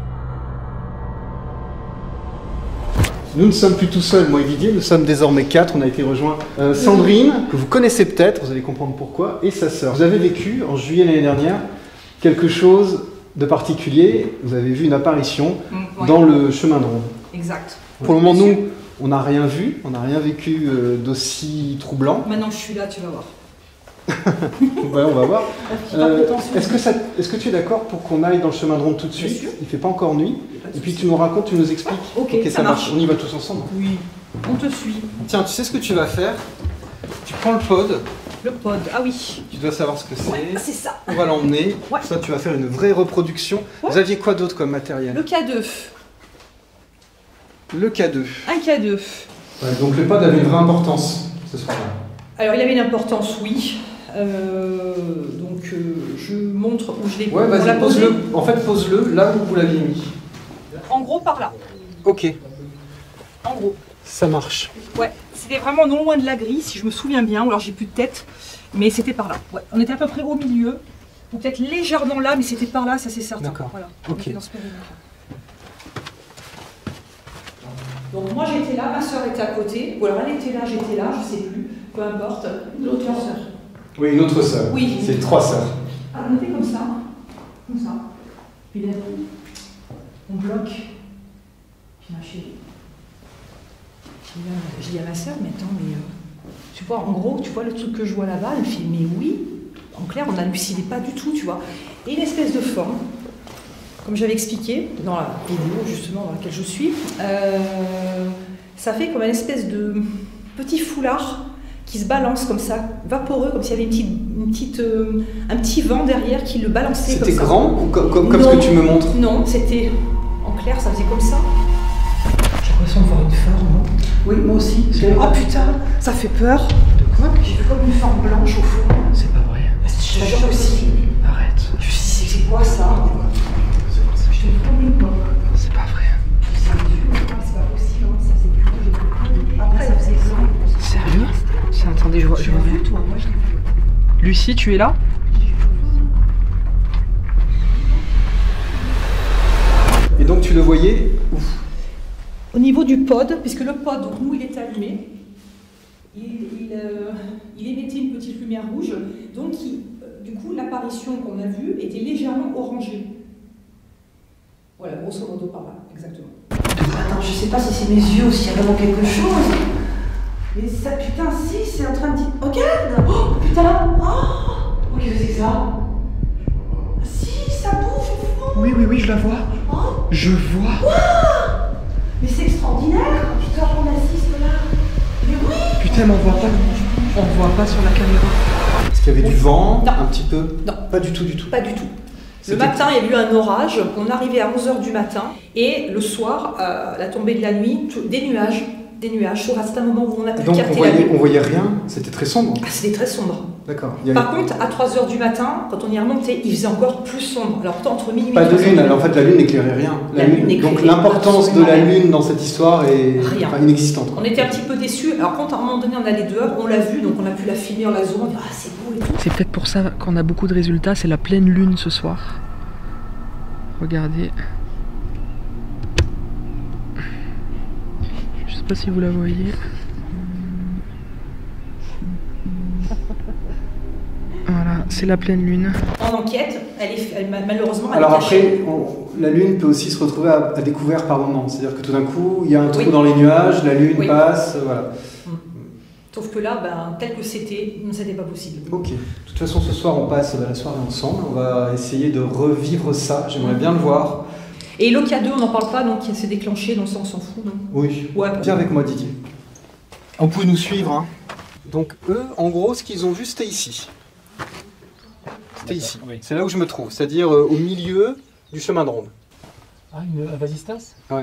Nous ne sommes plus tout seuls, moi et Didier, nous sommes désormais quatre, on a été rejoints euh, Sandrine, que vous connaissez peut-être, vous allez comprendre pourquoi, et sa sœur. Vous avez vécu, en juillet l'année dernière, quelque chose de particulier, vous avez vu une apparition mmh, ouais. dans le chemin de ronde. Exact. Pour le moment, nous, on n'a rien vu, on n'a rien vécu euh, d'aussi troublant. Maintenant je suis là, tu vas voir. Ouais, on va voir. Euh, Est-ce que, ça, est-ce que tu es d'accord pour qu'on aille dans le chemin de ronde tout de suite? Il ne fait pas encore nuit. Et puis tu nous racontes, tu nous expliques. Ok, okay ça, ça marche. marche. On y va tous ensemble. Oui, on te suit. Tiens, tu sais ce que tu vas faire? Tu prends le pod. Le pod, ah oui. Tu dois savoir ce que c'est. Ouais, c'est ça. On va l'emmener. Ouais. Ça, tu vas faire une vraie reproduction. Ouais. Vous aviez quoi d'autre comme matériel? Le K deux. Le K deux. Un K deux. Ouais, donc le pod avait une vraie importance ce soir-là. Alors il avait une importance, oui. Euh, donc euh, je montre où je l'ai ouais, vas-y, pose-le. En fait, pose-le là où vous l'aviez mis. En gros, par là. Ok. En gros. Ça marche. Ouais, c'était vraiment non loin de la grille, si je me souviens bien, ou alors j'ai plus de tête, mais c'était par là. Ouais. On était à peu près au milieu, ou peut-être légèrement là, mais c'était par là, ça c'est certain. D'accord. Voilà. Ok. Dans ce donc moi j'étais là, ma soeur était à côté, ou alors elle était là, j'étais là, je sais plus, peu importe. L'autre soeur. Oui, une autre sœur. Oui. C'est trois sœurs. Ah, on était comme ça, comme ça. Puis là, on bloque. Puis ma chérie. Puis là, je dis à ma soeur, mais attends, mais euh, tu vois, en gros, tu vois le truc que je vois là-bas, elle fait, mais oui. En clair, on n'hallucinait pas du tout, tu vois. Et une espèce de forme, comme j'avais expliqué dans la vidéo justement dans laquelle je suis, euh, ça fait comme une espèce de petit foulard qui se balance comme ça, vaporeux, comme s'il y avait une petite, une petite, euh, un petit vent derrière qui le balançait comme ça. C'était grand, comme, comme, comme ce que tu me montres? Non, c'était en clair, ça faisait comme ça. J'ai l'impression de voir une forme, non? Oui, moi aussi. Oh putain, ça fait peur. De quoi? J'ai vu comme une forme blanche au fond. C'est pas vrai. Je te jure aussi. Arrête. Je me suis dit, c'est quoi ça? Je te promets quoi. C'est pas vrai. C'est pas possible, ça faisait plus. Après, ça faisait ça. Sérieux? Attendez, je vois. Tu l'as vu, toi? Moi, je l'ai vu. Lucie, tu es là? Et donc, tu le voyais où? Au niveau du pod, puisque le pod, donc nous, il est allumé. Il, il, euh, il émettait une petite lumière rouge. Donc, il, euh, du coup, l'apparition qu'on a vue était légèrement orangée. Voilà, grosso modo par là, exactement. Attends, je sais pas si c'est mes yeux ou s'il y a vraiment quelque chose. Mais ça, putain, si, c'est en train de dire... Regarde! Oh, putain! Oh! Qu'est-ce que c'est que ça? Si, ça bouge au fond! Oui, oui, oui, je la vois. Oh. Je vois. Wow. Mais c'est extraordinaire! Putain, on assiste là! Mais oui! Putain, mais on voit pas. On voit pas sur la caméra. Est-ce qu'il y avait oui. du vent? Non. Un petit peu? Non. Pas du tout, du tout? Pas du tout. Le matin, il y a eu un orage. On arrivait à onze heures du matin. Et le soir, à la tombée de la nuit, des nuages. des nuages sur un certain moment où on a pu Donc on capter la voyait, lune. on voyait rien, c'était très sombre. Ah, c'était très sombre. D'accord. Par contre, à trois heures du matin, quand on y remontait, il faisait encore plus sombre. Alors pourtant, entre minuit Pas et de trois heures lune, du alors en matin, fait la lune n'éclairait rien. La lune n'éclairait Donc l'importance de la absolument rien. lune dans cette histoire est Rien. enfin, inexistante. on était un petit peu déçus. Alors quand à un moment donné, on allait dehors, on l'a vu, donc on a pu la filmer en la zoomant, on dit ah c'est beau et tout. C'est peut-être pour ça qu'on a beaucoup de résultats, c'est la pleine lune ce soir. Regardez. Je sais pas si vous la voyez. Voilà, c'est la pleine lune. En enquête, elle est, elle, malheureusement, elle Alors est cachée. après, on- la lune peut aussi se retrouver à, à découvert par moment. C'est-à-dire que tout d'un coup, il y a un trou Oui. dans les nuages, la lune Oui. passe, euh, voilà. Sauf que là, ben, tel que c'était, c'était pas possible. Ok. De toute façon, ce soir, on passe la soirée ensemble. On va essayer de revivre ça. J'aimerais bien le voir. Et l'O K deux, on n'en parle pas, donc c'est déclenché, donc ça on s'en fout. Non Oui. Ouais. Viens avec moi, Didier. On peut nous suivre. Hein. Donc eux, en gros, ce qu'ils ont vu, c'était ici. C'était ici. Oui. C'est là où je me trouve, c'est-à-dire euh, au milieu du chemin de ronde. Ah, une un vasistas? Ouais.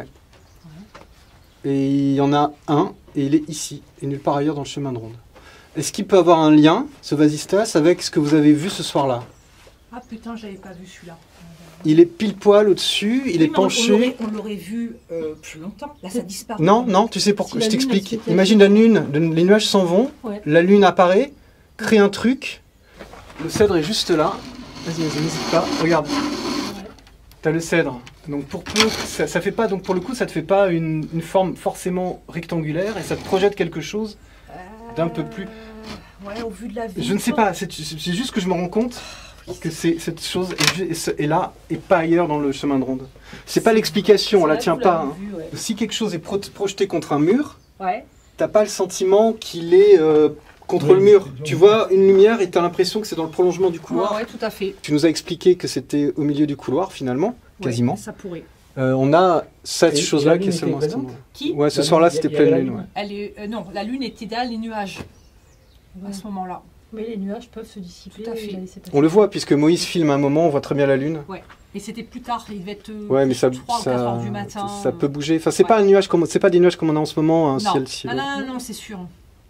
Et il y en a un, et il est ici, et nulle part ailleurs dans le chemin de ronde. Est-ce qu'il peut avoir un lien, ce vasistas, avec ce que vous avez vu ce soir-là? Ah putain, j'avais pas vu celui-là. Il est pile poil au-dessus, il Oui, est mais on- penché. On l'aurait- on l'aurait vu euh, plus longtemps. Là, ça disparaît. Non, non, tu sais pourquoi, Si je la lune, t'explique. elle s'était- Imagine la lune, le- les nuages s'en vont, Ouais. la lune apparaît, crée un truc, le cèdre est juste là. Vas-y, vas-y, n'hésite pas, regarde. T'as le cèdre. Donc pour peu, que ça, ça fait pas, donc pour le coup, ça te fait pas une, une forme forcément rectangulaire et ça te projette quelque chose d'un peu plus. Ouais, au vu de la vie. Je ne sais pas, c'est c'est juste que je me rends compte que c'est cette chose est, ju- est ce- est là et pas ailleurs dans le chemin de ronde. C'est pas l'explication, on la tient pas. Hein. Vu, ouais. Si quelque chose est pro- projeté contre un mur, Ouais. t'as pas le sentiment qu'il est euh, contre Oui, le mur. c'est Tu dur. vois une lumière et t'as l'impression que c'est dans le prolongement du couloir. Ouais, ouais, tout à fait. Tu nous as expliqué que c'était au milieu du couloir finalement, quasiment. Ouais, ça pourrait. Euh, on a cette Et- chose-là et la qui est lune seulement à était cet endroit. Qui Ouais, ce La soir-là lune, c'était il y avait pleine la lune. lune. Ouais. Elle est, euh, non, la lune était derrière les nuages à ce moment-là. Mais les nuages peuvent se dissiper. Tout à fait. et la laisser passer. On le voit puisque Moïse filme un moment, on voit très bien la lune. Et c'était plus tard, il devait être euh, Ouais, mais ça, trois ou quatre ça, heures du matin. ça peut bouger. Enfin, c'est Ouais. pas un nuage comme, c'est pas des nuages comme on a en ce moment, un Non. ciel ciel. Ah, non, non, non, c'est sûr.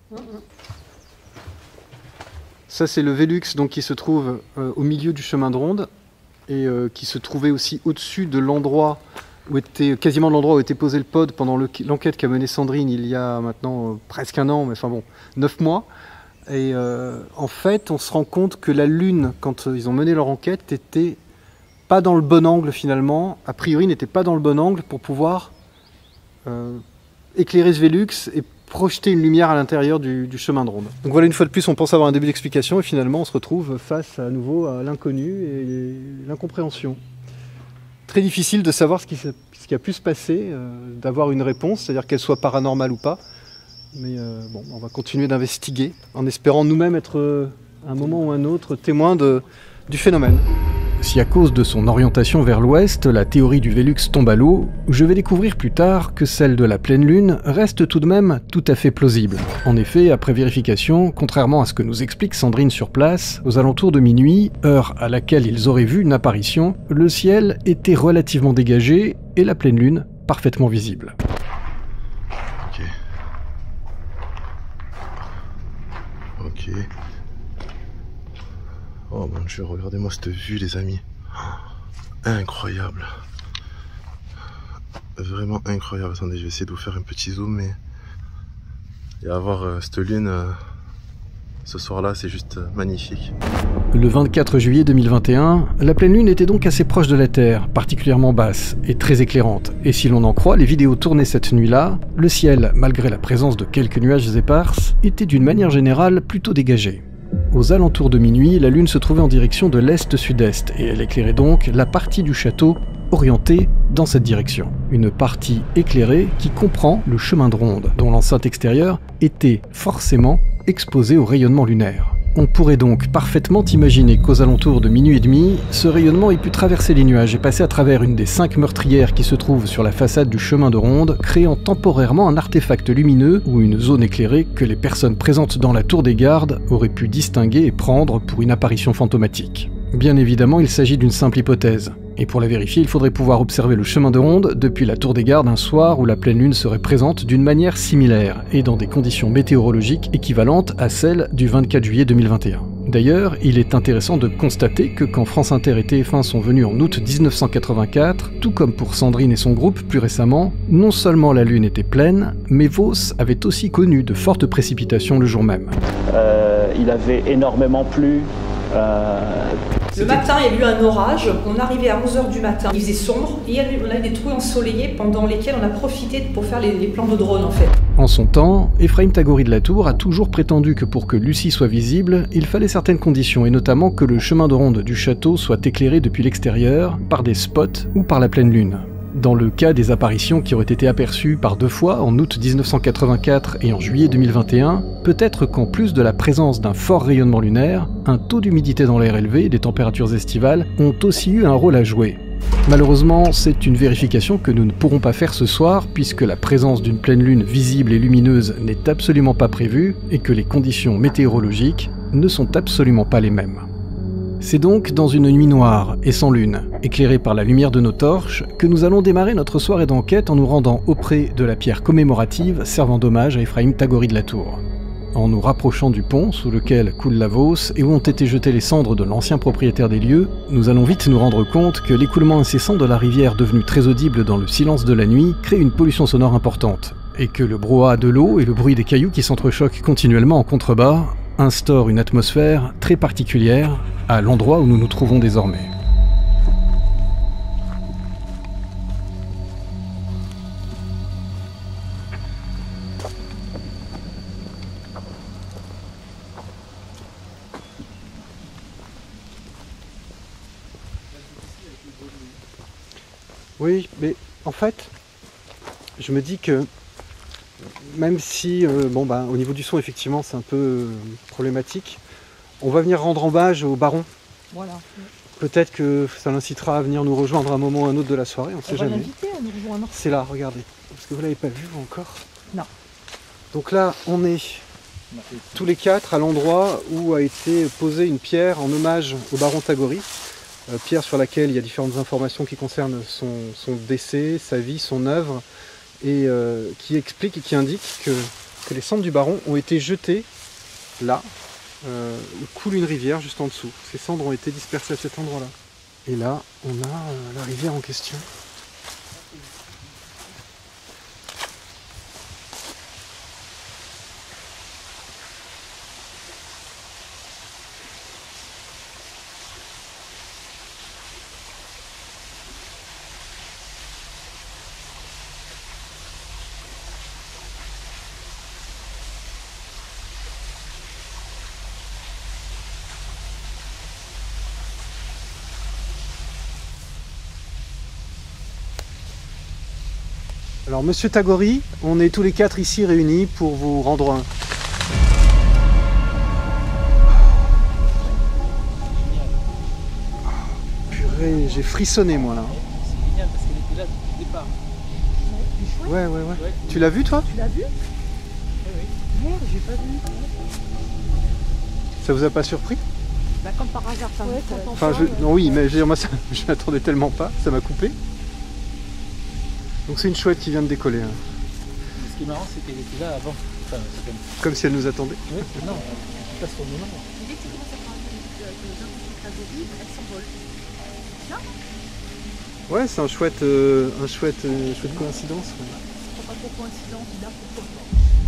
Ça, c'est le Velux donc qui se trouve euh, au milieu du chemin de ronde et euh, qui se trouvait aussi au-dessus de l'endroit où était quasiment l'endroit où était posé le pod pendant le- l'enquête qu'a menée Sandrine il y a maintenant euh, presque un an, mais enfin bon, neuf mois. Et euh, en fait, on se rend compte que la Lune, quand euh, ils ont mené leur enquête, était pas dans le bon angle finalement. A priori, n'était pas dans le bon angle pour pouvoir euh, éclairer ce Velux et projeter une lumière à l'intérieur du, du chemin de ronde. Donc voilà, une fois de plus, on pense avoir un début d'explication et finalement, on se retrouve face à nouveau à l'inconnu et l'incompréhension. Très difficile de savoir ce qui, s'est- ce qui a pu se passer, euh, d'avoir une réponse, c'est-à-dire qu'elle soit paranormale ou pas. Mais euh, bon, on va continuer d'investiguer en espérant nous-mêmes être, euh, à un moment ou un autre, témoins de, du phénomène. Si à cause de son orientation vers l'ouest, la théorie du Velux tombe à l'eau, je vais découvrir plus tard que celle de la pleine lune reste tout de même tout à fait plausible. En effet, après vérification, contrairement à ce que nous explique Sandrine sur place, aux alentours de minuit, heure à laquelle ils auraient vu une apparition, le ciel était relativement dégagé et la pleine lune parfaitement visible. Ok. Ok. Oh mon dieu, regardez-moi cette vue les amis. Incroyable. Vraiment incroyable. Attendez, je vais essayer de vous faire un petit zoom mais... Et avoir euh, cette lune euh, ce soir-là, c'est juste euh, magnifique. Le vingt-quatre juillet deux mille vingt et un, la pleine lune était donc assez proche de la Terre, particulièrement basse et très éclairante. Et si l'on en croit les vidéos tournées cette nuit-là, le ciel, malgré la présence de quelques nuages éparses, était d'une manière générale plutôt dégagé. Aux alentours de minuit, la lune se trouvait en direction de l'est-sud-est et elle éclairait donc la partie du château orientée dans cette direction. Une partie éclairée qui comprend le chemin de ronde, dont l'enceinte extérieure était forcément exposée au rayonnement lunaire. On pourrait donc parfaitement imaginer qu'aux alentours de minuit et demi, ce rayonnement ait pu traverser les nuages et passer à travers une des cinq meurtrières qui se trouvent sur la façade du chemin de ronde, créant temporairement un artefact lumineux ou une zone éclairée que les personnes présentes dans la tour des gardes auraient pu distinguer et prendre pour une apparition fantomatique. Bien évidemment, il s'agit d'une simple hypothèse. Et pour la vérifier, il faudrait pouvoir observer le chemin de ronde depuis la tour des gardes un soir où la pleine lune serait présente d'une manière similaire et dans des conditions météorologiques équivalentes à celles du vingt-quatre juillet deux mille vingt et un. D'ailleurs, il est intéressant de constater que quand France Inter et T F un sont venus en août mille neuf cent quatre-vingt-quatre, tout comme pour Sandrine et son groupe plus récemment, non seulement la lune était pleine, mais Vos avait aussi connu de fortes précipitations le jour même. Euh, il avait énormément plu. Euh... Le matin, il y a eu un orage, on arrivait à onze heures du matin, il faisait sombre, et on avait des trous ensoleillés pendant lesquels on a profité pour faire les, les plans de drone en fait. En son temps, Ephraim Tagori de la Tour a toujours prétendu que pour que Lucie soit visible, il fallait certaines conditions, et notamment que le chemin de ronde du château soit éclairé depuis l'extérieur, par des spots ou par la pleine lune. Dans le cas des apparitions qui auraient été aperçues par deux fois, en août mille neuf cent quatre-vingt-quatre et en juillet deux mille vingt et un, peut-être qu'en plus de la présence d'un fort rayonnement lunaire, un taux d'humidité dans l'air élevé et des températures estivales ont aussi eu un rôle à jouer. Malheureusement, c'est une vérification que nous ne pourrons pas faire ce soir, puisque la présence d'une pleine lune visible et lumineuse n'est absolument pas prévue, et que les conditions météorologiques ne sont absolument pas les mêmes. C'est donc dans une nuit noire et sans lune, éclairée par la lumière de nos torches, que nous allons démarrer notre soirée d'enquête en nous rendant auprès de la pierre commémorative servant d'hommage à Ephraim Tagori de la Tour. En nous rapprochant du pont sous lequel coule la Vos et où ont été jetées les cendres de l'ancien propriétaire des lieux, nous allons vite nous rendre compte que l'écoulement incessant de la rivière devenue très audible dans le silence de la nuit crée une pollution sonore importante, et que le brouhaha de l'eau et le bruit des cailloux qui s'entrechoquent continuellement en contrebas instaurent une atmosphère très particulière à l'endroit où nous nous trouvons désormais. Oui, mais en fait, je me dis que même si, euh, bon bah, au niveau du son, effectivement, c'est un peu euh, problématique, on va venir rendre hommage au baron. Voilà. Peut-être que ça l'incitera à venir nous rejoindre à un moment ou à un autre de la soirée, on ne sait on va jamais. l'inviter à nous rejoindre. C'est là, regardez. Parce que vous ne l'avez pas vu vous, encore. Non. Donc là, on est tous les quatre à l'endroit où a été posée une pierre en hommage au baron Tagori. Euh, pierre sur laquelle il y a différentes informations qui concernent son, son décès, sa vie, son œuvre, et euh, qui explique et qui indique que, que les cendres du baron ont été jetées là, euh, où coule une rivière juste en dessous. Ces cendres ont été dispersées à cet endroit-là. Et là, on a euh, la rivière en question. Alors, monsieur Tagori, on est tous les quatre ici réunis pour vous rendre un. Purée, j'ai frissonné moi là. C'est génial parce qu'elle était là depuis le départ. Ouais, ouais, ouais. ouais. Tu l'as vu toi? Tu l'as vu? Oui, oui. Merde, j'ai pas vu. Ça vous a pas surpris? Bah, comme par hasard, ça ouais, me Enfin, je... non, oui, mais je, moi, ça, je m'attendais tellement pas, ça m'a coupé. Donc c'est une chouette qui vient de décoller. Hein. Ce qui est marrant, c'est qu'elle était là avant. Enfin, comme... comme si elle nous attendait. Oui, non, pas sur le moment. Dès que tu commences à parler de Tagori, elle s'envole. Non? Ouais, c'est un chouette, euh, un chouette, euh, chouette coïncidence. Ouais. C'est pas trop coïncidence, là, pourquoi?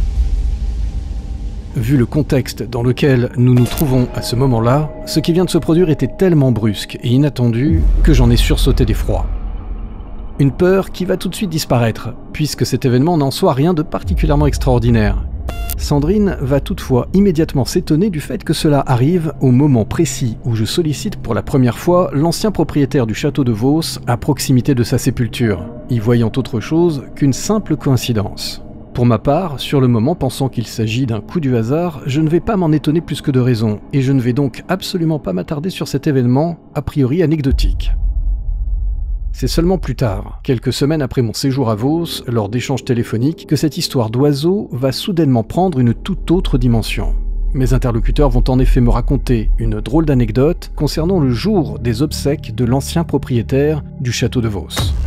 Vu le contexte dans lequel nous nous trouvons à ce moment-là, ce qui vient de se produire était tellement brusque et inattendu que j'en ai sursauté d'effroi. Une peur qui va tout de suite disparaître, puisque cet événement n'en soit rien de particulièrement extraordinaire. Sandrine va toutefois immédiatement s'étonner du fait que cela arrive au moment précis où je sollicite pour la première fois l'ancien propriétaire du château de Vos à proximité de sa sépulture, y voyant autre chose qu'une simple coïncidence. Pour ma part, sur le moment pensant qu'il s'agit d'un coup du hasard, je ne vais pas m'en étonner plus que de raison, et je ne vais donc absolument pas m'attarder sur cet événement, a priori anecdotique. C'est seulement plus tard, quelques semaines après mon séjour à Vos, lors d'échanges téléphoniques, que cette histoire d'oiseau va soudainement prendre une toute autre dimension. Mes interlocuteurs vont en effet me raconter une drôle d'anecdote concernant le jour des obsèques de l'ancien propriétaire du château de Vos.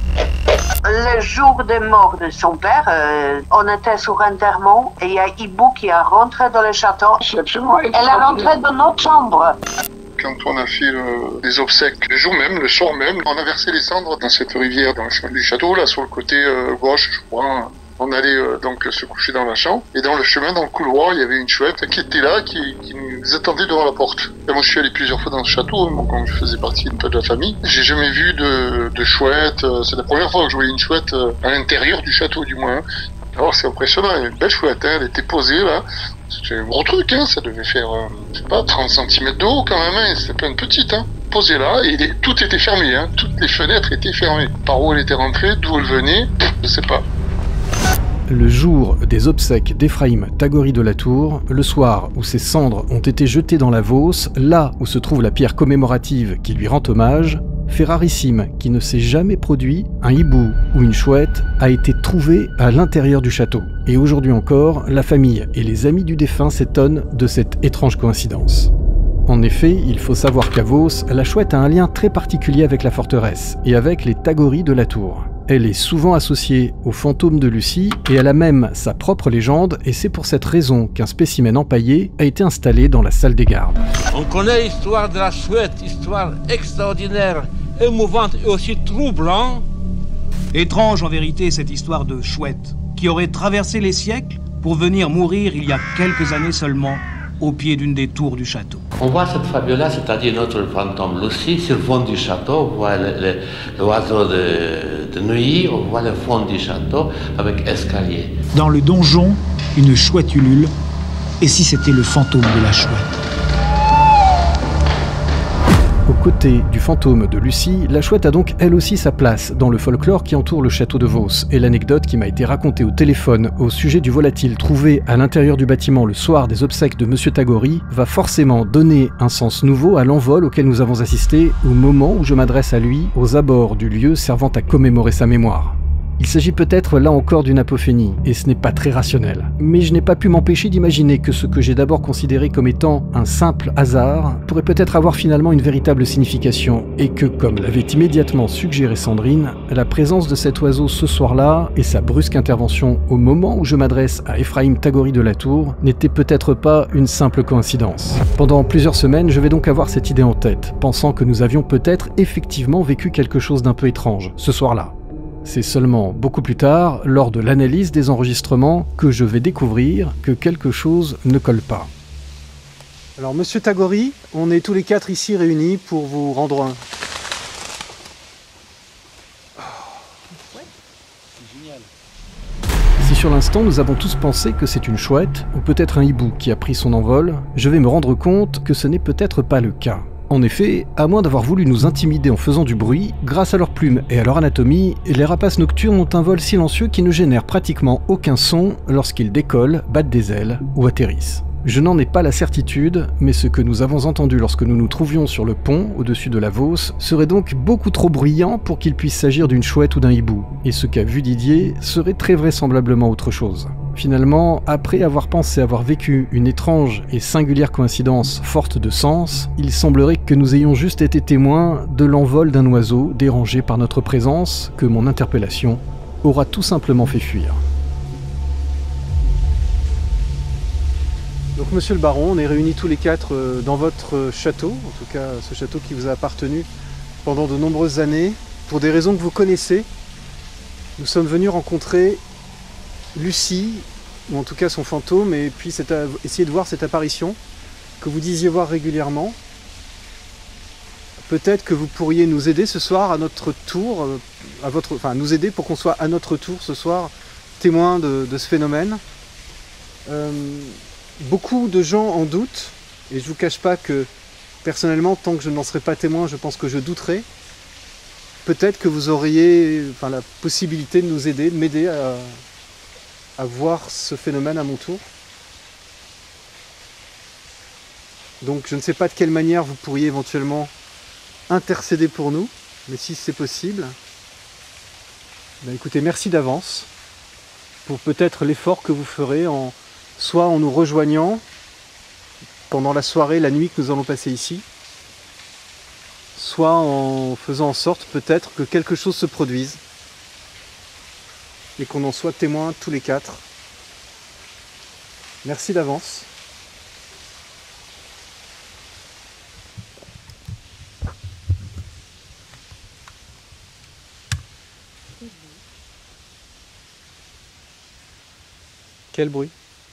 Le jour de mort de son père, euh, on était sur enterrement et il y a Hibou qui est rentré dans le château. Elle est rentrée dans notre chambre. Quand on a fait le, les obsèques, le jour même, le soir même, on a versé les cendres dans cette rivière, dans le chemin du château, là sur le côté euh, gauche, je crois. On allait euh, donc se coucher dans la chambre. Et dans le chemin, dans le couloir, il y avait une chouette qui était là, qui, qui nous attendait devant la porte. Et moi, je suis allé plusieurs fois dans ce château, hein, quand je faisais partie un peu de la famille. J'ai jamais vu de, de chouette. C'est la première fois que je voyais une chouette euh, à l'intérieur du château, du moins. Alors, c'est impressionnant. Il y a une belle chouette, hein, elle était posée là. C'était un gros truc, hein, ça devait faire, euh, je sais pas, trente centimètres de haut quand même, hein, c'était pas une petite, hein. Posée là, et les, tout était fermé, hein, toutes les fenêtres étaient fermées. Par où elle était rentrée, d'où elle venait, je sais pas. Le jour des obsèques d'Ephraïm Tagory de la Tour, le soir où ses cendres ont été jetées dans la Vos, là où se trouve la pierre commémorative qui lui rend hommage, fait rarissime qui ne s'est jamais produit, un hibou ou une chouette a été trouvé à l'intérieur du château. Et aujourd'hui encore, la famille et les amis du défunt s'étonnent de cette étrange coïncidence. En effet, il faut savoir qu'à Vos, la chouette a un lien très particulier avec la forteresse et avec les Tagory de la Tour. Elle est souvent associée au fantôme de Lucie et elle a même sa propre légende et c'est pour cette raison qu'un spécimen empaillé a été installé dans la salle des gardes. On connaît l'histoire de la chouette, histoire extraordinaire, émouvante et aussi troublante. Étrange en vérité cette histoire de chouette qui aurait traversé les siècles pour venir mourir il y a quelques années seulement au pied d'une des tours du château. On voit cette fabule-là, c'est-à-dire notre fantôme Lucie, sur le fond du château, on voit l'oiseau de, de Neuilly, on voit le fond du château avec escalier. Dans le donjon, une chouette ulule, et si c'était le fantôme de la chouette? Aux côtés du fantôme de Lucie, la chouette a donc elle aussi sa place dans le folklore qui entoure le château de Vos. Et l'anecdote qui m'a été racontée au téléphone au sujet du volatile trouvé à l'intérieur du bâtiment le soir des obsèques de Monsieur Tagory va forcément donner un sens nouveau à l'envol auquel nous avons assisté au moment où je m'adresse à lui aux abords du lieu servant à commémorer sa mémoire. Il s'agit peut-être là encore d'une apophénie, et ce n'est pas très rationnel. Mais je n'ai pas pu m'empêcher d'imaginer que ce que j'ai d'abord considéré comme étant un simple hasard pourrait peut-être avoir finalement une véritable signification, et que, comme l'avait immédiatement suggéré Sandrine, la présence de cet oiseau ce soir-là et sa brusque intervention au moment où je m'adresse à Ephraïm Tagory de la Tour n'était peut-être pas une simple coïncidence. Pendant plusieurs semaines, je vais donc avoir cette idée en tête, pensant que nous avions peut-être effectivement vécu quelque chose d'un peu étrange ce soir-là. C'est seulement beaucoup plus tard, lors de l'analyse des enregistrements, que je vais découvrir que quelque chose ne colle pas. Alors, Monsieur Tagory, on est tous les quatre ici réunis pour vous rendre un... Si sur l'instant nous avons tous pensé que c'est une chouette, ou peut-être un hibou qui a pris son envol, je vais me rendre compte que ce n'est peut-être pas le cas. En effet, à moins d'avoir voulu nous intimider en faisant du bruit, grâce à leurs plumes et à leur anatomie, les rapaces nocturnes ont un vol silencieux qui ne génère pratiquement aucun son lorsqu'ils décollent, battent des ailes ou atterrissent. Je n'en ai pas la certitude, mais ce que nous avons entendu lorsque nous nous trouvions sur le pont au-dessus de la Vos serait donc beaucoup trop bruyant pour qu'il puisse s'agir d'une chouette ou d'un hibou, et ce qu'a vu Didier serait très vraisemblablement autre chose. Finalement, après avoir pensé avoir vécu une étrange et singulière coïncidence forte de sens, il semblerait que nous ayons juste été témoins de l'envol d'un oiseau dérangé par notre présence que mon interpellation aura tout simplement fait fuir. Donc Monsieur le Baron, on est réunis tous les quatre dans votre château, en tout cas ce château qui vous a appartenu pendant de nombreuses années. Pour des raisons que vous connaissez, nous sommes venus rencontrer Lucie, ou en tout cas son fantôme, et puis essayer de voir cette apparition que vous disiez voir régulièrement. Peut-être que vous pourriez nous aider ce soir à notre tour, à votre, enfin nous aider pour qu'on soit à notre tour ce soir témoin de, de ce phénomène. Euh, beaucoup de gens en doutent, et je ne vous cache pas que personnellement, tant que je n'en serai pas témoin, je pense que je douterai. Peut-être que vous auriez enfin, la possibilité de nous aider, de m'aider à, à voir ce phénomène à mon tour. Donc je ne sais pas de quelle manière vous pourriez éventuellement intercéder pour nous, mais si c'est possible, ben écoutez, merci d'avance pour peut-être l'effort que vous ferez en soit en nous rejoignant, pendant la soirée, la nuit que nous allons passer ici, soit en faisant en sorte peut-être que quelque chose se produise et qu'on en soit témoins tous les quatre. Merci d'avance. Quel bruit?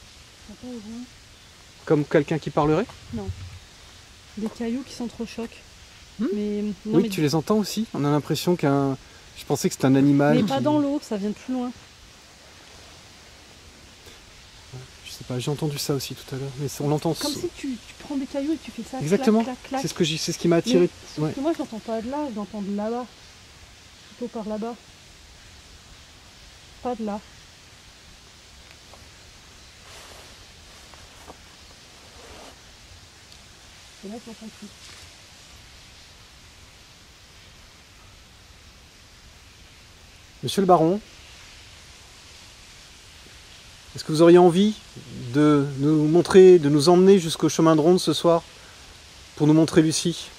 Comme quelqu'un qui parlerait? Non. Des cailloux qui s'entrechoquent. Hmm mais, non, oui, mais... tu les entends aussi? On a l'impression qu'un... Je pensais que c'était un animal. Mais qui... pas dans l'eau, ça vient de plus loin. Je sais pas, j'ai entendu ça aussi tout à l'heure. Mais on l'entend. Comme si tu, tu prends des cailloux et tu fais ça. Exactement. Clac, clac, clac. C'est ce que j'ai, c'est ce qui m'a attiré. Mais, ouais. que moi je l'entends pas de là, je l'entends de là-bas. Plutôt par là-bas. Pas de là. Et là, je l'entends plus. Monsieur le baron, est-ce que vous auriez envie de nous montrer, de nous emmener jusqu'au chemin de ronde ce soir pour nous montrer Lucie?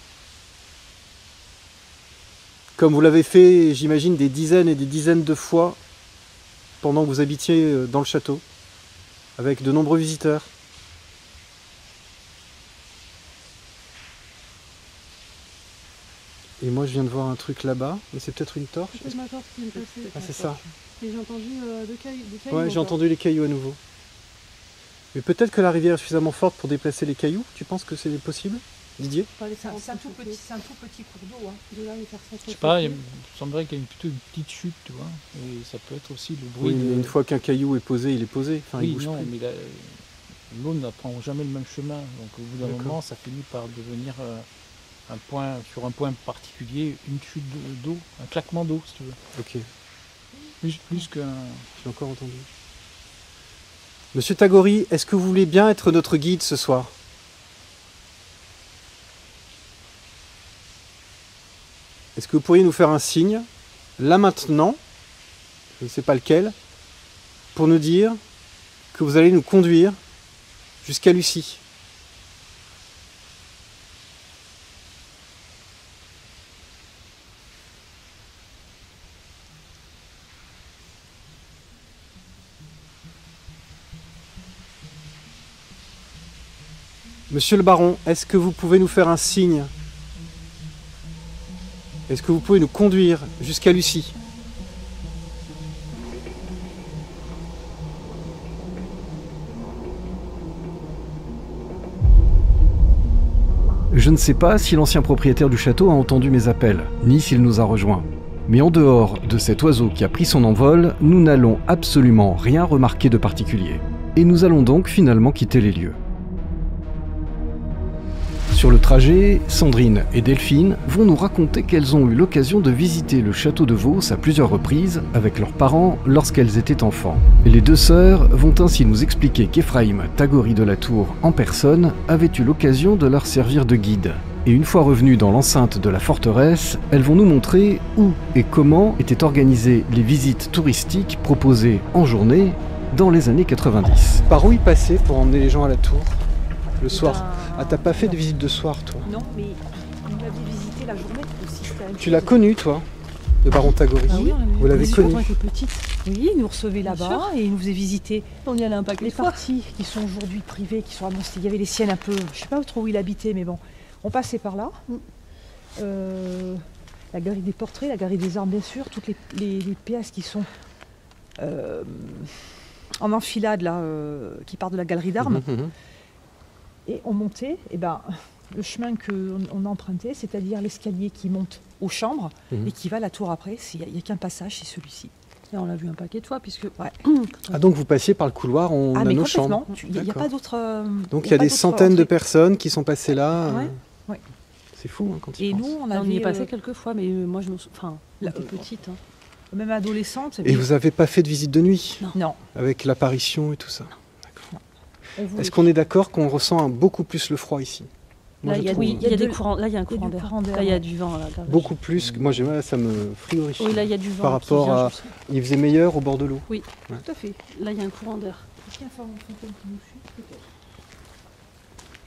Comme vous l'avez fait, j'imagine, des dizaines et des dizaines de fois pendant que vous habitiez dans le château, avec de nombreux visiteurs. Et moi je viens de voir un truc là-bas, mais c'est peut-être une torche. C'est ma torche qui vient de passer. Ah, c'est ça. Et j'ai entendu euh, deux cailloux. Des cailloux Ouais, j'ai entendu les cailloux à nouveau. Mais peut-être que la rivière est suffisamment forte pour déplacer les cailloux. Tu penses que c'est possible, Didier? C'est un, un, tout petit, un tout petit cours d'eau. Hein. De là, je sais pas, il me semblerait qu'il y a une, plutôt une petite chute, tu vois. Et ça peut être aussi le bruit. Oui, mais de... une fois qu'un caillou est posé, il est posé. Enfin, oui, il bouge non, plus. mais l'eau ne prend jamais le même chemin. Donc au bout d'un moment, ça finit par devenir euh, un point, sur un point particulier, une chute d'eau, un claquement d'eau, si tu veux. Ok. Plus, plus qu'un... J'ai encore entendu. Monsieur Tagori, est-ce que vous voulez bien être notre guide ce soir? Est-ce que vous pourriez nous faire un signe, là maintenant, je ne sais pas lequel, pour nous dire que vous allez nous conduire jusqu'à Lucie? Monsieur le baron, est-ce que vous pouvez nous faire un signe? Est-ce que vous pouvez nous conduire jusqu'à Lucie? Je ne sais pas si l'ancien propriétaire du château a entendu mes appels, ni s'il nous a rejoints. Mais en dehors de cet oiseau qui a pris son envol, nous n'allons absolument rien remarquer de particulier. Et nous allons donc finalement quitter les lieux. Sur le trajet, Sandrine et Delphine vont nous raconter qu'elles ont eu l'occasion de visiter le château de Vos à plusieurs reprises avec leurs parents lorsqu'elles étaient enfants. Et les deux sœurs vont ainsi nous expliquer qu'Ephraïm Tagori de la Tour en personne avait eu l'occasion de leur servir de guide. Et une fois revenues dans l'enceinte de la forteresse, elles vont nous montrer où et comment étaient organisées les visites touristiques proposées en journée dans les années quatre-vingt-dix. Par où y passer pour emmener les gens à la tour le soir? Ben... Ah, t'as pas fait de visite de soir, toi? Non, mais on l'avait visité la journée aussi. Tu l'as connu, toi, le baron Tagori? Ah oui, vous l'avez connu? Quand on était petite. Oui, il nous recevait là-bas et il nous faisait visiter. On y allait un paquet les de fois. parties qui sont aujourd'hui privées, qui sont annoncées. Il y avait les siennes un peu, je sais pas trop où il habitait, mais bon, on passait par là. Mm. Euh, la galerie des portraits, la galerie des armes, bien sûr, toutes les, les, les pièces qui sont euh, en enfilade là, euh, qui partent de la galerie d'armes. Mmh, mmh. Et on montait, et ben, le chemin qu'on on empruntait, c'est-à-dire l'escalier qui monte aux chambres mmh. et qui va à la tour après, il n'y a, a qu'un passage, c'est celui-ci. Et on l'a vu un paquet de fois, puisque... Ouais. Ah, donc vous passiez par le couloir, on ah, a mais nos chambres. Il n'y a, a pas d'autres... Euh, donc il y a, y a des centaines de personnes qui sont passées là. Ouais, euh... ouais. C'est fou hein, quand il Et pense. nous, on, on y est passé euh... quelques fois, mais euh, moi, je me souviens... Enfin, on était petite. Hein. Même adolescente. Et vous n'avez pas fait de visite de nuit? Non. non. Avec l'apparition et tout ça? D'accord. Est-ce qu'on est d'accord qu'on ressent un, beaucoup plus le froid ici? Moi, là, il y a, oui, il y a des courants. Là, il y a un courant d'air. Là, il y a du vent. Là, beaucoup plus. Que, moi, j'ai ça me frigorifie. Oui, là, il y a du vent. Par rapport à... Il faisait meilleur au bord de l'eau? Oui, ouais. Tout à fait. Là, il y a un courant d'air. Est-ce qu'il y a un fantôme qui nous suit?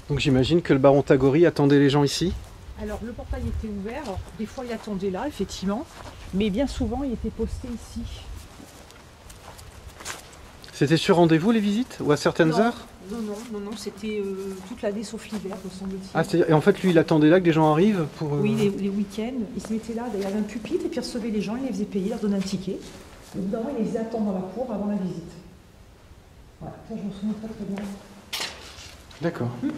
Donc j'imagine que le baron Tagori attendait les gens ici? Alors le portail était ouvert, alors, des fois il attendait là effectivement, mais bien souvent il était posté ici. C'était sur rendez-vous les visites ou à certaines non, heures? Non, non, non, non, c'était euh, toute l'année sauf l'hiver, me semble-t-il. Ah, et en fait lui il attendait là que les gens arrivent pour... Euh... Oui, les, les week-ends, il se mettait là, il y avait un pupitre et puis il recevait les gens, il les faisait payer, il leur donnait un ticket. Et évidemment il les faisait attendre dans la cour avant la visite. Voilà, ça je me souviens pas très bien. D'accord. Hum.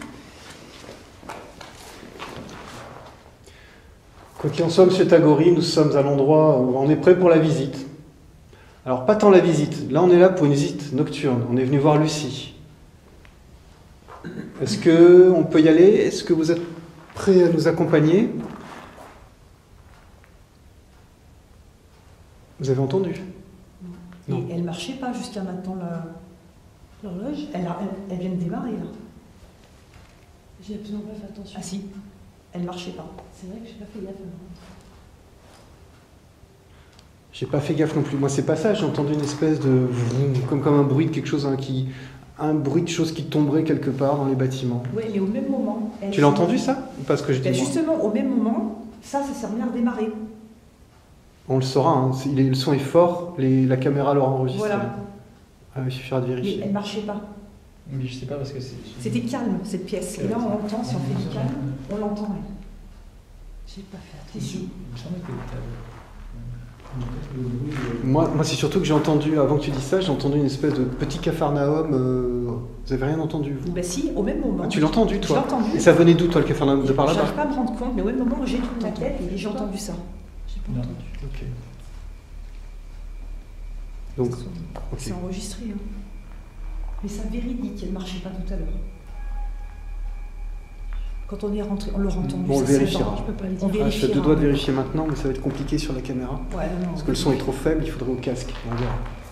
Quoi qu'il en soit, monsieur Tagori, nous sommes à l'endroit où on est prêt pour la visite. Alors, pas tant la visite. Là, on est là pour une visite nocturne. On est venu voir Lucie. Est-ce qu'on peut y aller? Est-ce que vous êtes prêt à nous accompagner? Vous avez entendu? Non. Et elle ne marchait pas jusqu'à maintenant, l'horloge. Elle, elle, elle vient de démarrer, là. J'ai absolument pas fait attention. Ah si, elle ne marchait pas. C'est vrai que j'ai pas fait gaffe. J'ai pas fait gaffe non plus. Moi, c'est pas ça. J'ai entendu une espèce de... Comme, comme un bruit de quelque chose hein, qui... Un bruit de chose qui tomberait quelque part dans les bâtiments. Oui, mais au même moment... Tu l'as entendu ça? Parce que je dis ben justement, au même moment, ça, ça s'est remis à redémarrer. On le saura. Hein. Il est, le son est fort. Les, la caméra l'aura enregistré. Voilà. Ah, il suffira de vérifier. Mais elle ne marchait pas. Mais je sais pas parce que c'est... C'était calme, cette pièce. Et là, on l'entend. Si on fait du calme, on l'entend. J'ai pas fait attention. Il me semble que Moi, moi c'est surtout que j'ai entendu, avant que tu dises ça, j'ai entendu une espèce de petit capharnaüm. Euh, vous avez rien entendu, vous? Bah si, au même moment. Ah, tu l'as entendu, toi? Je l'ai entendu. Et ça venait d'où, toi, le capharnaüm? De par là-bas? Je n'arrive pas à me rendre compte, mais au même moment, j'ai tourné la tête et j'ai entendu ça. J'ai pas entendu. Ok. Donc, c'est okay. Enregistré. Hein. Mais ça véridique, elle ne marchait pas tout à l'heure. Quand on est rentré, on l'aura entendu. Bon, on le vérifiera. Je peux pas le dire. On vérifiera. Ah, je fais deux doigts de vérifier maintenant, mais ça va être compliqué sur la caméra. Ouais, non, parce que le son est trop faible, il faudrait au casque. On verra.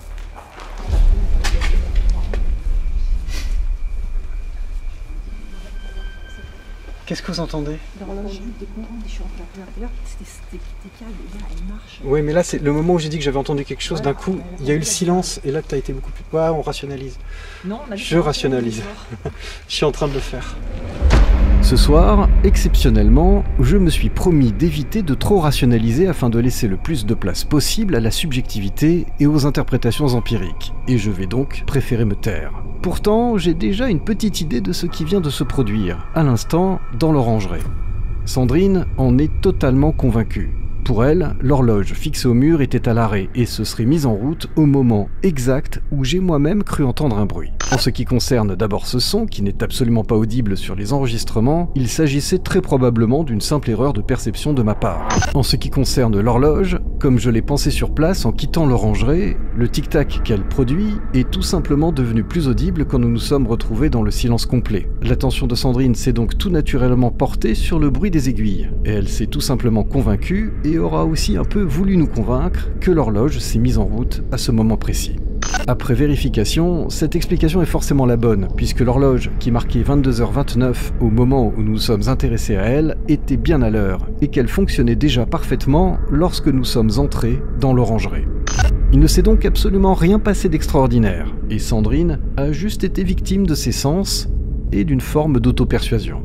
Qu'est-ce que vous entendez? L'horloge. C'était calme, et là, elle marche. Oui, mais là, c'est le moment où j'ai dit que j'avais entendu quelque chose, d'un coup, il y a eu le silence, et là, tu as été beaucoup plus... Ouais, on rationalise. Non, on a Je rationalise. Je suis en train de le faire. Ce soir, exceptionnellement, je me suis promis d'éviter de trop rationaliser afin de laisser le plus de place possible à la subjectivité et aux interprétations empiriques, et je vais donc préférer me taire. Pourtant, j'ai déjà une petite idée de ce qui vient de se produire, à l'instant, dans l'orangerie. Sandrine en est totalement convaincue. Pour elle, l'horloge fixée au mur était à l'arrêt et se serait mise en route au moment exact où j'ai moi-même cru entendre un bruit. En ce qui concerne d'abord ce son, qui n'est absolument pas audible sur les enregistrements, il s'agissait très probablement d'une simple erreur de perception de ma part. En ce qui concerne l'horloge, comme je l'ai pensé sur place en quittant l'orangerie, le tic-tac qu'elle produit est tout simplement devenu plus audible quand nous nous sommes retrouvés dans le silence complet. L'attention de Sandrine s'est donc tout naturellement portée sur le bruit des aiguilles, et elle s'est tout simplement convaincue et aura aussi un peu voulu nous convaincre que l'horloge s'est mise en route à ce moment précis. Après vérification, cette explication est forcément la bonne, puisque l'horloge, qui marquait vingt-deux heures vingt-neuf au moment où nous sommes intéressés à elle, était bien à l'heure, et qu'elle fonctionnait déjà parfaitement lorsque nous sommes entrés dans l'orangerie. Il ne s'est donc absolument rien passé d'extraordinaire, et Sandrine a juste été victime de ses sens et d'une forme d'auto-persuasion.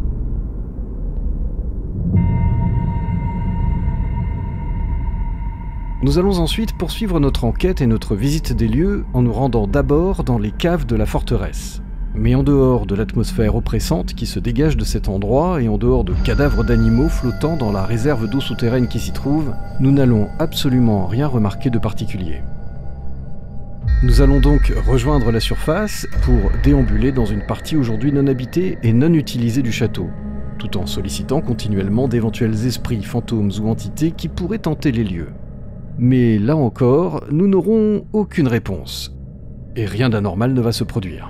Nous allons ensuite poursuivre notre enquête et notre visite des lieux en nous rendant d'abord dans les caves de la forteresse. Mais en dehors de l'atmosphère oppressante qui se dégage de cet endroit et en dehors de cadavres d'animaux flottant dans la réserve d'eau souterraine qui s'y trouve, nous n'allons absolument rien remarquer de particulier. Nous allons donc rejoindre la surface pour déambuler dans une partie aujourd'hui non habitée et non utilisée du château, tout en sollicitant continuellement d'éventuels esprits, fantômes ou entités qui pourraient tenter les lieux. Mais là encore, nous n'aurons aucune réponse. Et rien d'anormal ne va se produire.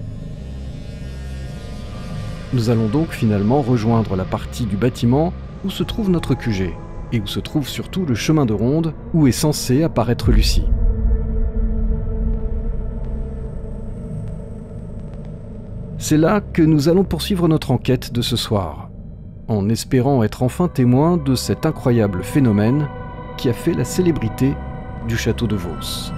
Nous allons donc finalement rejoindre la partie du bâtiment où se trouve notre Q G, et où se trouve surtout le chemin de ronde où est censée apparaître Lucie. C'est là que nous allons poursuivre notre enquête de ce soir, en espérant être enfin témoins de cet incroyable phénomène qui a fait la célébrité du château de Vos.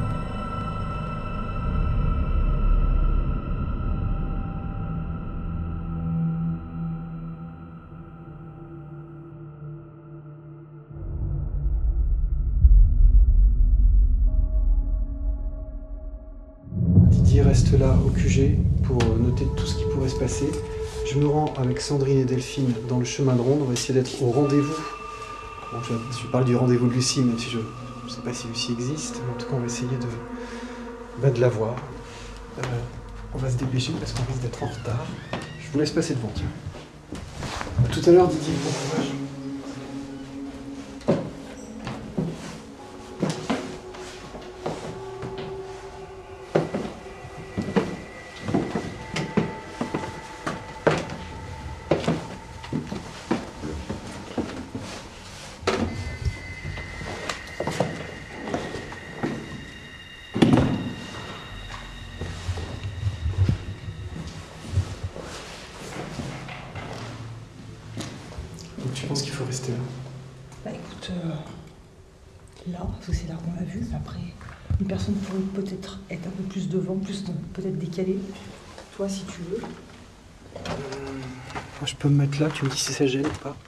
Didier reste là au Q G pour noter tout ce qui pourrait se passer. Je me rends avec Sandrine et Delphine dans le chemin de ronde. On va essayer d'être au rendez-vous. Bon, je, je parle du rendez-vous de Lucie, même si je ne sais pas si Lucie existe. Mais en tout cas, on va essayer de, bah, de la voir. Euh, on va se dépêcher parce qu'on risque d'être en retard. Je vous laisse passer devant, tiens. À tout à l'heure, Didier. Bon courage. Tu penses qu'il faut rester là? Bah écoute, euh, là, parce que c'est là qu'on l'a vu, après, une personne pourrait peut-être être un peu plus devant, plus peut-être décalée. Toi, si tu veux. Euh, moi, je peux me mettre là, tu me dis si ça gêne ou pas?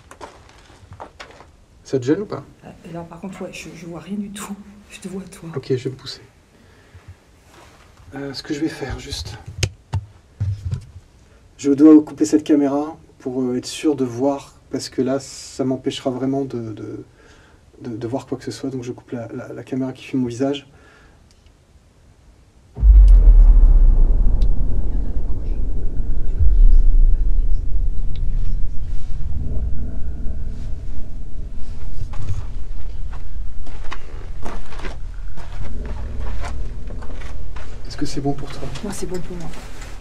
Ça te gêne ou pas? Là, par contre, ouais, je, je vois rien du tout. Je te vois, toi. Ok, je vais me pousser. Euh, ce que je vais faire, juste... Je dois couper cette caméra pour euh, être sûr de voir, parce que là, ça m'empêchera vraiment de, de, de, de voir quoi que ce soit. Donc je coupe la, la, la caméra qui filme mon visage. Est-ce que c'est bon pour toi? Moi, c'est bon pour moi.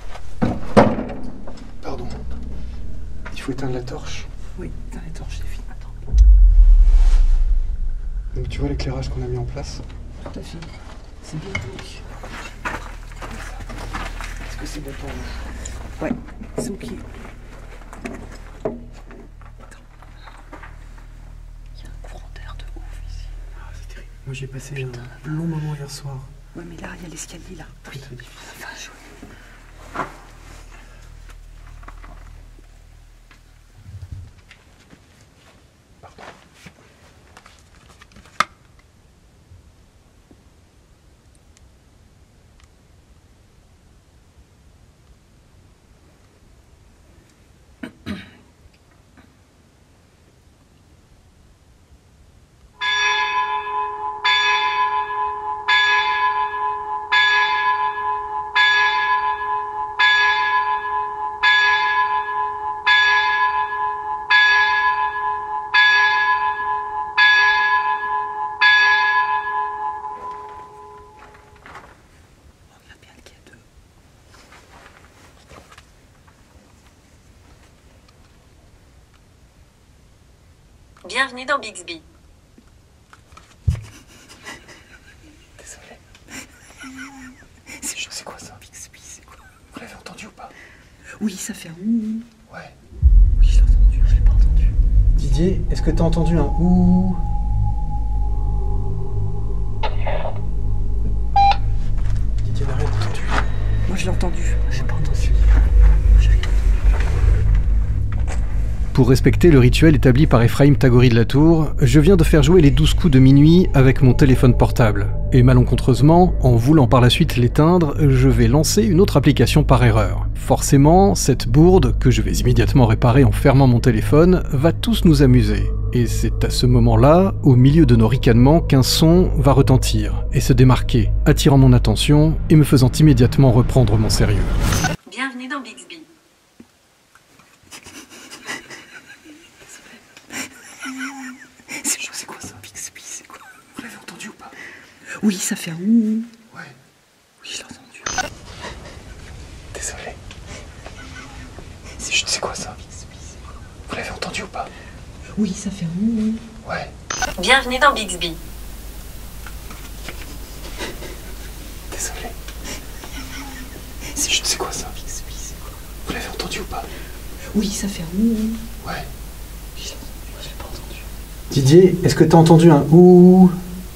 Pardon. Il faut éteindre la torche. Oui, éteins la torche, c'est fini. Attends. Donc tu vois l'éclairage qu'on a mis en place? Tout à fait. C'est bien donc. Est-ce que c'est bon pour vous? Ouais, c'est ok. Attends. Il y a un courant d'air de ouf ici. Ah, c'est terrible. Moi j'ai passé Putain. un long moment hier soir. Ouais, mais là, il y a l'escalier là. Très très difficile. Enfin, je... Bienvenue dans Bixby. Désolé. C'est quoi ça? Bixby, c'est quoi? Vous l'avez entendu ou pas? Oui, ça fait un ouh. Ouais. Oui, je l'ai entendu, je l'ai pas entendu. Didier, est-ce que t'as entendu un ouh? Didier n'a rien entendu. Moi, je l'ai entendu. J'ai pas entendu. Pour respecter le rituel établi par Ephraim Tagori de la Tour, je viens de faire jouer les douze coups de minuit avec mon téléphone portable. Et malencontreusement, en voulant par la suite l'éteindre, je vais lancer une autre application par erreur. Forcément, cette bourde, que je vais immédiatement réparer en fermant mon téléphone, va tous nous amuser. Et c'est à ce moment-là, au milieu de nos ricanements, qu'un son va retentir et se démarquer, attirant mon attention et me faisant immédiatement reprendre mon sérieux. Bienvenue dans Bixby. C'est quoi ça? Bixby, c'est quoi? Vous l'avez entendu ou pas? Oui, ça fait un ouh. Ouais. Oui, je l'ai entendu. Désolé. C'est quoi ça? Vous l'avez entendu ou pas? Oui, ça fait un ouh. Ouais. Bienvenue dans Bixby. Désolé. C'est quoi ça? Bixby, c'est quoi? Vous l'avez entendu ou pas? Oui, ça fait un ouh. Ouais. Oui, je l'ai entendu. Moi, je l'ai pas entendu. Didier, est-ce que t'as entendu un ouh?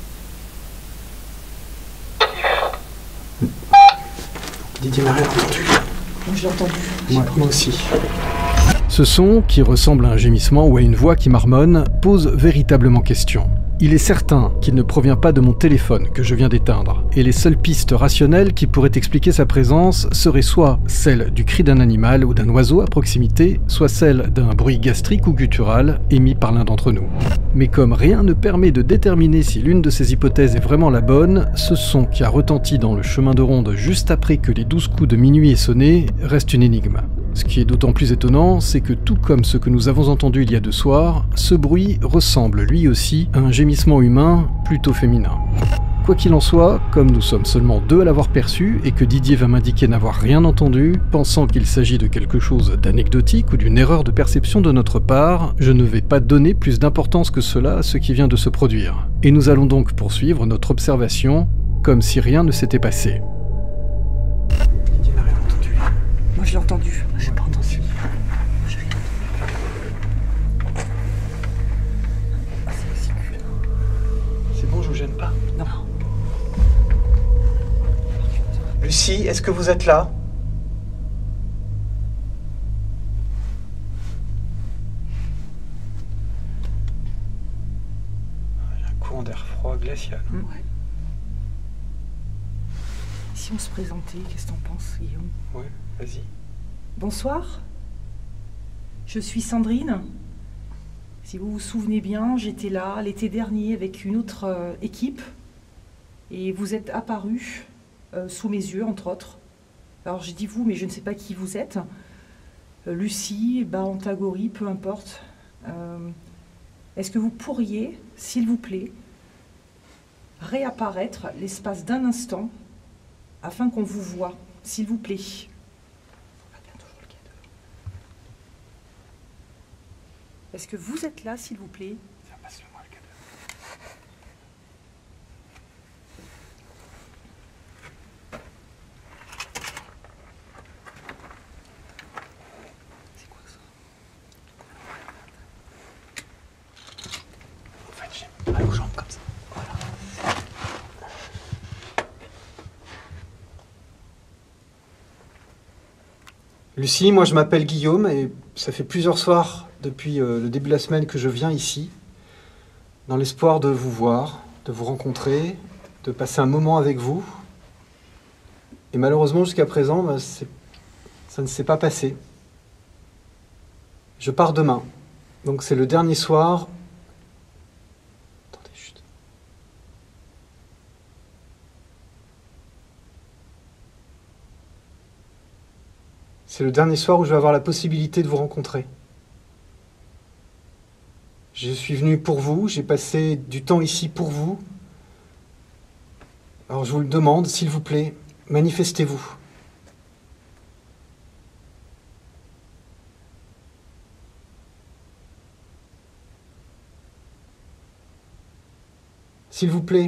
Didier n'a rien entendu. Moi, je l'ai entendu. Ouais, moi aussi. Ce son, qui ressemble à un gémissement ou à une voix qui marmonne, pose véritablement question. Il est certain qu'il ne provient pas de mon téléphone que je viens d'éteindre, et les seules pistes rationnelles qui pourraient expliquer sa présence seraient soit celles du cri d'un animal ou d'un oiseau à proximité, soit celles d'un bruit gastrique ou guttural émis par l'un d'entre nous. Mais comme rien ne permet de déterminer si l'une de ces hypothèses est vraiment la bonne, ce son qui a retenti dans le chemin de ronde juste après que les douze coups de minuit aient sonné reste une énigme. Ce qui est d'autant plus étonnant, c'est que tout comme ce que nous avons entendu il y a deux soirs, ce bruit ressemble lui aussi à un gémissement humain plutôt féminin. Quoi qu'il en soit, comme nous sommes seulement deux à l'avoir perçu et que Didier va m'indiquer n'avoir rien entendu, pensant qu'il s'agit de quelque chose d'anecdotique ou d'une erreur de perception de notre part, je ne vais pas donner plus d'importance que cela à ce qui vient de se produire. Et nous allons donc poursuivre notre observation comme si rien ne s'était passé. Didier n'a rien entendu. Moi je l'ai entendu. J'ai pas entendu. J'ai rien entendu. Ah, c'est ridicule. C'est bon, je vous gêne pas? Non. Lucie, est-ce que vous êtes là? Il y a un courant d'air froid glacial. Mmh. Ouais. Si on se présentait, qu'est-ce que t'en penses, Guillaume? Ouais, vas-y. Bonsoir. Je suis Sandrine. Si vous vous souvenez bien, j'étais là l'été dernier avec une autre euh, équipe et vous êtes apparus euh, sous mes yeux, entre autres. Alors j'ai dit vous, mais je ne sais pas qui vous êtes. Euh, Lucie, Barantagori, peu importe. Euh, Est-ce que vous pourriez, s'il vous plaît, réapparaître l'espace d'un instant afin qu'on vous voie, s'il vous plaît? Est-ce que vous êtes là, s'il vous plaît? Passe-le-moi le cadeau. C'est quoi ça? En fait, j'ai mal aux jambes comme ça. Voilà. Lucie, moi je m'appelle Guillaume et ça fait plusieurs soirs depuis euh, le début de la semaine que je viens ici, dans l'espoir de vous voir, de vous rencontrer, de passer un moment avec vous. Et malheureusement, jusqu'à présent, bah, ça ne s'est pas passé. Je pars demain, donc c'est le dernier soir. Attendez, chut. C'est le dernier soir où je vais avoir la possibilité de vous rencontrer. Je suis venu pour vous, j'ai passé du temps ici pour vous. Alors je vous le demande, s'il vous plaît, manifestez-vous. S'il vous plaît.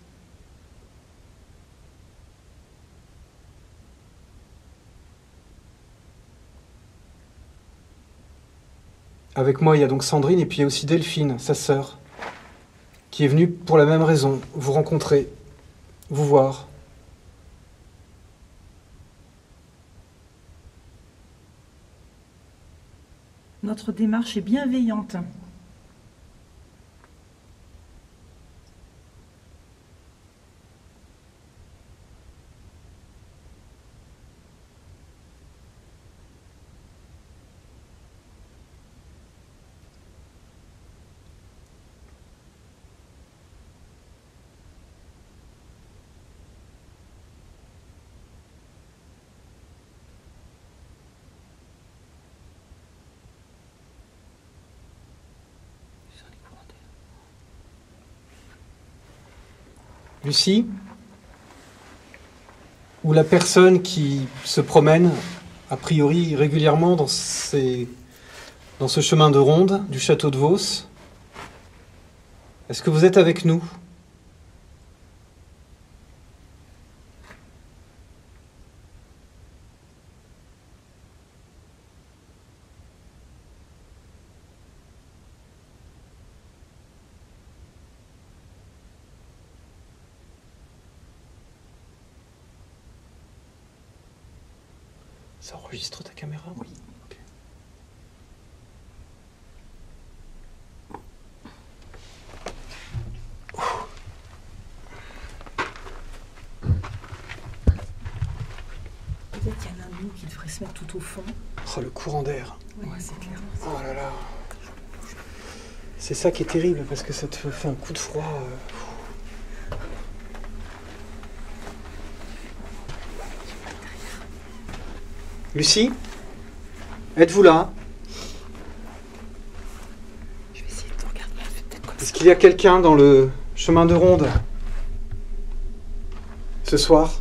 Avec moi, il y a donc Sandrine et puis il y a aussi Delphine, sa sœur, qui est venue pour la même raison, vous rencontrer, vous voir. Notre démarche est bienveillante. Lucie, ou la personne qui se promène, a priori régulièrement dans, ces, dans ce chemin de ronde du château de Vos, est-ce que vous êtes avec nous ? Ça enregistre ta caméra? Oui. Okay. Peut-être qu'il y en a un qui devrait se mettre tout au fond. Oh, le courant d'air. Oui, ouais, c'est clair. Oh là là. C'est ça qui est terrible, parce que ça te fait un coup de froid. Euh... Lucie? Êtes-vous là? Je vais essayer de te regarder. Peut-être comme ça. Est-ce qu'il y a quelqu'un dans le chemin de ronde ce soir?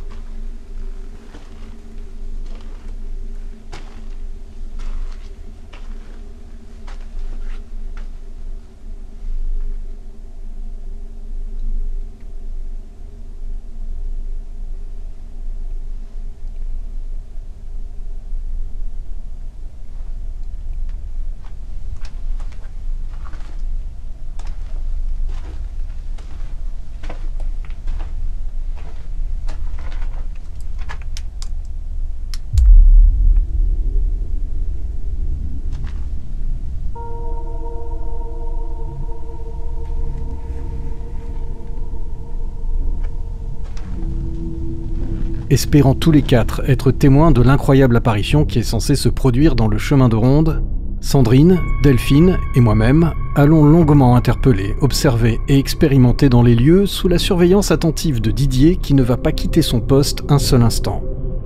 Espérant tous les quatre être témoins de l'incroyable apparition qui est censée se produire dans le chemin de ronde, Sandrine, Delphine et moi-même allons longuement interpeller, observer et expérimenter dans les lieux sous la surveillance attentive de Didier qui ne va pas quitter son poste un seul instant.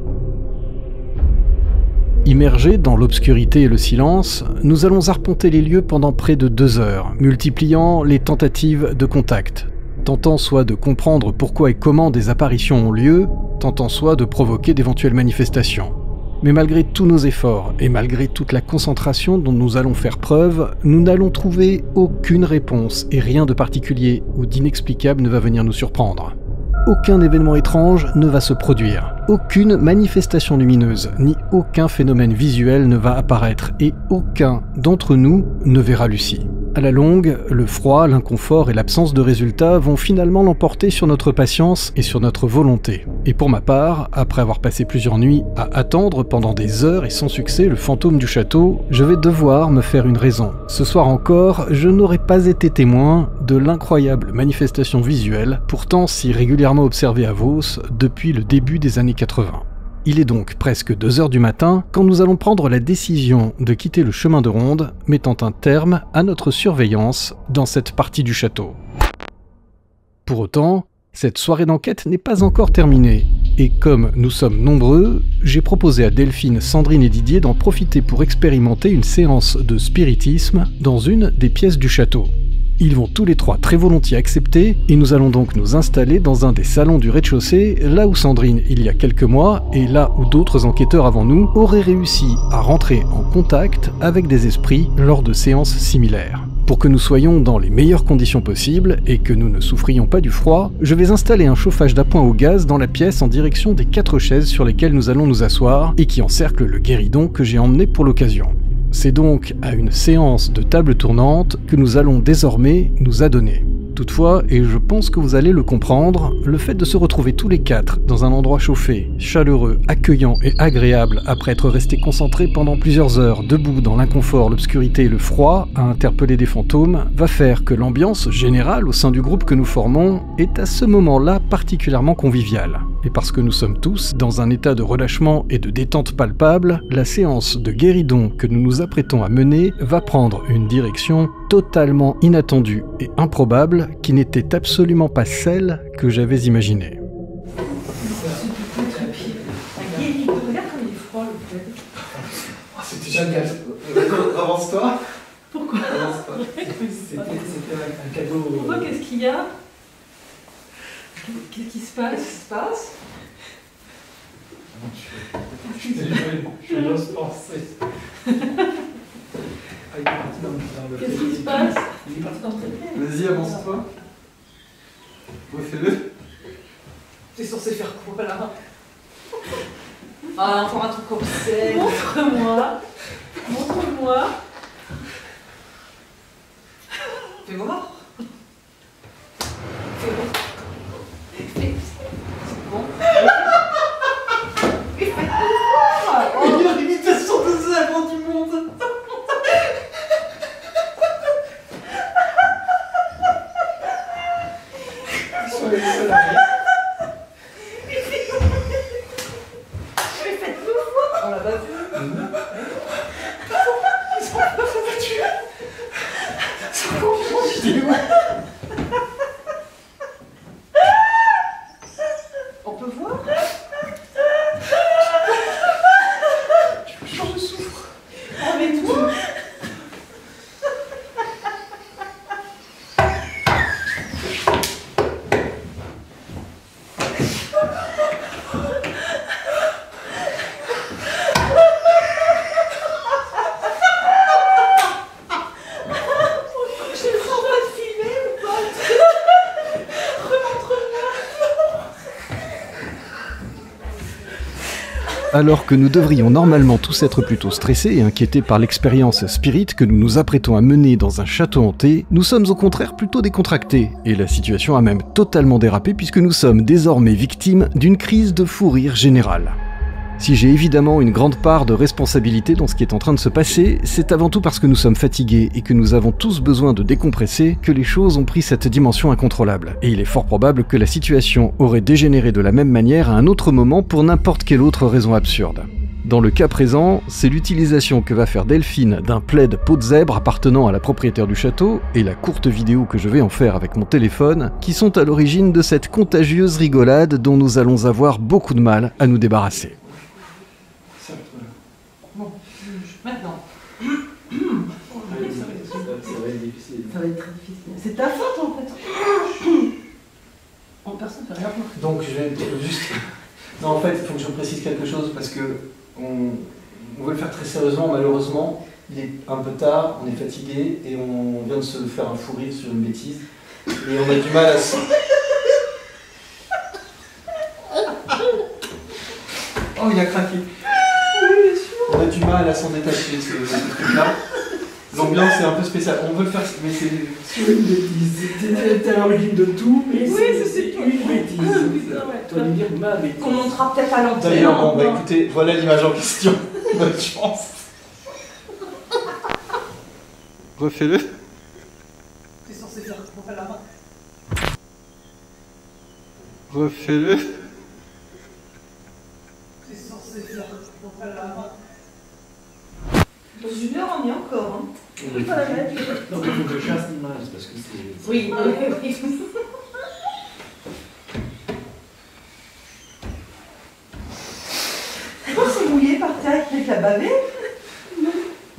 Immergés dans l'obscurité et le silence, nous allons arpenter les lieux pendant près de deux heures, multipliant les tentatives de contact, tentant soit de comprendre pourquoi et comment des apparitions ont lieu, tentant soit de provoquer d'éventuelles manifestations. Mais malgré tous nos efforts, et malgré toute la concentration dont nous allons faire preuve, nous n'allons trouver aucune réponse et rien de particulier ou d'inexplicable ne va venir nous surprendre. Aucun événement étrange ne va se produire. Aucune manifestation lumineuse, ni aucun phénomène visuel ne va apparaître et aucun d'entre nous ne verra Lucie. À la longue, le froid, l'inconfort et l'absence de résultats vont finalement l'emporter sur notre patience et sur notre volonté. Et pour ma part, après avoir passé plusieurs nuits à attendre pendant des heures et sans succès le fantôme du château, je vais devoir me faire une raison. Ce soir encore, je n'aurais pas été témoin de l'incroyable manifestation visuelle, pourtant si régulièrement observée à Vos depuis le début des années quatre-vingts. Il est donc presque deux heures du matin quand nous allons prendre la décision de quitter le chemin de ronde, mettant un terme à notre surveillance dans cette partie du château. Pour autant, cette soirée d'enquête n'est pas encore terminée, et comme nous sommes nombreux, j'ai proposé à Delphine, Sandrine et Didier d'en profiter pour expérimenter une séance de spiritisme dans une des pièces du château. Ils vont tous les trois très volontiers accepter et nous allons donc nous installer dans un des salons du rez-de-chaussée, là où Sandrine, il y a quelques mois, et là où d'autres enquêteurs avant nous auraient réussi à rentrer en contact avec des esprits lors de séances similaires. Pour que nous soyons dans les meilleures conditions possibles et que nous ne souffrions pas du froid, je vais installer un chauffage d'appoint au gaz dans la pièce en direction des quatre chaises sur lesquelles nous allons nous asseoir et qui encerclent le guéridon que j'ai emmené pour l'occasion. C'est donc à une séance de table tournante que nous allons désormais nous adonner. Toutefois, et je pense que vous allez le comprendre, le fait de se retrouver tous les quatre dans un endroit chauffé, chaleureux, accueillant et agréable après être restés concentrés pendant plusieurs heures debout dans l'inconfort, l'obscurité et le froid à interpeller des fantômes, va faire que l'ambiance générale au sein du groupe que nous formons est à ce moment-là particulièrement conviviale. Et parce que nous sommes tous dans un état de relâchement et de détente palpable, la séance de guéridon que nous nous apprêtons à mener va prendre une direction totalement inattendue et improbable qui n'était absolument pas celle que j'avais imaginée. C'est déjà gaz. Avance-toi. Pourquoi? Avance-toi. C'était un cadeau. Pourquoi? Qu'est-ce qu'il y a? Qu'est-ce qui se passe? Qu'est-ce qui se passe? Je n'ose penser. Qu'est-ce qui se passe? Il est parti dans le trépied. Vas-y, avance-toi. Refais-le. T'es censé faire quoi là? Ah, encore un truc comme ça. Montre-moi. Montre-moi. Fais voir. Fais voir. Fais. C'est bon. Mais fais voir. Oh, il y a l'imitation de ça avant du monde. Mais faites-nous pas vu. Ils sont pas foutus. Ils sont confiants. On peut voir? Je souffre. Oh mais toi. Alors que nous devrions normalement tous être plutôt stressés et inquiétés par l'expérience Spirit que nous nous apprêtons à mener dans un château hanté, nous sommes au contraire plutôt décontractés, et la situation a même totalement dérapé puisque nous sommes désormais victimes d'une crise de fou rire générale. Si j'ai évidemment une grande part de responsabilité dans ce qui est en train de se passer, c'est avant tout parce que nous sommes fatigués et que nous avons tous besoin de décompresser que les choses ont pris cette dimension incontrôlable. Et il est fort probable que la situation aurait dégénéré de la même manière à un autre moment pour n'importe quelle autre raison absurde. Dans le cas présent, c'est l'utilisation que va faire Delphine d'un plaid peau de zèbre appartenant à la propriétaire du château et la courte vidéo que je vais en faire avec mon téléphone qui sont à l'origine de cette contagieuse rigolade dont nous allons avoir beaucoup de mal à nous débarrasser. Bon, maintenant. Ça va être difficile. Ça va être très difficile. C'est ta faute en fait. En personne ne fait rien. Donc je vais juste. Non, en fait, il faut que je précise quelque chose parce que on, on veut le faire très sérieusement. Malheureusement, il est un peu tard, on est fatigué et on vient de se faire un fou rire sur une bêtise et on a du mal à se. Oh, il a craqué. On a du mal à s'en détacher de ce, ce truc-là. L'ambiance est un peu spéciale. On veut le faire, mais c'est une bêtise. T'es à l'origine de tout, mais oui, c'est une bêtise. Tu vas lui dire ma bêtise. On montera peut-être à l'antenne. D'ailleurs, bon, bah écoutez, voilà l'image en question. Bonne chance. Refais-le. C'est censé faire pour la main. Refais-le. C'est censé faire pour la main. Dans une heure, on y est encore. Hein. On va la mettre. Non, mais il faut que je chasse l'image parce que c'est. Oui, oui, oui. On s'est mouillé par terre avec la bavée. Non.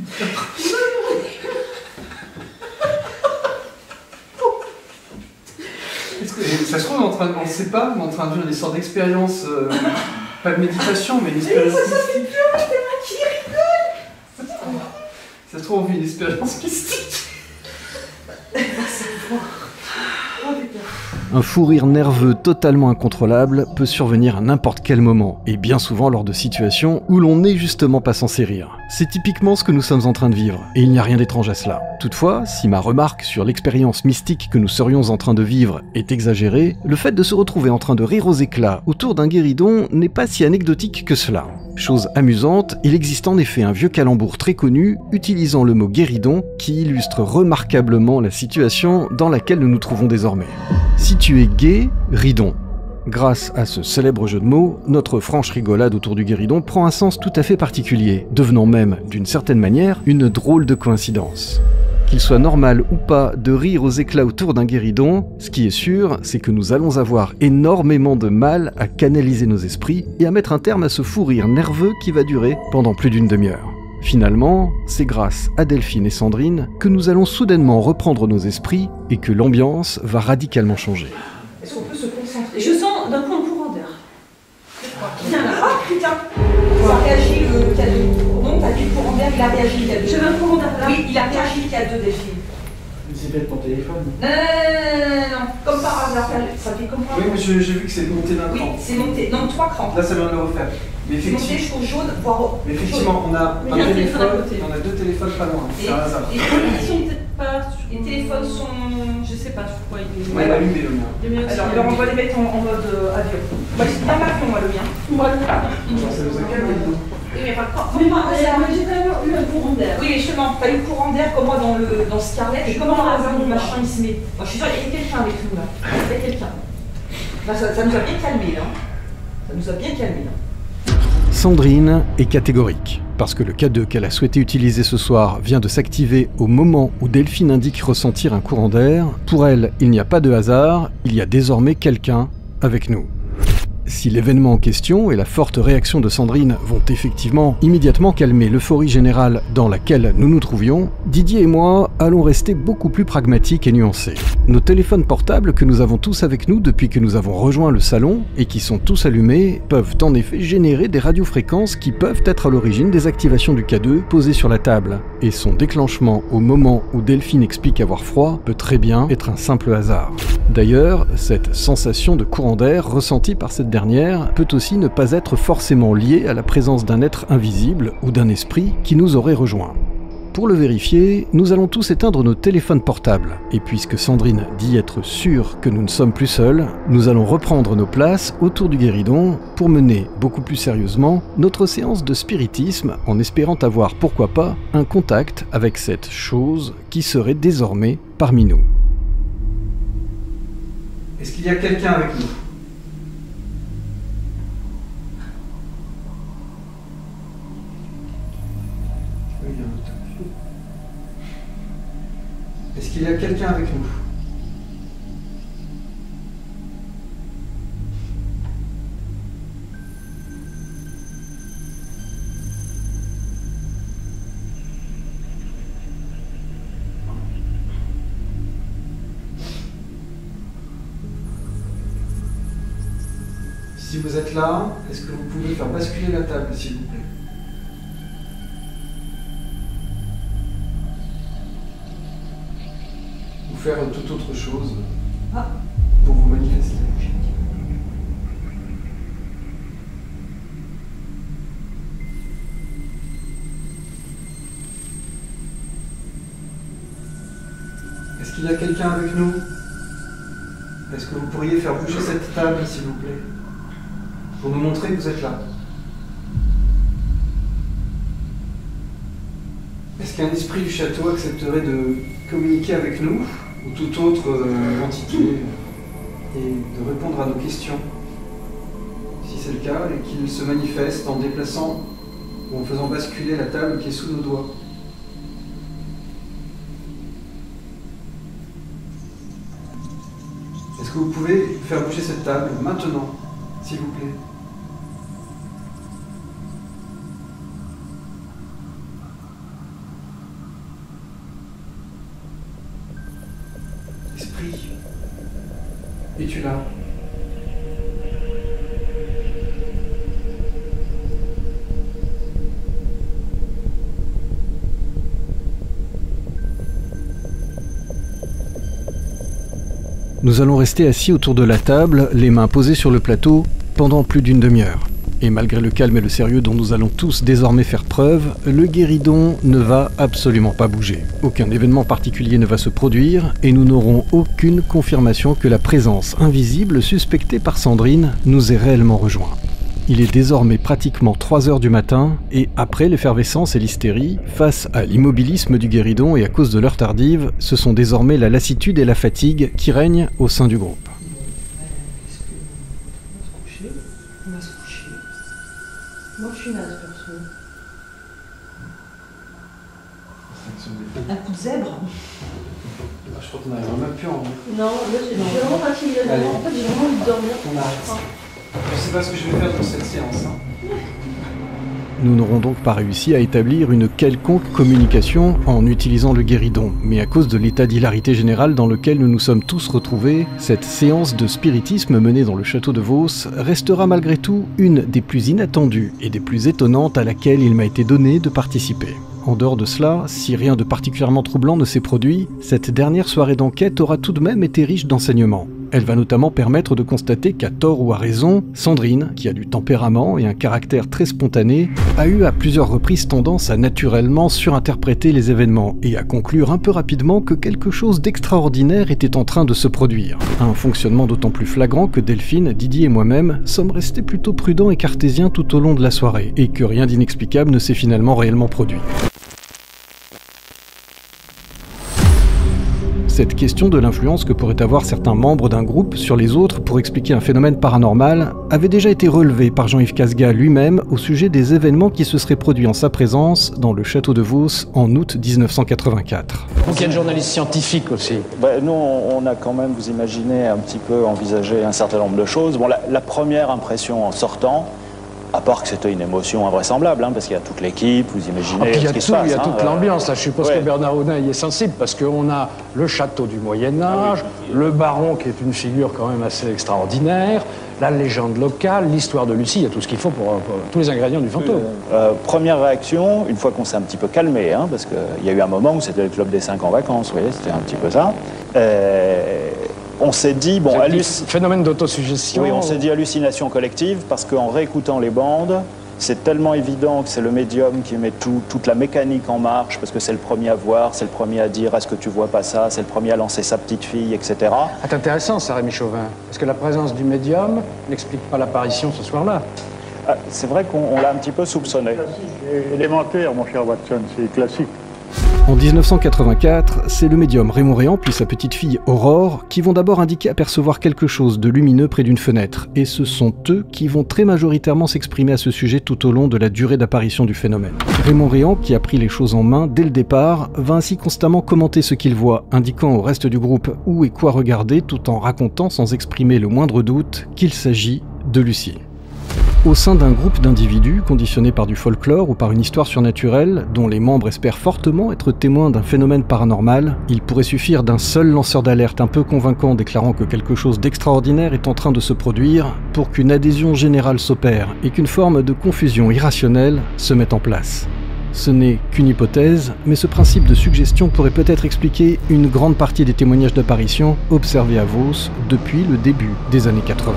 Est-ce que, ça se trouve, on est en train de, on ne sait pas, on est en train de vivre des sortes d'expériences, euh, pas de méditation, mais une expérience. Ça, ça fait plus, c'est moi qui rigole. Ça se trouve, on vit une expérience mystique. Un fou rire nerveux totalement incontrôlable peut survenir à n'importe quel moment, et bien souvent lors de situations où l'on n'est justement pas censé rire. C'est typiquement ce que nous sommes en train de vivre, et il n'y a rien d'étrange à cela. Toutefois, si ma remarque sur l'expérience mystique que nous serions en train de vivre est exagérée, le fait de se retrouver en train de rire aux éclats autour d'un guéridon n'est pas si anecdotique que cela. Chose amusante, il existe en effet un vieux calembour très connu utilisant le mot guéridon qui illustre remarquablement la situation dans laquelle nous nous trouvons désormais. Si tu es gay, ridon. Grâce à ce célèbre jeu de mots, notre franche rigolade autour du guéridon prend un sens tout à fait particulier, devenant même, d'une certaine manière, une drôle de coïncidence. Qu'il soit normal ou pas de rire aux éclats autour d'un guéridon, ce qui est sûr, c'est que nous allons avoir énormément de mal à canaliser nos esprits et à mettre un terme à ce fou rire nerveux qui va durer pendant plus d'une demi-heure. Finalement, c'est grâce à Delphine et Sandrine que nous allons soudainement reprendre nos esprits et que l'ambiance va radicalement changer. Est-ce qu'on peut se concentrer? Je sens d'un coup un courant d'air. Tiens là, ah putain, ça réagit le K deux. Donc t'as dit le courant d'air, il a réagi le K deux. Je veux un courant d'air là. Oui, il a réagi le K deux, Delphine. C'est peut-être ton téléphone. Non, non, non, non, non, comme par hasard, ça fait comme par hasard. Oui, mais j'ai vu que c'est monté d'un cran. Oui, c'est monté, donc trois crans. Là, ça vient de le refaire. Mais c'est monté jusqu'au jaune, voire mais effectivement, on a mais un un téléphone, téléphone à côté. on a deux téléphones pas loin. C'est un hasard. Et les sont peut-être pas. Les téléphones sont. Je sais pas sur quoi ils sont. Ouais, allumé le mien. Le mien alors, alors, on va les mettre en, en mode euh, avion. Moi, c'est bien l'avion, moi, le mien. Moi, le mien. Ça nous a calmé. Oui, mais pas quand même. J'ai quand même eu un courant d'air. Oui, mais justement, t'as eu le courant d'air comme moi dans, le, dans Scarlett. Et comment par hasard le machin il se met. Moi, je suis sûre, il y a quelqu'un avec nous là. Il y a quelqu'un. Là, ça, ça nous a bien calmé là. Ça nous a bien calmé là. Sandrine est catégorique, parce que le K deux qu'elle a souhaité utiliser ce soir vient de s'activer au moment où Delphine indique ressentir un courant d'air. Pour elle, il n'y a pas de hasard, il y a désormais quelqu'un avec nous. Si l'événement en question et la forte réaction de Sandrine vont effectivement immédiatement calmer l'euphorie générale dans laquelle nous nous trouvions, Didier et moi allons rester beaucoup plus pragmatiques et nuancés. Nos téléphones portables que nous avons tous avec nous depuis que nous avons rejoint le salon et qui sont tous allumés peuvent en effet générer des radiofréquences qui peuvent être à l'origine des activations du K deux posées sur la table. Et son déclenchement au moment où Delphine explique avoir froid peut très bien être un simple hasard. D'ailleurs, cette sensation de courant d'air ressentie par cette dernière peut aussi ne pas être forcément liée à la présence d'un être invisible ou d'un esprit qui nous aurait rejoint. Pour le vérifier, nous allons tous éteindre nos téléphones portables. Et puisque Sandrine dit être sûre que nous ne sommes plus seuls, nous allons reprendre nos places autour du guéridon pour mener beaucoup plus sérieusement notre séance de spiritisme en espérant avoir, pourquoi pas, un contact avec cette chose qui serait désormais parmi nous. Est-ce qu'il y a quelqu'un avec nous ? Est-ce qu'il y a quelqu'un avec nous ? Si vous êtes là, est-ce que vous pouvez faire basculer la table, s'il vous plaît ? Ou faire toute autre chose ah. pour vous manifester. Est-ce qu'il y a quelqu'un avec nous ? Est-ce que vous pourriez faire bouger cette table, s'il vous plaît ? Pour nous montrer que vous êtes là. Est-ce qu'un esprit du château accepterait de communiquer avec nous, ou toute autre euh, entité, et de répondre à nos questions, si c'est le cas, et qu'il se manifeste en déplaçant ou en faisant basculer la table qui est sous nos doigts? Est-ce que vous pouvez faire bouger cette table maintenant, s'il vous plaît? Esprit, es-tu là? Nous allons rester assis autour de la table, les mains posées sur le plateau, pendant plus d'une demi-heure. Et malgré le calme et le sérieux dont nous allons tous désormais faire preuve, le guéridon ne va absolument pas bouger. Aucun événement particulier ne va se produire, et nous n'aurons aucune confirmation que la présence invisible suspectée par Sandrine nous ait réellement rejoint. Il est désormais pratiquement trois heures du matin, et après l'effervescence et l'hystérie, face à l'immobilisme du guéridon et à cause de l'heure tardive, ce sont désormais la lassitude et la fatigue qui règnent au sein du groupe. On va se coucher. Moi je suis naze perso. Un coup de zèbre. Ah, je crois qu'on n'arrivera même plus en vrai. Non, là j'ai vraiment fatigué. En fait j'ai vraiment envie de dormir. On arrête. Je ne sais pas ce que je vais faire dans cette séance. Hein. Nous n'aurons donc pas réussi à établir une quelconque communication en utilisant le guéridon, mais à cause de l'état d'hilarité générale dans lequel nous nous sommes tous retrouvés, cette séance de spiritisme menée dans le château de Vos restera malgré tout une des plus inattendues et des plus étonnantes à laquelle il m'a été donné de participer. En dehors de cela, si rien de particulièrement troublant ne s'est produit, cette dernière soirée d'enquête aura tout de même été riche d'enseignements. Elle va notamment permettre de constater qu'à tort ou à raison, Sandrine, qui a du tempérament et un caractère très spontané, a eu à plusieurs reprises tendance à naturellement surinterpréter les événements et à conclure un peu rapidement que quelque chose d'extraordinaire était en train de se produire. Un fonctionnement d'autant plus flagrant que Delphine, Didier et moi-même sommes restés plutôt prudents et cartésiens tout au long de la soirée, et que rien d'inexplicable ne s'est finalement réellement produit. Cette question de l'influence que pourraient avoir certains membres d'un groupe sur les autres pour expliquer un phénomène paranormal avait déjà été relevée par Jean-Yves Casga lui-même au sujet des événements qui se seraient produits en sa présence dans le château de Vos en août mille neuf cent quatre-vingt-quatre. Donc il y a une journaliste scientifique aussi. Bah, nous, on a quand même, vous imaginez, un petit peu envisagé un certain nombre de choses. Bon, la, la première impression en sortant, à part que c'était une émotion invraisemblable, hein, parce qu'il y a toute l'équipe, vous imaginez ah, puis il y a ce qui tout, se passe. Il y a hein, toute euh... l'ambiance, là. Je suppose ouais. que Bernard Houdin y est sensible, parce qu'on a le château du Moyen-Âge, ah, oui. le baron qui est une figure quand même assez extraordinaire, la légende locale, l'histoire de Lucie, il y a tout ce qu'il faut pour, pour tous les ingrédients du fantôme. Euh, première réaction, une fois qu'on s'est un petit peu calmé, hein, parce qu'il y a eu un moment où c'était le club des cinq en vacances, vous voyez, c'était un petit peu ça. Euh... On s'est dit, bon, halluc... dit phénomène d'autosuggestion. Oui, on s'est dit hallucination collective, parce qu'en réécoutant les bandes, c'est tellement évident que c'est le médium qui met tout, toute la mécanique en marche, parce que c'est le premier à voir, c'est le premier à dire « est-ce que tu vois pas ça ?» C'est le premier à lancer sa petite fille, et cetera. C'est intéressant ça, Rémi Chauvin, parce que la présence du médium n'explique pas l'apparition ce soir-là. Ah, c'est vrai qu'on l'a un petit peu soupçonné. C'est élémentaire, mon cher Watson, c'est classique. En mille neuf cent quatre-vingt-quatre, c'est le médium Raymond Réan puis sa petite fille Aurore qui vont d'abord indiquer apercevoir quelque chose de lumineux près d'une fenêtre, et ce sont eux qui vont très majoritairement s'exprimer à ce sujet tout au long de la durée d'apparition du phénomène. Raymond Réan, qui a pris les choses en main dès le départ, va ainsi constamment commenter ce qu'il voit, indiquant au reste du groupe où et quoi regarder, tout en racontant sans exprimer le moindre doute qu'il s'agit de Lucie. Au sein d'un groupe d'individus conditionnés par du folklore ou par une histoire surnaturelle, dont les membres espèrent fortement être témoins d'un phénomène paranormal, il pourrait suffire d'un seul lanceur d'alerte un peu convaincant déclarant que quelque chose d'extraordinaire est en train de se produire pour qu'une adhésion générale s'opère et qu'une forme de confusion irrationnelle se mette en place. Ce n'est qu'une hypothèse, mais ce principe de suggestion pourrait peut-être expliquer une grande partie des témoignages d'apparitions observés à Vos depuis le début des années quatre-vingts.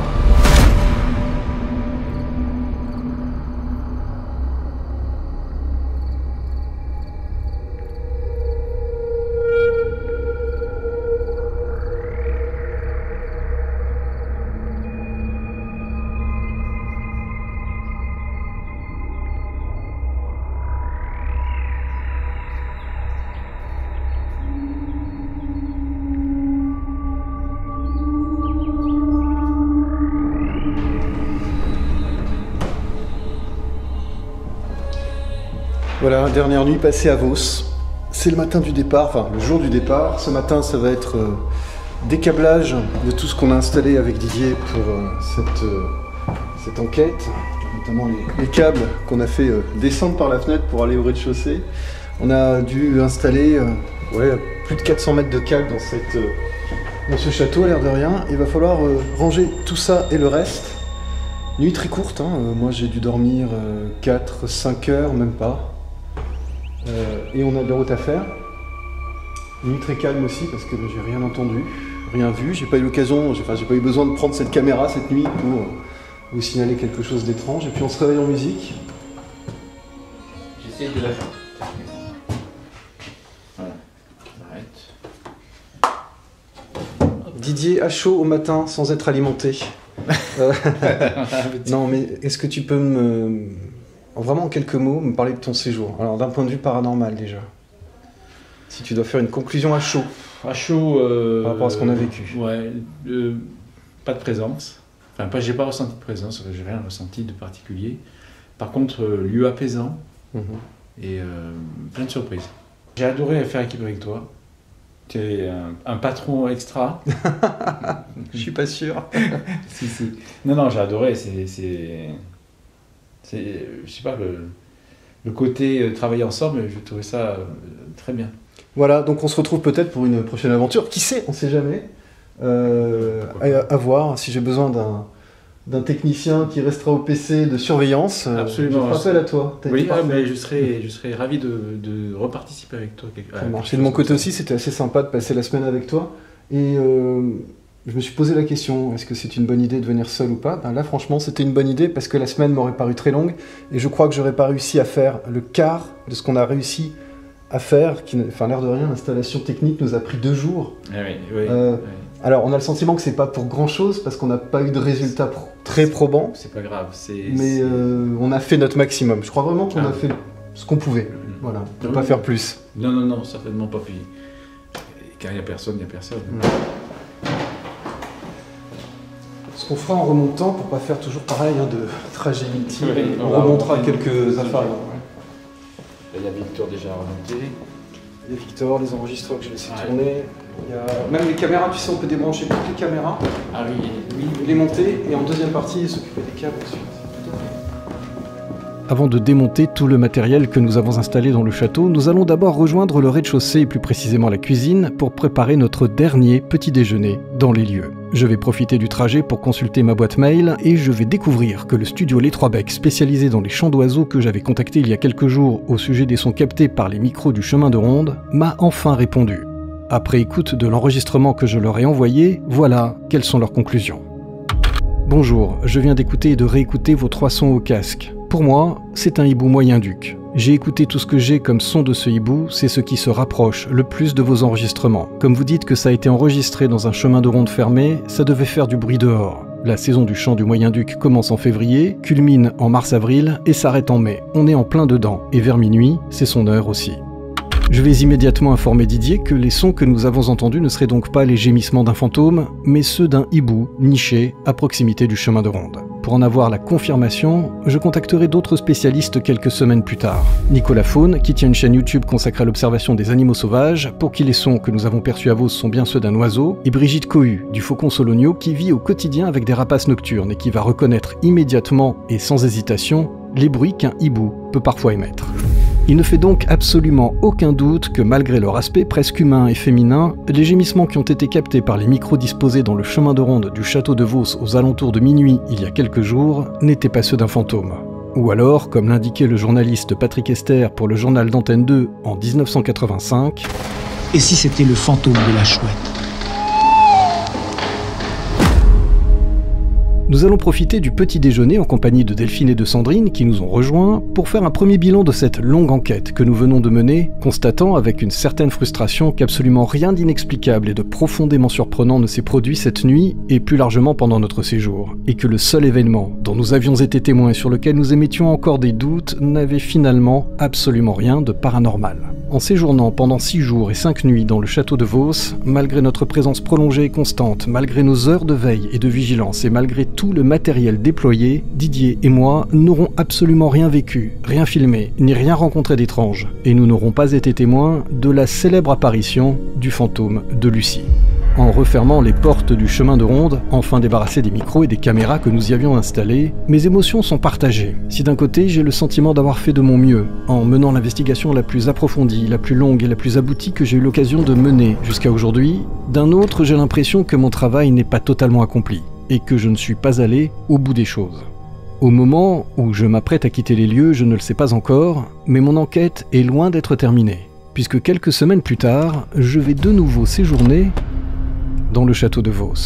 Voilà, dernière nuit passée à Vos. C'est le matin du départ, enfin le jour du départ. Ce matin, ça va être euh, décablage de tout ce qu'on a installé avec Didier pour euh, cette, euh, cette enquête, notamment les, les câbles qu'on a fait euh, descendre par la fenêtre pour aller au rez-de-chaussée. On a dû installer euh, ouais, plus de quatre cents mètres de câbles dans, cette, euh, dans ce château, à l'air de rien. Il va falloir euh, ranger tout ça et le reste. Nuit très courte, hein. euh, moi j'ai dû dormir euh, quatre cinq heures, même pas. Euh, et on a de la route à faire. Une nuit très calme aussi parce que j'ai rien entendu, rien vu. J'ai pas eu l'occasion, j'ai enfin, j'ai pas eu besoin de prendre cette caméra cette nuit pour euh, vous signaler quelque chose d'étrange. Et puis on se réveille en musique. J'essaie de la faire. Voilà. Arrête. Didier à chaud au matin sans être alimenté. euh, non mais est-ce que tu peux me... Vraiment en quelques mots, me parler de ton séjour. Alors d'un point de vue paranormal déjà. Si tu dois faire une conclusion à chaud. À chaud. Euh, par rapport à ce qu'on a vécu. Ouais. Euh, pas de présence. Enfin, pas, j'ai pas ressenti de présence. J'ai rien ressenti de particulier. Par contre, euh, lieu apaisant mm-hmm. et euh, plein de surprises. J'ai adoré faire équipe avec toi. Tu es un, un patron extra. Je suis pas sûr. si si. Non non, j'ai adoré. C'est c'est C'est, je sais pas, le, le côté euh, travailler ensemble, j'ai trouvé ça euh, très bien. Voilà, donc on se retrouve peut-être pour une prochaine aventure. Qui sait, on sait jamais. Euh, à, à voir, si j'ai besoin d'un, d'un technicien qui restera au P C de surveillance, absolument, je ferai appel à toi. Oui, ah, mais je serais, je serais ravi de, de reparticiper avec toi. Et de mon côté aussi, c'était assez sympa de passer la semaine avec toi. Et euh, je me suis posé la question, est-ce que c'est une bonne idée de venir seul ou pas? Ben là, franchement, c'était une bonne idée parce que la semaine m'aurait paru très longue et je crois que j'aurais pas réussi à faire le quart de ce qu'on a réussi à faire. Qui, enfin, l'air de rien, l'installation technique nous a pris deux jours. Ah oui, oui, euh, oui. Alors, on a le sentiment que c'est pas pour grand-chose parce qu'on n'a pas eu de résultats pro- très probants. C'est pas grave. C'est, mais c'est... Euh, on a fait notre maximum. Je crois vraiment qu'on ah, a fait ce qu'on pouvait. Voilà, on ne peut pas faire plus. Non, non, non, certainement pas plus. Quand il n'y a personne, il n'y a personne. Mmh. Ce qu'on fera en remontant, pour pas faire toujours pareil, hein, de trajet inutile, oui, on, on remontera remonter quelques affaires. Là, il y a Victor déjà remonté. Il y a Victor, les enregistreurs que j'ai laissé ouais. tourner. Il y a... Même les caméras, tu sais, on peut débrancher toutes les caméras. Ah oui, oui. Les monter, et en deuxième partie, s'occuper des câbles ensuite. Avant de démonter tout le matériel que nous avons installé dans le château, nous allons d'abord rejoindre le rez-de-chaussée et plus précisément la cuisine pour préparer notre dernier petit déjeuner dans les lieux. Je vais profiter du trajet pour consulter ma boîte mail et je vais découvrir que le studio Les Trois Becs, spécialisé dans les chants d'oiseaux que j'avais contacté il y a quelques jours au sujet des sons captés par les micros du chemin de ronde, m'a enfin répondu. Après écoute de l'enregistrement que je leur ai envoyé, voilà quelles sont leurs conclusions. Bonjour, je viens d'écouter et de réécouter vos trois sons au casque. Pour moi, c'est un hibou moyen-duc. J'ai écouté tout ce que j'ai comme son de ce hibou, c'est ce qui se rapproche le plus de vos enregistrements. Comme vous dites que ça a été enregistré dans un chemin de ronde fermé, ça devait faire du bruit dehors. La saison du chant du moyen-duc commence en février, culmine en mars-avril et s'arrête en mai. On est en plein dedans, et vers minuit, c'est son heure aussi. Je vais immédiatement informer Didier que les sons que nous avons entendus ne seraient donc pas les gémissements d'un fantôme, mais ceux d'un hibou niché à proximité du chemin de ronde. Pour en avoir la confirmation, je contacterai d'autres spécialistes quelques semaines plus tard. Nicolas Faune, qui tient une chaîne YouTube consacrée à l'observation des animaux sauvages, pour qui les sons que nous avons perçus à Vos sont bien ceux d'un oiseau, et Brigitte Cohu, du Faucon Sologno, qui vit au quotidien avec des rapaces nocturnes et qui va reconnaître immédiatement et sans hésitation les bruits qu'un hibou peut parfois émettre. Il ne fait donc absolument aucun doute que malgré leur aspect presque humain et féminin, les gémissements qui ont été captés par les micros disposés dans le chemin de ronde du château de Vos aux alentours de minuit il y a quelques jours n'étaient pas ceux d'un fantôme. Ou alors, comme l'indiquait le journaliste Patrick Esther pour le journal d'Antenne deux en dix-neuf cent quatre-vingt-cinq... Et si c'était le fantôme de la chouette ? Nous allons profiter du petit déjeuner en compagnie de Delphine et de Sandrine qui nous ont rejoints pour faire un premier bilan de cette longue enquête que nous venons de mener, constatant avec une certaine frustration qu'absolument rien d'inexplicable et de profondément surprenant ne s'est produit cette nuit et plus largement pendant notre séjour, et que le seul événement dont nous avions été témoins et sur lequel nous émettions encore des doutes n'avait finalement absolument rien de paranormal. En séjournant pendant six jours et cinq nuits dans le château de Vos, malgré notre présence prolongée et constante, malgré nos heures de veille et de vigilance et malgré tout le matériel déployé, Didier et moi n'aurons absolument rien vécu, rien filmé, ni rien rencontré d'étrange, et nous n'aurons pas été témoins de la célèbre apparition du fantôme de Lucie. En refermant les portes du chemin de ronde, enfin débarrassés des micros et des caméras que nous y avions installés, mes émotions sont partagées. Si d'un côté j'ai le sentiment d'avoir fait de mon mieux, en menant l'investigation la plus approfondie, la plus longue et la plus aboutie que j'ai eu l'occasion de mener jusqu'à aujourd'hui, d'un autre j'ai l'impression que mon travail n'est pas totalement accompli, et que je ne suis pas allé au bout des choses. Au moment où je m'apprête à quitter les lieux, je ne le sais pas encore, mais mon enquête est loin d'être terminée, puisque quelques semaines plus tard, je vais de nouveau séjourner dans le château de Vos.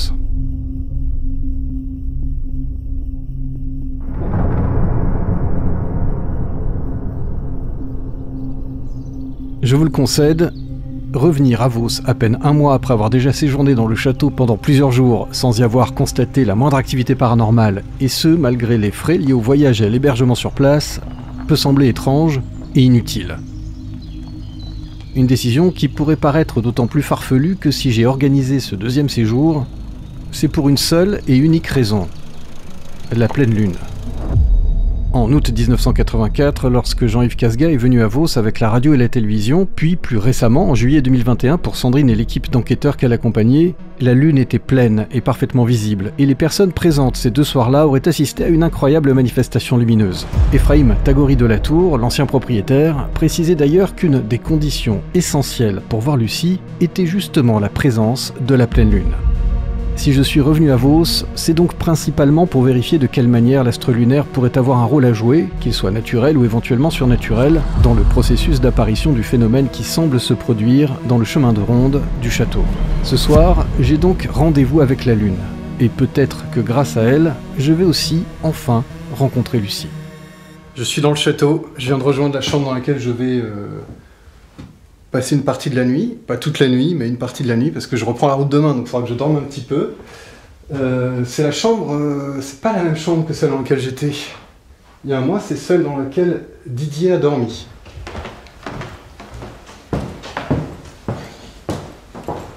Je vous le concède, revenir à Vos à peine un mois après avoir déjà séjourné dans le château pendant plusieurs jours sans y avoir constaté la moindre activité paranormale, et ce malgré les frais liés au voyage et à l'hébergement sur place, peut sembler étrange et inutile. Une décision qui pourrait paraître d'autant plus farfelue que si j'ai organisé ce deuxième séjour, c'est pour une seule et unique raison, la pleine lune. En août dix-neuf cent quatre-vingt-quatre, lorsque Jean-Yves Casga est venu à Vos avec la radio et la télévision, puis plus récemment, en juillet deux mille vingt et un, pour Sandrine et l'équipe d'enquêteurs qu'elle accompagnait, la lune était pleine et parfaitement visible, et les personnes présentes ces deux soirs-là auraient assisté à une incroyable manifestation lumineuse. Ephraim Tagori de la Tour, l'ancien propriétaire, précisait d'ailleurs qu'une des conditions essentielles pour voir Lucie était justement la présence de la pleine lune. Si je suis revenu à Vos, c'est donc principalement pour vérifier de quelle manière l'astre lunaire pourrait avoir un rôle à jouer, qu'il soit naturel ou éventuellement surnaturel, dans le processus d'apparition du phénomène qui semble se produire dans le chemin de ronde du château. Ce soir, j'ai donc rendez-vous avec la lune, et peut-être que grâce à elle, je vais aussi, enfin, rencontrer Lucie. Je suis dans le château, je viens de rejoindre la chambre dans laquelle je vais euh, passer une partie de la nuit, pas toute la nuit, mais une partie de la nuit, parce que je reprends la route demain, donc il faudra que je dorme un petit peu. Euh, c'est la chambre, euh, c'est pas la même chambre que celle dans laquelle j'étais il y a un mois, c'est celle dans laquelle Didier a dormi.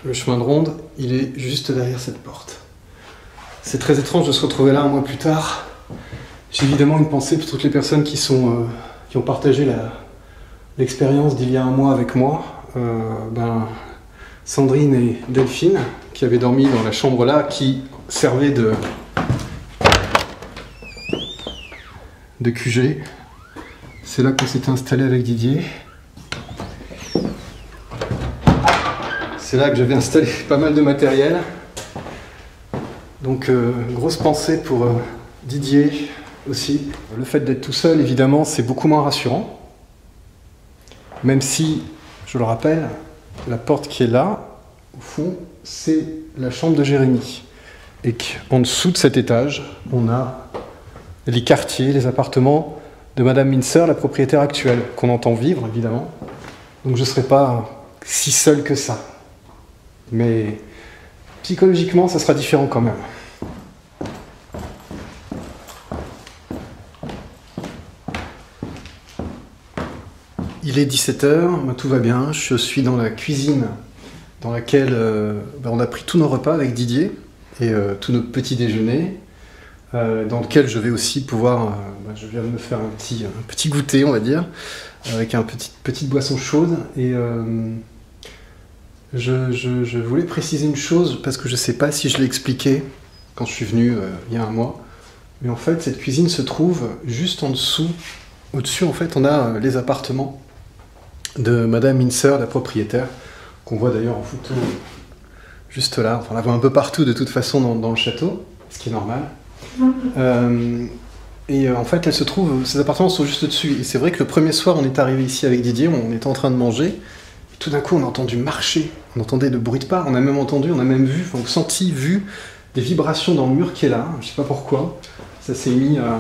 le chemin de ronde, il est juste derrière cette porte. C'est très étrange de se retrouver là un mois plus tard. J'ai évidemment une pensée pour toutes les personnes qui, sont, euh, qui ont partagé l'expérience d'il y a un mois avec moi. Euh, ben, Sandrine et Delphine, qui avaient dormi dans la chambre là, qui servait de, de Q G. C'est là qu'on s'était installé avec Didier. C'est là que j'avais installé pas mal de matériel. Donc euh, grosse pensée pour euh, Didier aussi. Le fait d'être tout seul, évidemment, c'est beaucoup moins rassurant. Même si, je le rappelle, la porte qui est là, au fond, c'est la chambre de Jérémy. Et qu'en dessous de cet étage, on a les quartiers, les appartements de Madame Mincer, la propriétaire actuelle, qu'on entend vivre, évidemment. Donc je ne serai pas si seul que ça. Mais psychologiquement, ça sera différent quand même. Il est dix-sept heures, tout va bien, je suis dans la cuisine dans laquelle euh, ben on a pris tous nos repas avec Didier et euh, tous nos petits déjeuners, euh, dans lequel je vais aussi pouvoir, euh, ben je viens de me faire un petit, un petit goûter, on va dire, avec une petit, petite boisson chaude. Et euh, je, je, je voulais préciser une chose, parce que je ne sais pas si je l'ai expliqué quand je suis venu euh, il y a un mois, mais en fait cette cuisine se trouve juste en dessous, au-dessus en fait on a euh, les appartements de Madame Mincer, la propriétaire, qu'on voit d'ailleurs en photo juste là. Enfin, on la voit un peu partout de toute façon dans, dans le château, ce qui est normal. Euh, et euh, en fait, elle se trouve, ces appartements sont juste au-dessus. Et c'est vrai que le premier soir, on est arrivé ici avec Didier, on était en train de manger, et tout d'un coup, on a entendu marcher, on entendait le bruit de pas, on a même entendu, on a même vu, enfin, senti, vu des vibrations dans le mur qui est là. Je sais pas pourquoi, ça s'est mis à,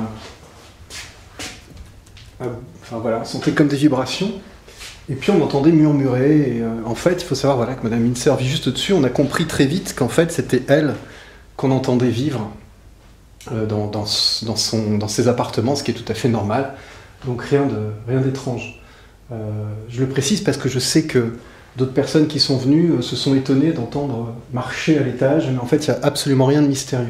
à... Enfin voilà, on sentait comme des vibrations. Et puis on entendait murmurer, et euh, en fait il faut savoir voilà, que Madame Mincer vit juste au-dessus, on a compris très vite qu'en fait c'était elle qu'on entendait vivre euh, dans, dans, dans, son, dans ses appartements, ce qui est tout à fait normal, donc rien de, rien d'étrange. Euh, je le précise parce que je sais que d'autres personnes qui sont venues euh, se sont étonnées d'entendre marcher à l'étage, mais en fait il n'y a absolument rien de mystérieux.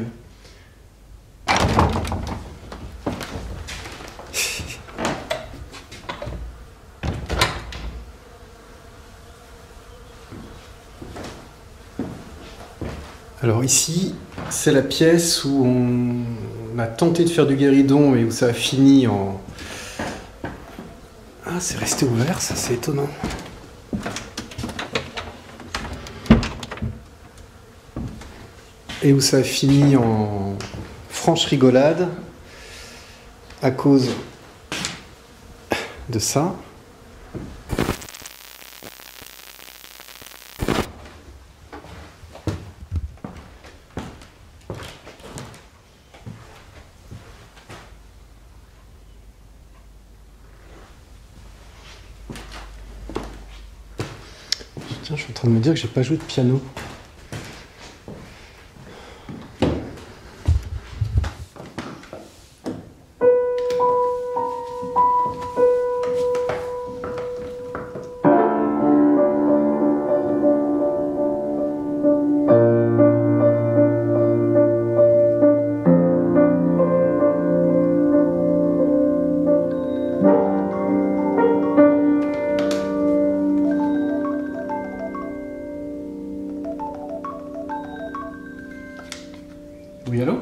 Alors ici, c'est la pièce où on a tenté de faire du guéridon et où ça a fini en... Ah, c'est resté ouvert, ça, c'est étonnant. Et où ça a fini en franche rigolade à cause de ça. Tiens, je suis en train de me dire que j'ai pas joué de piano. Oui, allô?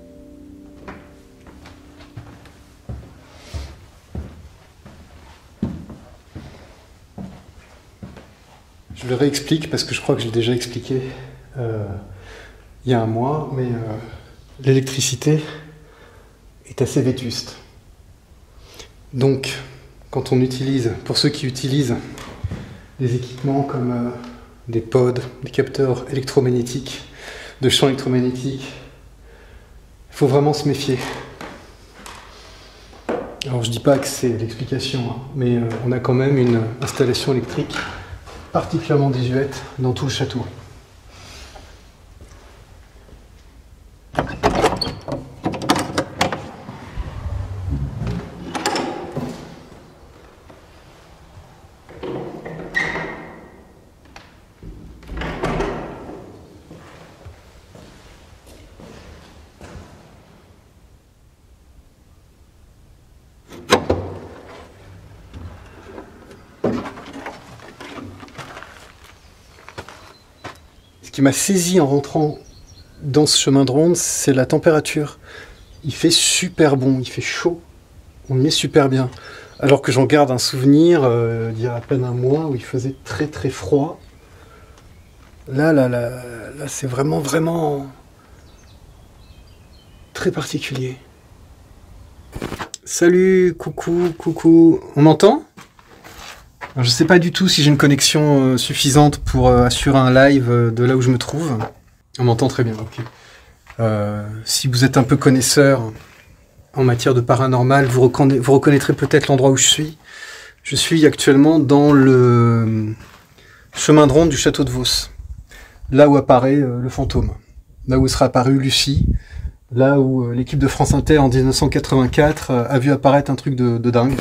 Je le réexplique parce que je crois que je l'ai déjà expliqué euh, il y a un mois, mais euh, l'électricité est assez vétuste. Donc, quand on utilise, pour ceux qui utilisent des équipements comme euh, des pods, des capteurs électromagnétiques, de champs électromagnétiques, il faut vraiment se méfier. Alors je dis pas que c'est l'explication, hein, mais euh, on a quand même une installation électrique particulièrement désuète dans tout le château. qui m'a saisi en rentrant dans ce chemin de ronde, c'est la température. Il fait super bon, il fait chaud, on y est super bien. Alors que j'en garde un souvenir euh, d'il y a à peine un mois où il faisait très très froid. Là, là, là, là c'est vraiment, vraiment très particulier. Salut, coucou, coucou. On m'entend ? Je ne sais pas du tout si j'ai une connexion euh, suffisante pour euh, assurer un live euh, de là où je me trouve. On m'entend très bien, ok. Euh, si vous êtes un peu connaisseur en matière de paranormal, vous, reconna vous reconnaîtrez peut-être l'endroit où je suis. Je suis actuellement dans le chemin de ronde du château de Vos. Là où apparaît euh, le fantôme. Là où sera apparue Lucie. Là où euh, l'équipe de France Inter en mille neuf cent quatre-vingt-quatre euh, a vu apparaître un truc de, de dingue.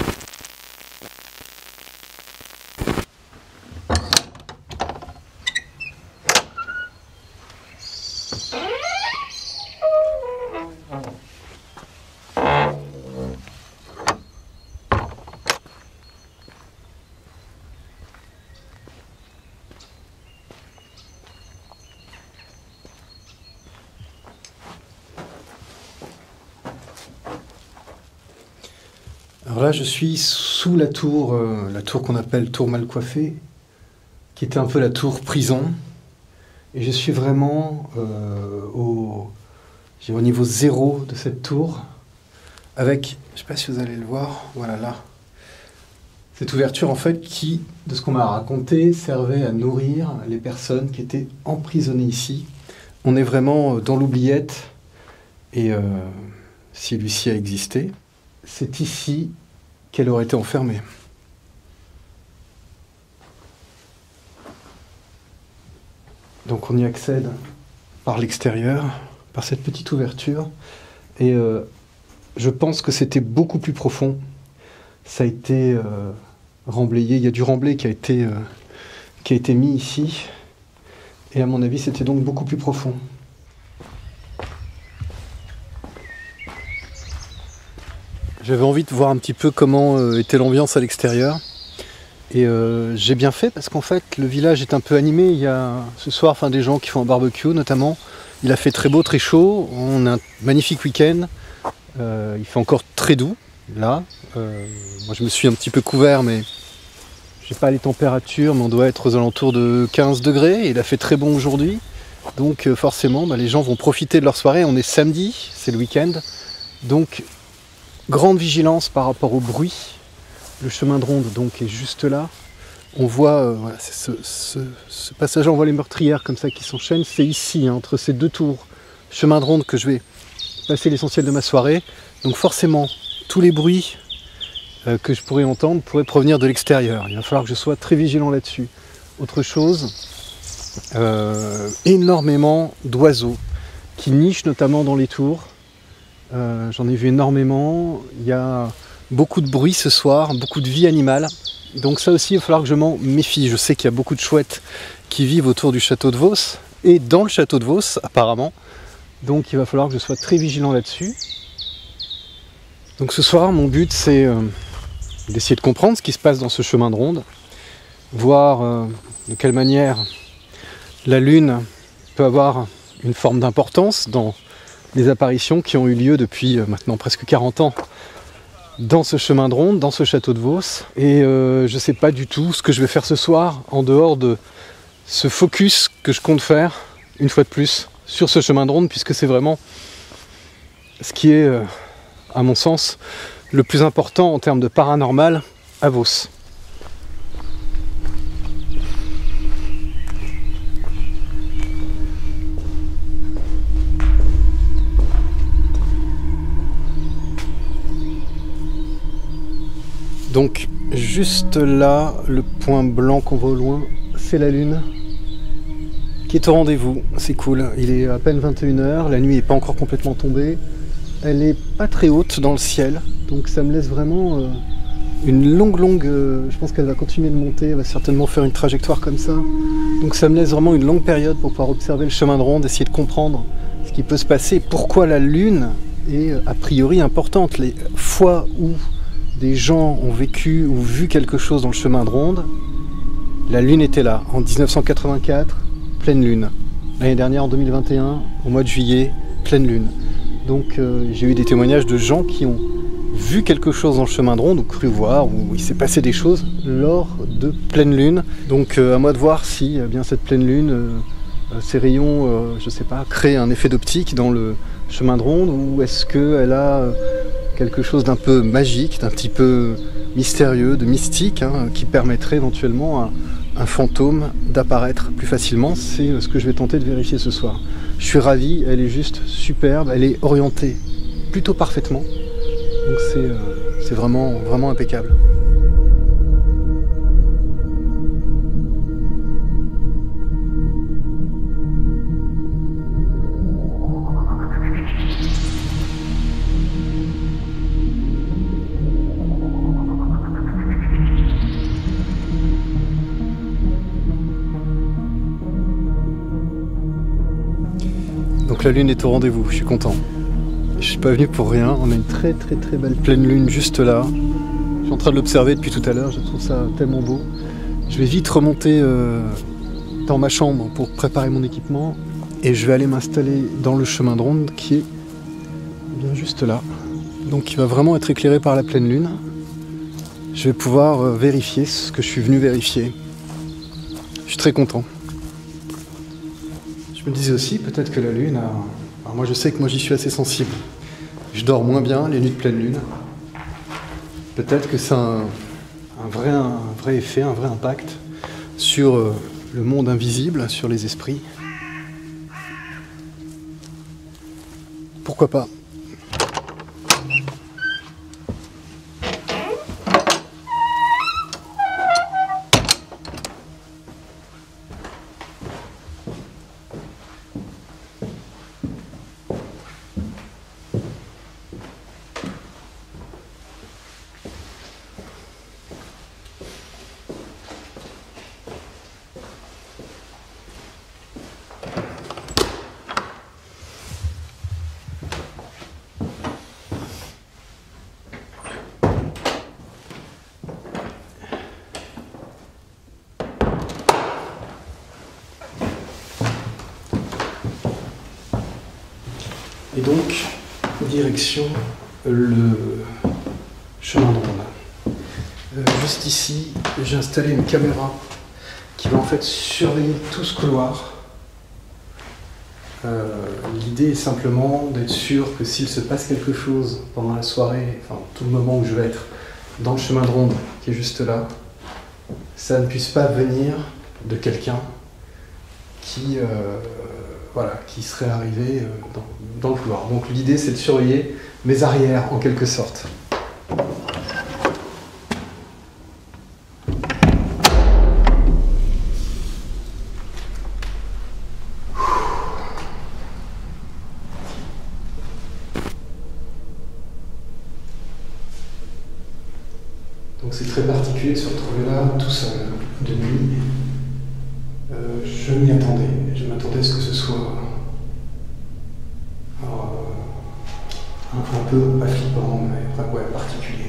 Alors là, je suis sous la tour, euh, la tour qu'on appelle tour mal coiffée, qui était un peu la tour prison. Et je suis vraiment euh, au, au niveau zéro de cette tour, avec, je ne sais pas si vous allez le voir, voilà là, cette ouverture en fait qui, de ce qu'on m'a raconté, servait à nourrir les personnes qui étaient emprisonnées ici. On est vraiment dans l'oubliette, et euh, si Lucie a existé, c'est ici qu'elle aurait été enfermée. Donc on y accède par l'extérieur, par cette petite ouverture, et euh, je pense que c'était beaucoup plus profond. Ça a été euh, remblayé, il y a du remblai qui a été, euh, qui a été mis ici, et à mon avis c'était donc beaucoup plus profond. J'avais envie de voir un petit peu comment euh, était l'ambiance à l'extérieur. Et euh, j'ai bien fait parce qu'en fait le village est un peu animé. Il y a ce soir enfin, des gens qui font un barbecue notamment. Il a fait très beau, très chaud. On a un magnifique week-end. Euh, il fait encore très doux là. Euh, moi je me suis un petit peu couvert mais je n'ai pas les températures, mais on doit être aux alentours de quinze degrés. Et il a fait très bon aujourd'hui. Donc euh, forcément bah, les gens vont profiter de leur soirée. On est samedi, c'est le week-end. Donc grande vigilance par rapport au bruit. Le chemin de ronde donc est juste là. On voit euh, voilà, ce, ce, ce passage-là, on voit les meurtrières comme ça qui s'enchaînent. C'est ici, hein, entre ces deux tours, chemin de ronde, que je vais passer l'essentiel de ma soirée. Donc forcément, tous les bruits euh, que je pourrais entendre pourraient provenir de l'extérieur. Il va falloir que je sois très vigilant là-dessus. Autre chose, euh, énormément d'oiseaux qui nichent notamment dans les tours. Euh, j'en ai vu énormément, il y a beaucoup de bruit ce soir, beaucoup de vie animale, donc ça aussi il va falloir que je m'en méfie. Je sais qu'il y a beaucoup de chouettes qui vivent autour du château de Vos, et dans le château de Vos apparemment, donc il va falloir que je sois très vigilant là-dessus. Donc ce soir mon but c'est euh, d'essayer de comprendre ce qui se passe dans ce chemin de ronde, voir euh, de quelle manière la lune peut avoir une forme d'importance dans les apparitions qui ont eu lieu depuis euh, maintenant presque quarante ans dans ce chemin de ronde, dans ce château de Vos. Et euh, je ne sais pas du tout ce que je vais faire ce soir, en dehors de ce focus que je compte faire, une fois de plus, sur ce chemin de ronde, puisque c'est vraiment ce qui est, euh, à mon sens, le plus important en termes de paranormal à Vos. Donc juste là, le point blanc qu'on voit au loin, c'est la lune qui est au rendez-vous. C'est cool, il est à peine vingt et une heures, la nuit n'est pas encore complètement tombée. Elle n'est pas très haute dans le ciel, donc ça me laisse vraiment euh, une longue longue... Euh, je pense qu'elle va continuer de monter, elle va certainement faire une trajectoire comme ça. Donc ça me laisse vraiment une longue période pour pouvoir observer le chemin de ronde, essayer de comprendre ce qui peut se passer, pourquoi la lune est a priori importante. Les fois où des gens ont vécu ou vu quelque chose dans le chemin de ronde, la lune était là, en mille neuf cent quatre-vingt-quatre, pleine lune. l'année dernière, en deux mille vingt et un, au mois de juillet, pleine lune. Donc euh, j'ai eu des témoignages de gens qui ont vu quelque chose dans le chemin de ronde, ou cru voir, ou il s'est passé des choses lors de pleine lune. Donc euh, à moi de voir si eh bien cette pleine lune, euh, ces rayons, euh, je sais pas, créent un effet d'optique dans le chemin de ronde, ou est-ce qu'elle a euh, quelque chose d'un peu magique, d'un petit peu mystérieux, de mystique, hein, qui permettrait éventuellement à un fantôme d'apparaître plus facilement. C'est ce que je vais tenter de vérifier ce soir. Je suis ravi, elle est juste superbe, elle est orientée plutôt parfaitement. Donc c'est euh, c'est vraiment, vraiment impeccable. Donc la lune est au rendez-vous, je suis content. Je suis pas venu pour rien, on a une très très très belle pleine lune juste là. Je suis en train de l'observer depuis tout à l'heure, je trouve ça tellement beau. Je vais vite remonter euh, dans ma chambre pour préparer mon équipement et je vais aller m'installer dans le chemin de ronde qui est bien juste là. Donc il va vraiment être éclairé par la pleine lune. Je vais pouvoir euh, vérifier ce que je suis venu vérifier. Je suis très content. Je me disais aussi, peut-être que la lune a... Alors moi je sais que moi j'y suis assez sensible. Je dors moins bien les nuits de pleine lune. Peut-être que ça a un, un, vrai, un vrai effet, un vrai impact sur euh, le monde invisible, sur les esprits. Pourquoi pas ? Et donc, direction le chemin de ronde. Euh, juste ici, j'ai installé une caméra qui va en fait surveiller tout ce couloir. Euh, L'idée est simplement d'être sûr que s'il se passe quelque chose pendant la soirée, enfin tout le moment où je vais être dans le chemin de ronde qui est juste là, ça ne puisse pas venir de quelqu'un qui... Euh, Voilà, qui serait arrivé dans, dans le couloir. Donc l'idée c'est de surveiller mes arrières en quelque sorte. Donc c'est très particulier de se retrouver là tout seul, de nuit. Euh, je m'y attendais, je m'attendais à ce que ce soit alors, un, un peu, pas flippant, mais enfin, ouais, particulier.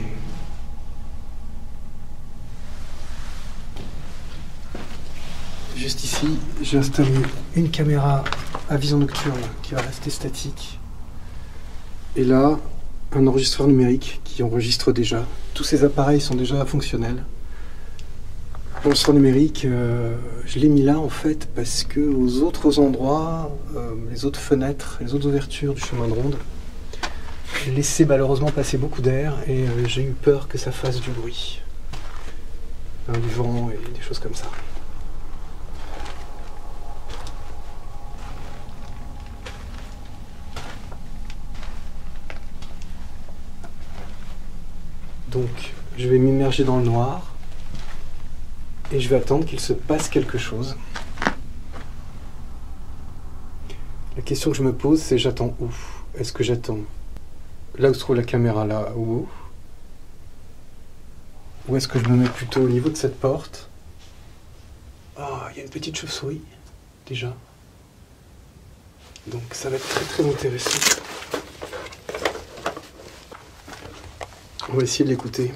Juste ici, j'ai installé une caméra à vision nocturne qui va rester statique. Et là, un enregistreur numérique qui enregistre déjà. Tous ces appareils sont déjà fonctionnels. L'enregistreur numérique, euh, je l'ai mis là en fait parce que aux autres endroits, euh, les autres fenêtres, les autres ouvertures du chemin de ronde, j'ai laissé malheureusement passer beaucoup d'air et euh, j'ai eu peur que ça fasse du bruit, hein, du vent et des choses comme ça. Donc, je vais m'immerger dans le noir. Et je vais attendre qu'il se passe quelque chose. La question que je me pose, c'est j'attends où? Est-ce que j'attends là où se trouve la caméra, là ou Ou est-ce que je me mets plutôt au niveau de cette porte? Ah, il y a une petite chauve-souris, déjà. Donc ça va être très très intéressant. On va essayer de l'écouter.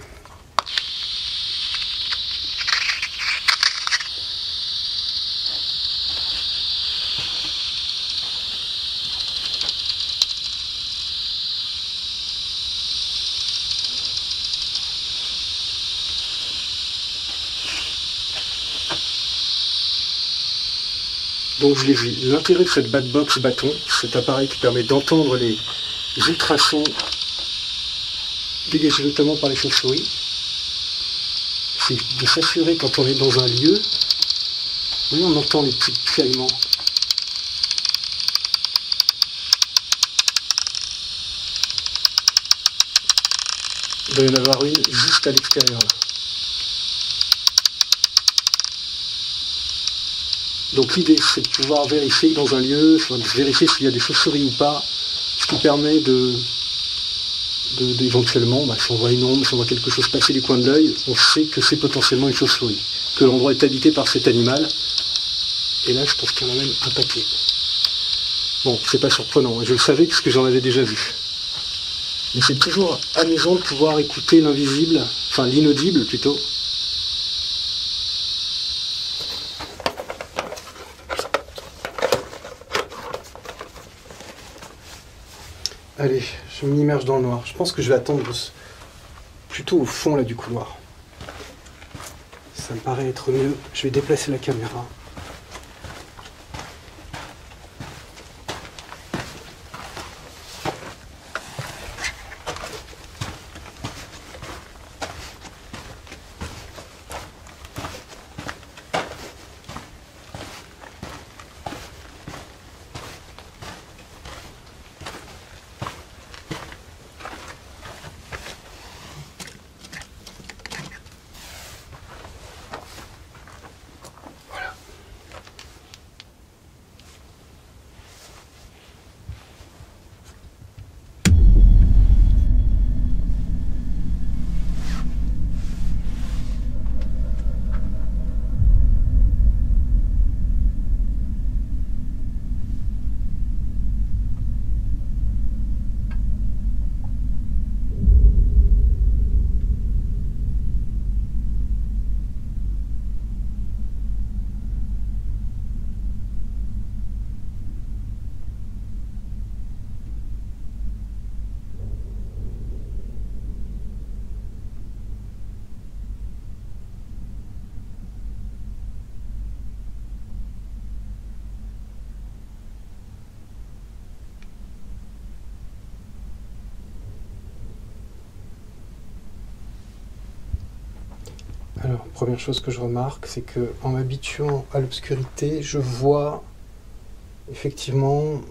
Donc je l'ai vu. L'intérêt de cette Batbox bâton, cet appareil qui permet d'entendre les ultrasons dégagés notamment par les chauves-souris, c'est de s'assurer quand on est dans un lieu, vous voyez, on entend les petits piaillements. Il doit y en avoir une juste à l'extérieur là. Donc l'idée c'est de pouvoir vérifier dans un lieu, de vérifier s'il y a des chauves-souris ou pas, ce qui permet de, de, d'éventuellement, bah, si on voit une ombre, si on voit quelque chose passer du coin de l'œil, on sait que c'est potentiellement une chauve-souris, que l'endroit est habité par cet animal. Et là je pense qu'il y en a même un paquet. Bon, c'est pas surprenant, je le savais parce que j'en avais déjà vu. Mais c'est toujours amusant de pouvoir écouter l'invisible, enfin l'inaudible plutôt. Allez, je m'immerge dans le noir. Je pense que je vais attendre plutôt au fond là du couloir. Ça me paraît être mieux. Je vais déplacer la caméra. Alors, première chose que je remarque, c'est que en m'habituant à l'obscurité, je vois effectivement,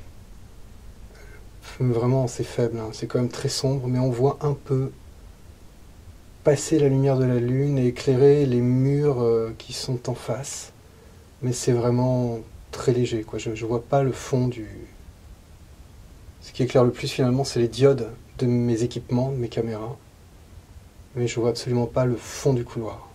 vraiment c'est faible, hein, c'est quand même très sombre, mais on voit un peu passer la lumière de la lune et éclairer les murs euh, qui sont en face, mais c'est vraiment très léger, quoi. Je ne vois pas le fond du... Ce qui éclaire le plus finalement, c'est les diodes de mes équipements, de mes caméras. Mais je vois absolument pas le fond du couloir.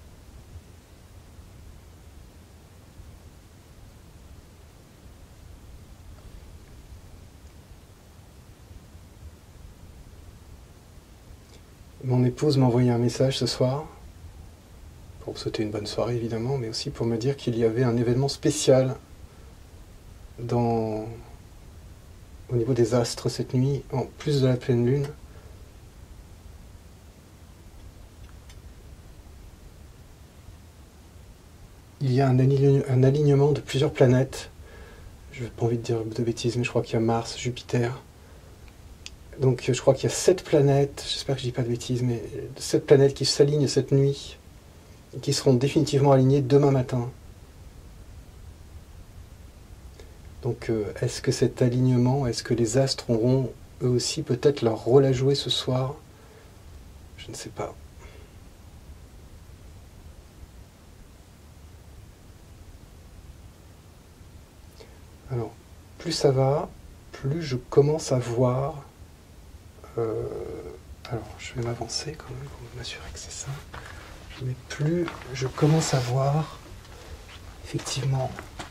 Mon épouse m'a envoyé un message ce soir, pour me souhaiter une bonne soirée évidemment, mais aussi pour me dire qu'il y avait un événement spécial dans... au niveau des astres cette nuit, en plus de la pleine lune. Il y a un, align un alignement de plusieurs planètes. Je n'ai pas envie de dire de bêtises, mais je crois qu'il y a Mars, Jupiter. Donc je crois qu'il y a sept planètes, j'espère que je ne dis pas de bêtises, mais sept planètes qui s'alignent cette nuit et qui seront définitivement alignées demain matin. Donc euh, est-ce que cet alignement, est-ce que les astres auront eux aussi peut-être leur rôle à jouer ce soir? Je ne sais pas. Alors, plus ça va, plus je commence à voir... Euh, alors, je vais m'avancer quand même pour m'assurer que c'est ça. Mais plus je commence à voir, effectivement...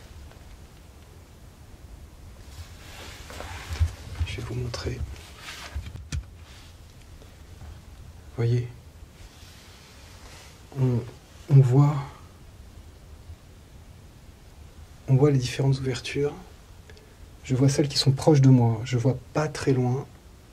Je vais vous montrer. Vous voyez, on, on voit... On voit les différentes ouvertures. Je vois celles qui sont proches de moi. Je vois pas très loin.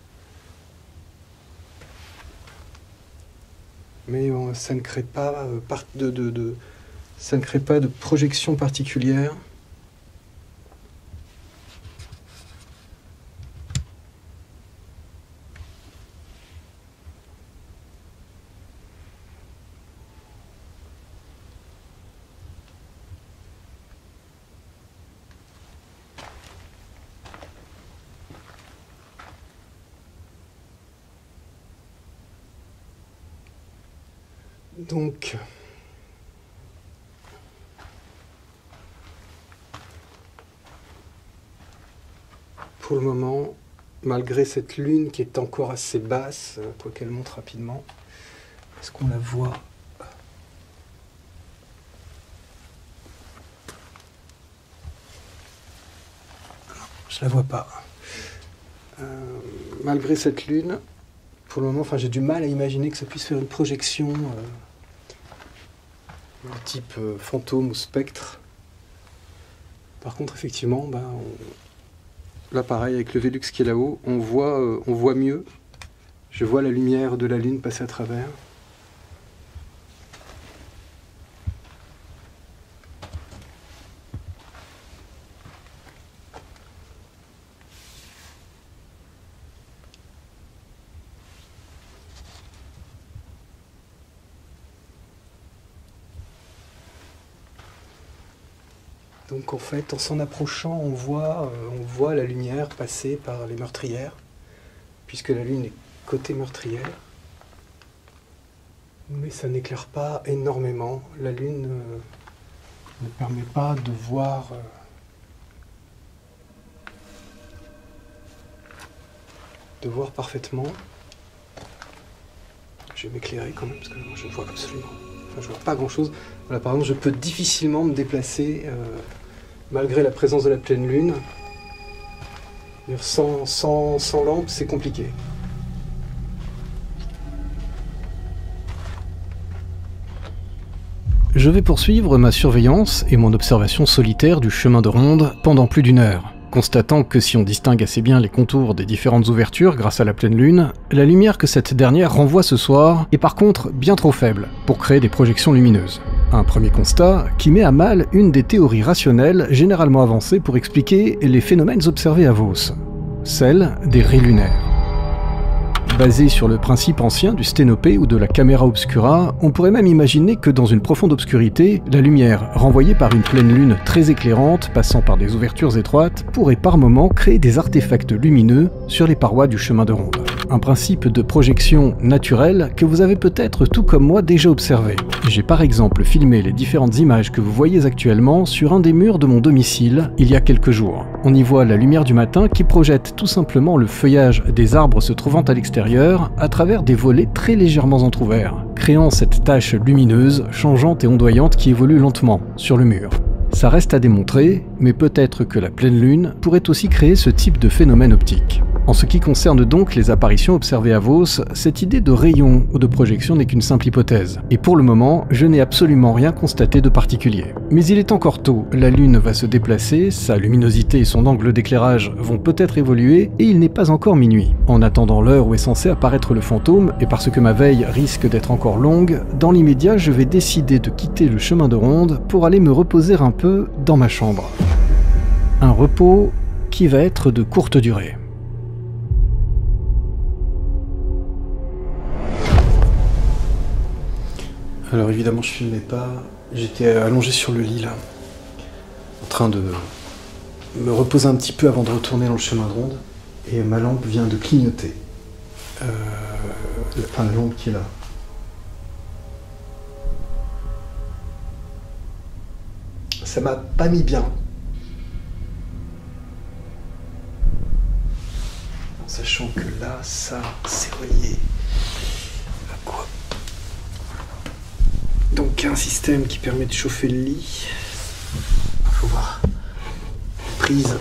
Mais bon, ça ne crée pas de, de, de, ça ne crée pas de projection particulière. Donc, pour le moment, malgré cette lune qui est encore assez basse, quoi qu'elle monte rapidement, est-ce qu'on la voit? Je la vois pas. Euh, malgré cette lune, pour le moment, enfin, j'ai du mal à imaginer que ça puisse faire une projection euh, de type euh, fantôme ou spectre. Par contre, effectivement, ben, on... là, pareil, avec le Velux qui est là-haut, on voit, euh, on voit mieux. Je vois la lumière de la lune passer à travers. Donc en fait, en s'en approchant, on voit, euh, on voit la lumière passer par les meurtrières, puisque la lune est côté meurtrière. Mais ça n'éclaire pas énormément. La lune euh, ne permet pas de voir, euh, de voir parfaitement. Je vais m'éclairer quand même, parce que moi, je ne vois absolument. Enfin, je vois pas grand-chose. Voilà, par exemple, je peux difficilement me déplacer. Euh, Malgré la présence de la pleine lune, sans, sans, sans lampe, c'est compliqué. Je vais poursuivre ma surveillance et mon observation solitaire du chemin de ronde pendant plus d'une heure, constatant que si on distingue assez bien les contours des différentes ouvertures grâce à la pleine lune, la lumière que cette dernière renvoie ce soir est par contre bien trop faible pour créer des projections lumineuses. Un premier constat qui met à mal une des théories rationnelles généralement avancées pour expliquer les phénomènes observés à Vos, celle des raies lunaires. Basé sur le principe ancien du sténopé ou de la camera obscura, on pourrait même imaginer que dans une profonde obscurité, la lumière renvoyée par une pleine lune très éclairante passant par des ouvertures étroites pourrait par moments créer des artefacts lumineux sur les parois du chemin de ronde. Un principe de projection naturelle que vous avez peut-être tout comme moi déjà observé. J'ai par exemple filmé les différentes images que vous voyez actuellement sur un des murs de mon domicile il y a quelques jours. On y voit la lumière du matin qui projette tout simplement le feuillage des arbres se trouvant à l'extérieur à travers des volets très légèrement entr'ouverts, créant cette tache lumineuse, changeante et ondoyante qui évolue lentement sur le mur. Ça reste à démontrer, mais peut-être que la pleine lune pourrait aussi créer ce type de phénomène optique. En ce qui concerne donc les apparitions observées à Vos, cette idée de rayon ou de projection n'est qu'une simple hypothèse. Et pour le moment, je n'ai absolument rien constaté de particulier. Mais il est encore tôt, la Lune va se déplacer, sa luminosité et son angle d'éclairage vont peut-être évoluer, et il n'est pas encore minuit. En attendant l'heure où est censé apparaître le fantôme, et parce que ma veille risque d'être encore longue, dans l'immédiat je vais décider de quitter le chemin de ronde pour aller me reposer un peu dans ma chambre. Un repos qui va être de courte durée. Alors évidemment je filmais pas, j'étais allongé sur le lit là, en train de me reposer un petit peu avant de retourner dans le chemin de ronde, et ma lampe vient de clignoter. Euh, enfin la lampe qui est là. Ça m'a pas mis bien. En sachant que là, ça, c'est relié à quoi ? Donc un système qui permet de chauffer le lit. Il faut voir. Prise.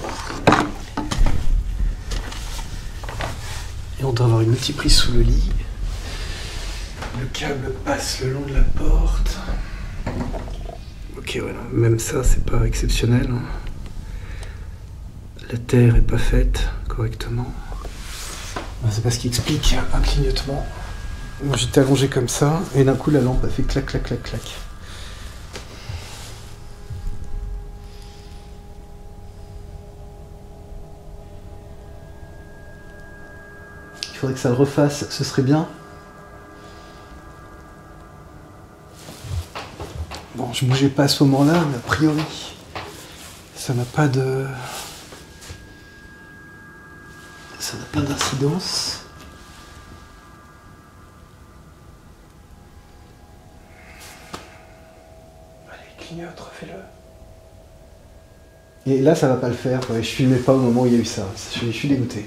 Et on doit avoir une multiprise sous le lit. Le câble passe le long de la porte. Ok, voilà. Même ça, c'est pas exceptionnel. La terre est pas faite correctement. C'est pas ce qui explique un clignotement. Moi, j'étais allongé comme ça, et d'un coup la lampe a fait clac, clac, clac, clac. Il faudrait que ça le refasse, ce serait bien. Bon, je bougeais pas à ce moment-là, mais a priori, ça n'a pas de... Ça n'a pas d'incidence. clignote, refais-le. Et là, ça va pas le faire, quoi. Je filmais pas au moment où il y a eu ça. Je suis, je suis dégoûté.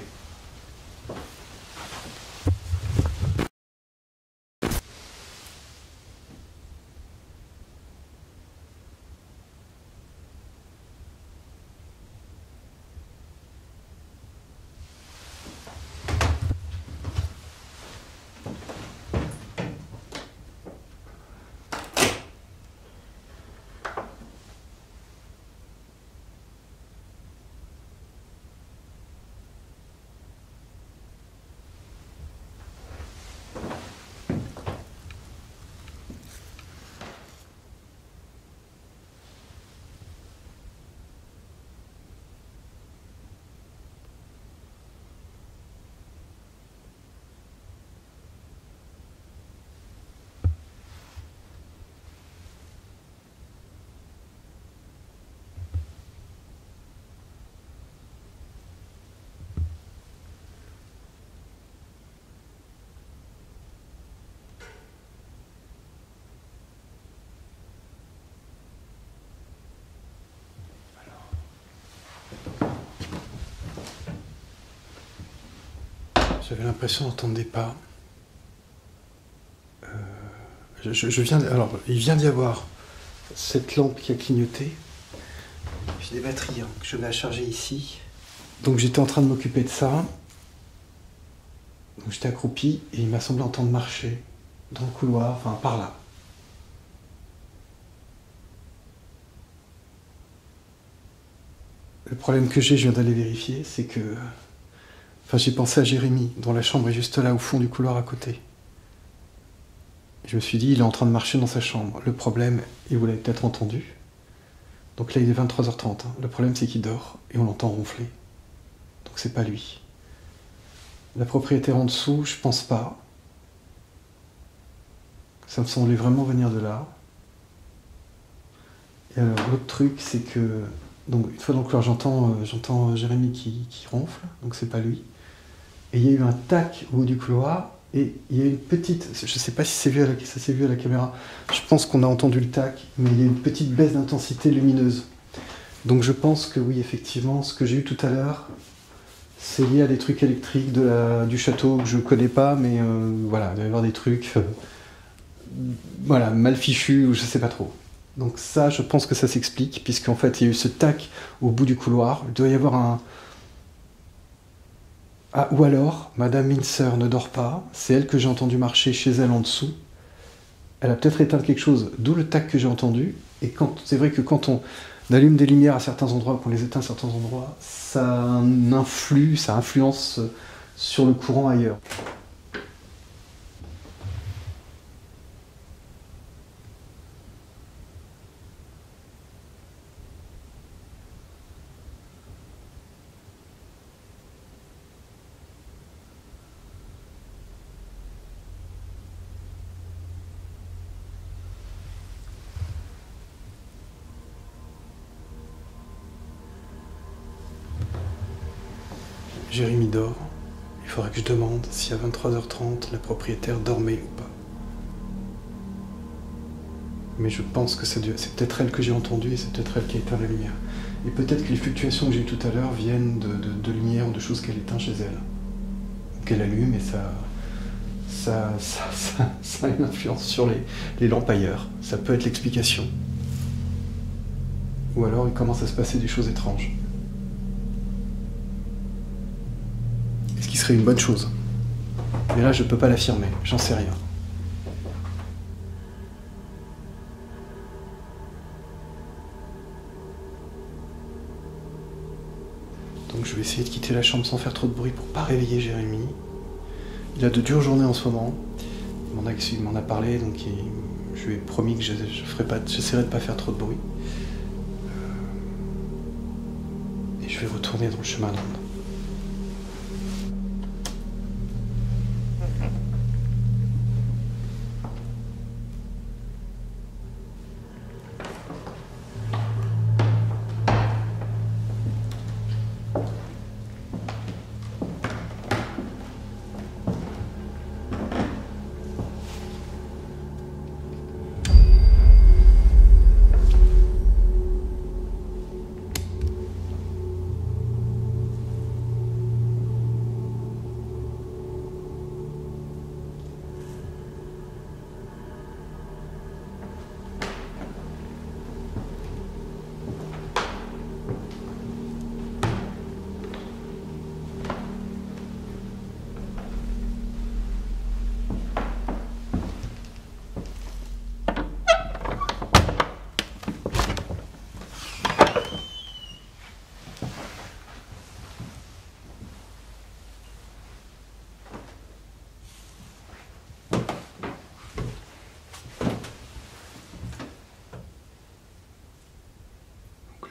J'avais l'impression d'entendre des pas. Euh, je, je, je viens, alors, il vient d'y avoir cette lampe qui a clignoté. J'ai des batteries hein, que je mets à charger ici. Donc j'étais en train de m'occuper de ça. Donc j'étais accroupi et il m'a semblé entendre marcher dans le couloir, enfin par là. Le problème que j'ai, je viens d'aller vérifier, c'est que... Enfin, j'ai pensé à Jérémy, dont la chambre est juste là, au fond du couloir à côté. Je me suis dit, il est en train de marcher dans sa chambre. Le problème, et vous l'avez peut-être entendu, donc là il est vingt-trois heures trente, hein. Le problème c'est qu'il dort, et on l'entend ronfler. Donc c'est pas lui. La propriétaire en dessous, je pense pas. Ça me semblait vraiment venir de là. Et alors, l'autre truc, c'est que... Donc, une fois dans le couloir, j'entends euh, j'entends Jérémy qui, qui ronfle, donc c'est pas lui. Et il y a eu un tac au bout du couloir, et il y a une petite... Je sais pas si c'est vu à la, ça s'est vu à la caméra. Je pense qu'on a entendu le tac, mais il y a une petite baisse d'intensité lumineuse. Donc je pense que oui, effectivement, ce que j'ai eu tout à l'heure, c'est lié à des trucs électriques de la, du château que je connais pas, mais euh, voilà, il doit y avoir des trucs... Euh, voilà, mal fichus, ou je sais pas trop. Donc ça, je pense que ça s'explique, puisqu'en fait, il y a eu ce tac au bout du couloir. Il doit y avoir un... Ah, ou alors, Madame Mincer ne dort pas. C'est elle que j'ai entendu marcher chez elle en dessous. Elle a peut-être éteint quelque chose, d'où le tac que j'ai entendu. Et quand, c'est vrai que quand on allume des lumières à certains endroits, qu'on les éteint à certains endroits, ça influe, ça influence sur le courant ailleurs. Jérémy dort. Il faudrait que je demande si à vingt-trois heures trente, la propriétaire dormait ou pas. Mais je pense que c'est peut-être elle que j'ai entendue et c'est peut-être elle qui a éteint la lumière. Et peut-être que les fluctuations que j'ai eues tout à l'heure viennent de, de, de lumière ou de choses qu'elle éteint chez elle. Ou qu'elle allume et ça, ça, ça, ça, ça a une influence sur les, les lampes ailleurs. Ça peut être l'explication. Ou alors il commence à se passer des choses étranges. Ce qui serait une bonne chose. Mais là, je peux pas l'affirmer, j'en sais rien. Donc je vais essayer de quitter la chambre sans faire trop de bruit pour pas réveiller Jérémy. Il a de dures journées en ce moment. Il m'en a, il m'en a parlé, donc il, je lui ai promis que je, je ferai pas, j'essaierai de pas faire trop de bruit. Et je vais retourner dans le chemin d'onde.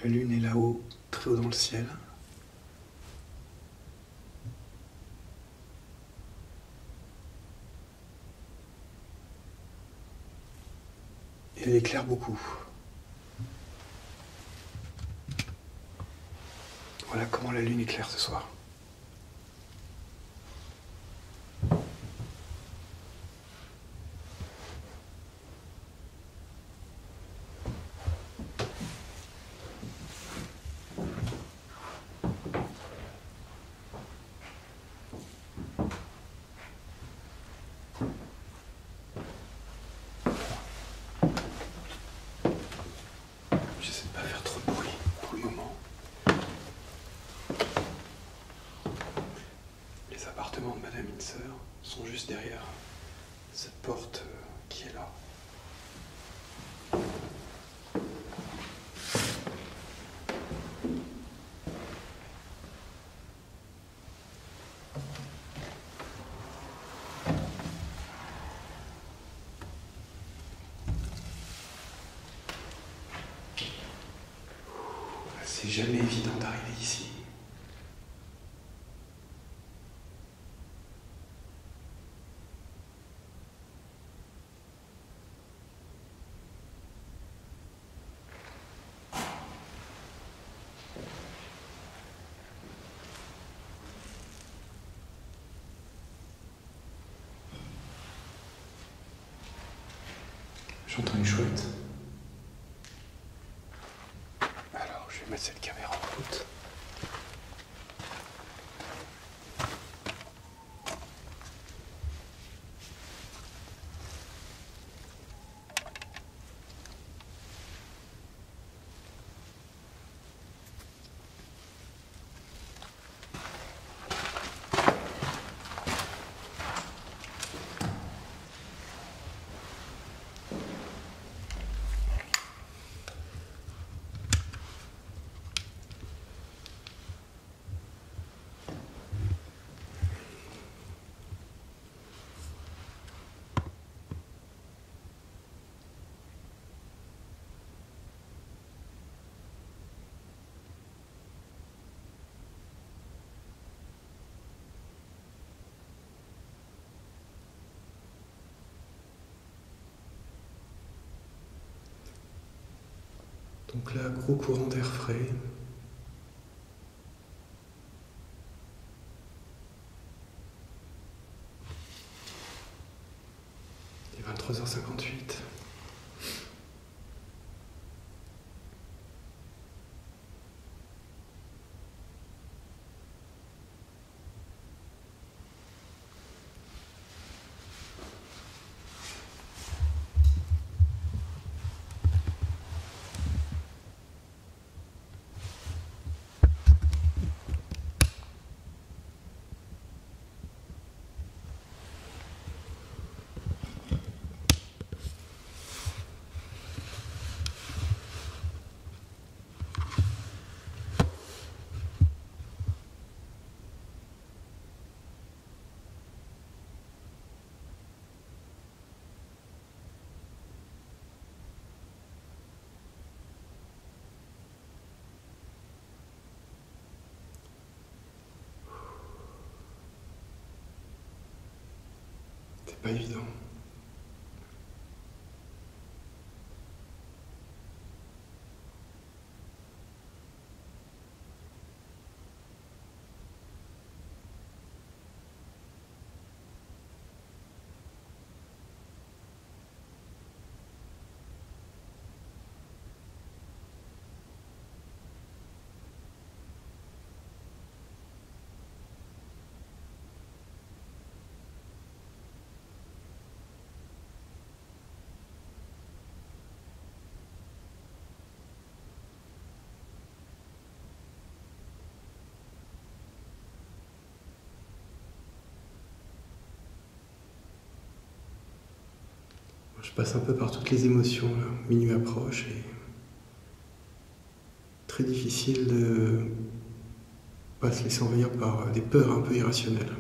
La lune est là-haut, très haut dans le ciel. Et elle éclaire beaucoup. Voilà comment la lune éclaire ce soir. J'essaie de pas faire trop de bruit pour le moment. Les appartements de Madame Inser sont juste derrière cette porte euh, qui est là. C'est jamais évident d'arriver ici. J'entends une chouette. Alors, je vais mettre cette caméra en route. Donc là, gros courant d'air frais. Il est vingt-trois heures cinquante-huit. C'est pas évident. Je passe un peu par toutes les émotions, là. Minuit approche et très difficile de pas se laisser envahir par des peurs un peu irrationnelles.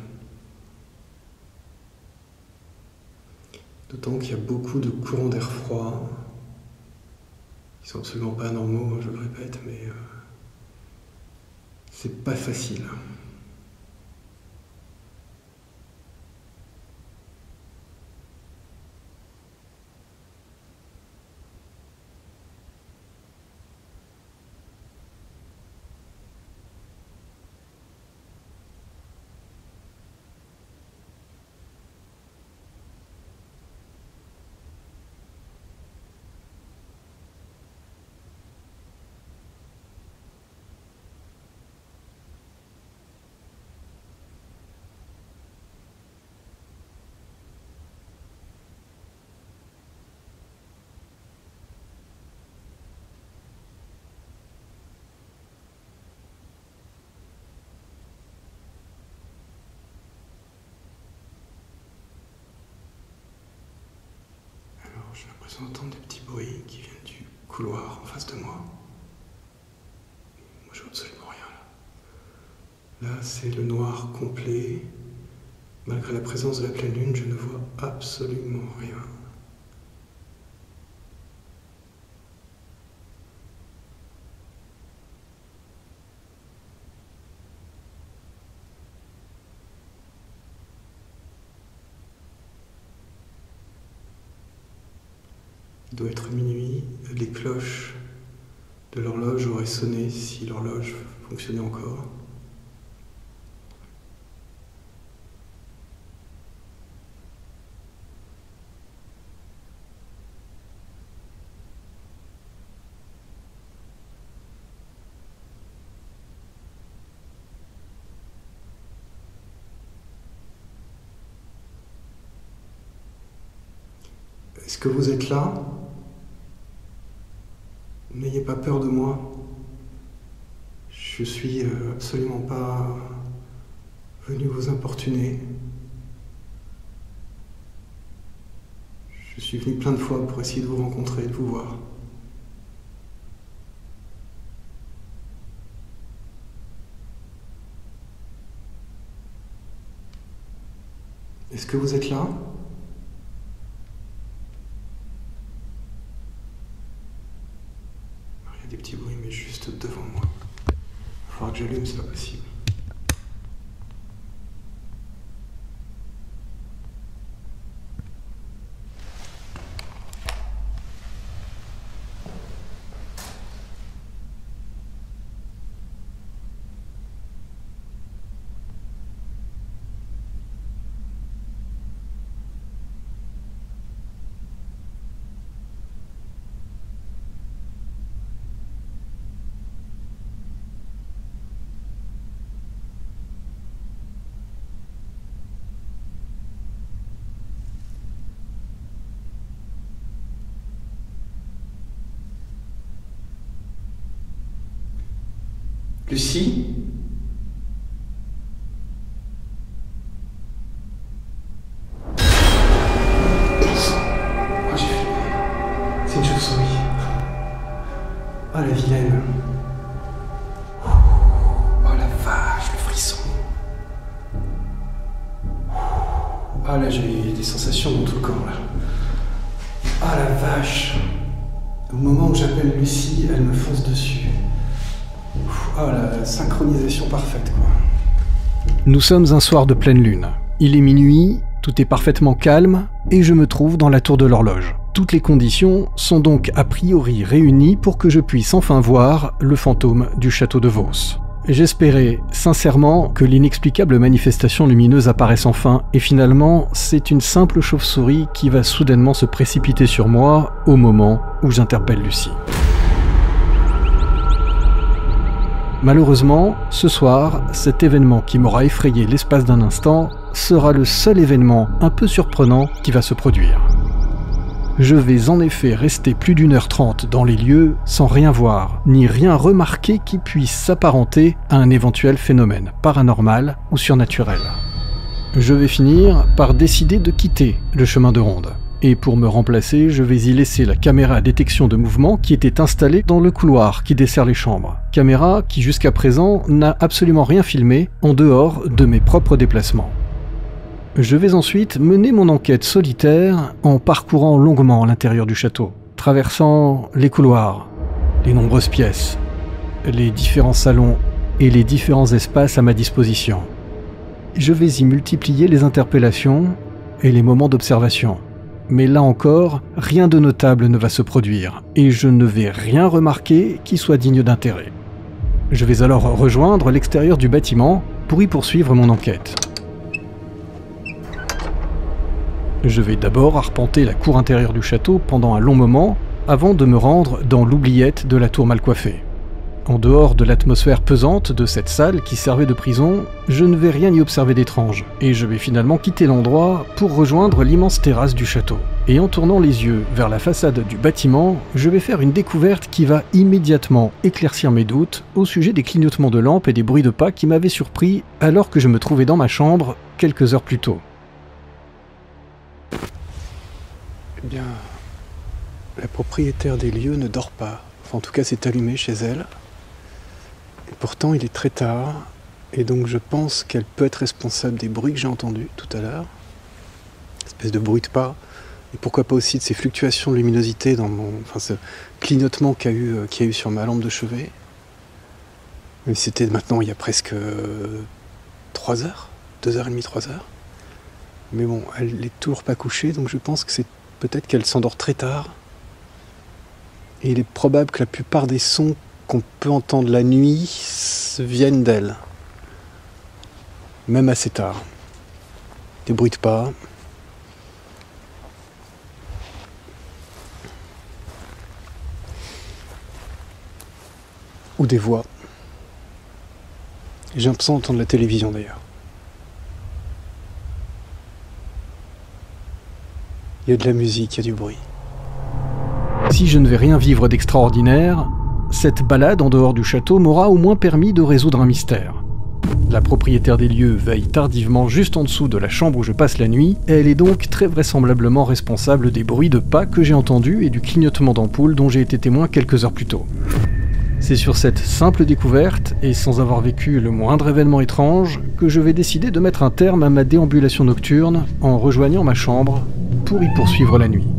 D'autant qu'il y a beaucoup de courants d'air froid qui sont absolument pas anormaux, je le répète, mais euh, c'est pas facile. J'ai l'impression d'entendre des petits bruits qui viennent du couloir en face de moi. Moi, je vois absolument rien là. Là, c'est le noir complet. Malgré la présence de la pleine lune, je ne vois absolument rien. Il doit être minuit, les cloches de l'horloge auraient sonné si l'horloge fonctionnait encore. Est-ce que vous êtes là ? N'ayez pas peur de moi. Je suis absolument pas venu vous importuner. Je suis venu plein de fois pour essayer de vous rencontrer, de vous voir. Est-ce que vous êtes là ? Des petits bruits, mais juste devant moi. Il va falloir que j'allume, c'est pas possible. Lucie ? Oh, j'ai fait... C'est une chauve-souris. Ah, la vilaine. Oh, la vache, le frisson. Ah, là, j'ai des sensations dans tout le corps, là. Ah, la vache. Au moment où j'appelle Lucie, elle me fonce dessus. Ah, la synchronisation parfaite, quoi. Nous sommes un soir de pleine lune. Il est minuit, tout est parfaitement calme, et je me trouve dans la tour de l'horloge. Toutes les conditions sont donc a priori réunies pour que je puisse enfin voir le fantôme du château de Vos. J'espérais sincèrement que l'inexplicable manifestation lumineuse apparaisse enfin, et finalement, c'est une simple chauve-souris qui va soudainement se précipiter sur moi au moment où j'interpelle Lucie. Malheureusement, ce soir, cet événement qui m'aura effrayé l'espace d'un instant sera le seul événement un peu surprenant qui va se produire. Je vais en effet rester plus d'une heure trente dans les lieux sans rien voir, ni rien remarquer qui puisse s'apparenter à un éventuel phénomène paranormal ou surnaturel. Je vais finir par décider de quitter le chemin de ronde. Et pour me remplacer, je vais y laisser la caméra à détection de mouvement qui était installée dans le couloir qui dessert les chambres. Caméra qui jusqu'à présent n'a absolument rien filmé en dehors de mes propres déplacements. Je vais ensuite mener mon enquête solitaire en parcourant longuement l'intérieur du château, traversant les couloirs, les nombreuses pièces, les différents salons et les différents espaces à ma disposition. Je vais y multiplier les interpellations et les moments d'observation. Mais là encore, rien de notable ne va se produire, et je ne vais rien remarquer qui soit digne d'intérêt. Je vais alors rejoindre l'extérieur du bâtiment pour y poursuivre mon enquête. Je vais d'abord arpenter la cour intérieure du château pendant un long moment, avant de me rendre dans l'oubliette de la tour mal coiffée. En dehors de l'atmosphère pesante de cette salle qui servait de prison, je ne vais rien y observer d'étrange, et je vais finalement quitter l'endroit pour rejoindre l'immense terrasse du château. Et en tournant les yeux vers la façade du bâtiment, je vais faire une découverte qui va immédiatement éclaircir mes doutes au sujet des clignotements de lampes et des bruits de pas qui m'avaient surpris alors que je me trouvais dans ma chambre quelques heures plus tôt. Eh bien, la propriétaire des lieux ne dort pas. Enfin, en tout cas, c'est allumé chez elle. Et pourtant, il est très tard, et donc je pense qu'elle peut être responsable des bruits que j'ai entendus tout à l'heure. Espèce de bruit de pas. Et pourquoi pas aussi de ces fluctuations de luminosité dans mon... Enfin, ce clignotement qu'il y a eu, euh, qu'il y a eu sur ma lampe de chevet. Mais c'était maintenant il y a presque euh, trois heures, deux heures et demie, trois heures. Mais bon, elle n'est toujours pas couchée, donc je pense que c'est peut-être qu'elle s'endort très tard. Et il est probable que la plupart des sons qu'on peut entendre la nuit viennent d'elle. Même assez tard. Des bruits de pas. Ou des voix. J'ai l'impression d'entendre la télévision d'ailleurs. Il y a de la musique, il y a du bruit. Si je ne vais rien vivre d'extraordinaire, cette balade en dehors du château m'aura au moins permis de résoudre un mystère. La propriétaire des lieux veille tardivement juste en dessous de la chambre où je passe la nuit, et elle est donc très vraisemblablement responsable des bruits de pas que j'ai entendus et du clignotement d'ampoule dont j'ai été témoin quelques heures plus tôt. C'est sur cette simple découverte, et sans avoir vécu le moindre événement étrange, que je vais décider de mettre un terme à ma déambulation nocturne en rejoignant ma chambre pour y poursuivre la nuit.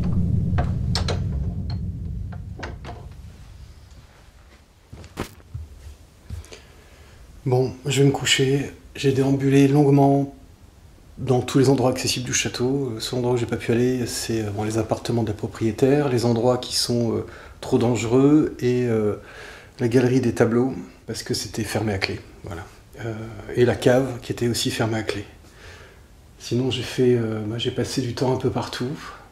Bon, je vais me coucher. J'ai déambulé longuement dans tous les endroits accessibles du château. Le seul endroit où j'ai pas pu aller, c'est bon, les appartements de la propriétaire, les endroits qui sont euh, trop dangereux et euh, la galerie des tableaux, parce que c'était fermé à clé. Voilà. Euh, et la cave qui était aussi fermée à clé. Sinon, j'ai fait, euh, bah, j'ai passé du temps un peu partout.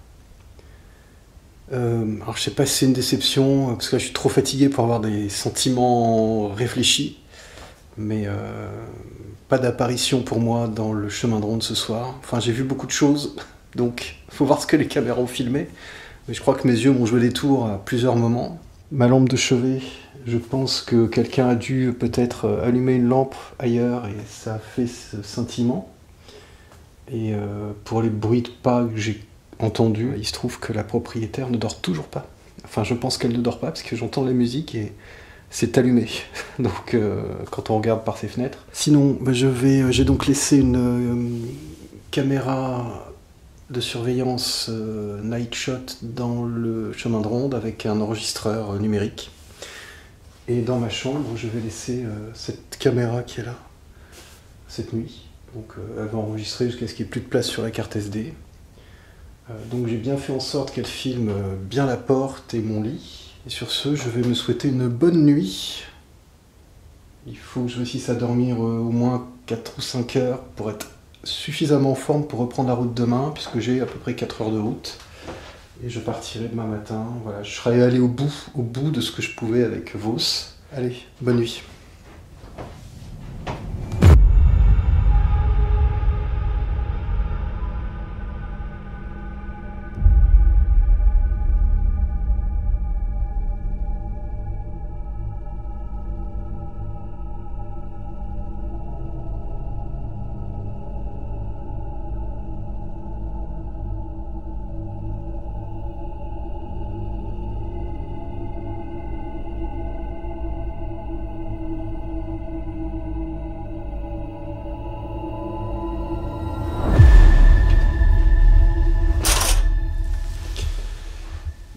Euh, alors, je sais pas si c'est une déception, parce que là, je suis trop fatigué pour avoir des sentiments réfléchis. Mais euh, pas d'apparition pour moi dans le chemin de ronde ce soir. Enfin, j'ai vu beaucoup de choses, donc il faut voir ce que les caméras ont filmé. Mais je crois que mes yeux m'ont joué des tours à plusieurs moments. Ma lampe de chevet, je pense que quelqu'un a dû peut-être allumer une lampe ailleurs et ça a fait ce scintillement. Et euh, pour les bruits de pas que j'ai entendus, il se trouve que la propriétaire ne dort toujours pas. Enfin, je pense qu'elle ne dort pas parce que j'entends la musique et c'est allumé, donc euh, quand on regarde par ses fenêtres. Sinon, bah, je vais, j'ai donc laissé une euh, caméra de surveillance euh, night shot dans le chemin de ronde avec un enregistreur euh, numérique. Et dans ma chambre, je vais laisser euh, cette caméra qui est là, cette nuit. Donc euh, elle va enregistrer jusqu'à ce qu'il n'y ait plus de place sur la carte S D. Euh, donc j'ai bien fait en sorte qu'elle filme euh, bien la porte et mon lit. Et sur ce, je vais me souhaiter une bonne nuit. Il faut que je réussisse à dormir euh, au moins quatre ou cinq heures pour être suffisamment en forme pour reprendre la route demain, puisque j'ai à peu près quatre heures de route. Et je partirai demain matin. Voilà, je serai allé au bout, au bout de ce que je pouvais avec Vos. Allez, bonne nuit.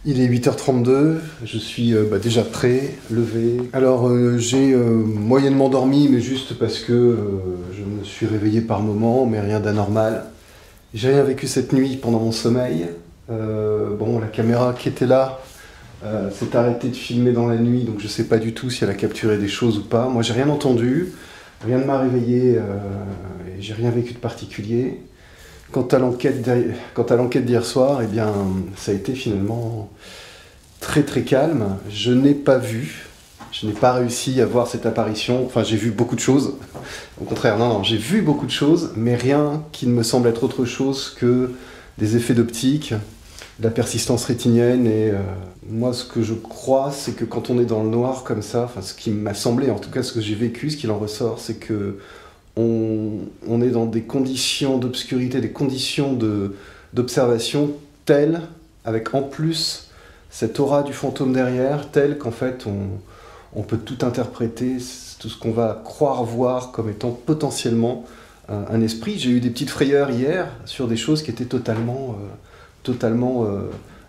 Il est huit heures trente-deux, je suis euh, bah, déjà prêt, levé. Alors euh, j'ai euh, moyennement dormi, mais juste parce que euh, je me suis réveillé par moments, mais rien d'anormal. J'ai rien vécu cette nuit pendant mon sommeil. Euh, bon, la caméra qui était là euh, s'est arrêtée de filmer dans la nuit, donc je sais pas du tout si elle a capturé des choses ou pas. Moi j'ai rien entendu, rien ne m'a réveillé, euh, et j'ai rien vécu de particulier. Quant à l'enquête quant à l'enquête d'hier soir, eh bien, ça a été finalement très très calme. Je n'ai pas vu, je n'ai pas réussi à voir cette apparition. Enfin, j'ai vu beaucoup de choses. Au contraire, non, non, j'ai vu beaucoup de choses, mais rien qui ne me semble être autre chose que des effets d'optique, de la persistance rétinienne. Et euh, moi, ce que je crois, c'est que quand on est dans le noir comme ça, enfin, ce qui m'a semblé, en tout cas, ce que j'ai vécu, ce qu'il en ressort, c'est que On, on est dans des conditions d'obscurité, des conditions de, d'observation telles, avec en plus cette aura du fantôme derrière, telle qu'en fait on, on peut tout interpréter, tout ce qu'on va croire voir comme étant potentiellement euh, un esprit. J'ai eu des petites frayeurs hier sur des choses qui étaient totalement, euh, totalement euh,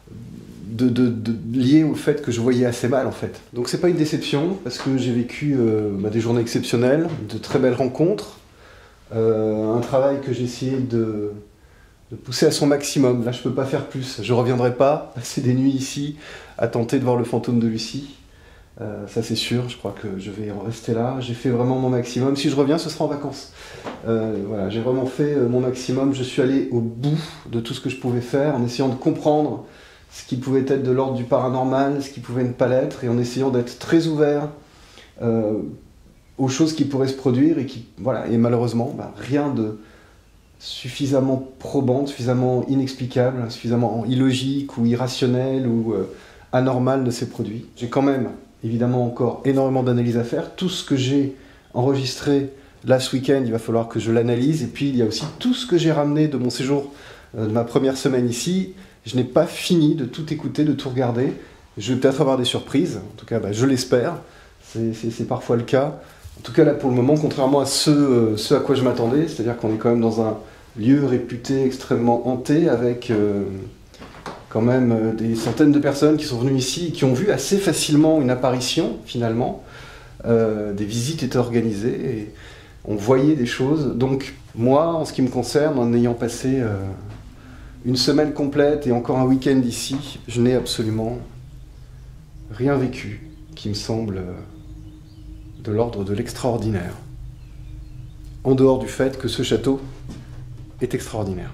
de, de, de, liées au fait que je voyais assez mal en fait. Donc c'est pas une déception, parce que j'ai vécu euh, bah, des journées exceptionnelles, de très belles rencontres, euh, un travail que j'ai essayé de, de pousser à son maximum. Là je peux pas faire plus, je reviendrai pas passer des nuits ici à tenter de voir le fantôme de Lucie, euh, ça c'est sûr, je crois que je vais en rester là. J'ai fait vraiment mon maximum, si je reviens ce sera en vacances. Euh, voilà, j'ai vraiment fait mon maximum, je suis allé au bout de tout ce que je pouvais faire en essayant de comprendre ce qui pouvait être de l'ordre du paranormal, ce qui pouvait ne pas l'être, et en essayant d'être très ouvert euh, aux choses qui pourraient se produire, et, qui, voilà, et malheureusement, bah, rien de suffisamment probant, suffisamment inexplicable, suffisamment illogique ou irrationnel ou euh, anormal ne s'est produit. J'ai quand même, évidemment, encore énormément d'analyses à faire. Tout ce que j'ai enregistré là ce week-end, il va falloir que je l'analyse, et puis il y a aussi tout ce que j'ai ramené de mon séjour, euh, de ma première semaine ici. Je n'ai pas fini de tout écouter, de tout regarder. Je vais peut-être avoir des surprises, en tout cas bah, je l'espère, c'est, c'est, c'est parfois le cas. En tout cas là pour le moment, contrairement à ce, euh, ce à quoi je m'attendais, c'est-à-dire qu'on est quand même dans un lieu réputé extrêmement hanté, avec euh, quand même euh, des centaines de personnes qui sont venues ici et qui ont vu assez facilement une apparition finalement. Euh, des visites étaient organisées et on voyait des choses. Donc moi, en ce qui me concerne, en ayant passé euh, une semaine complète et encore un week-end ici, je n'ai absolument rien vécu qui me semble de l'ordre de l'extraordinaire. En dehors du fait que ce château est extraordinaire.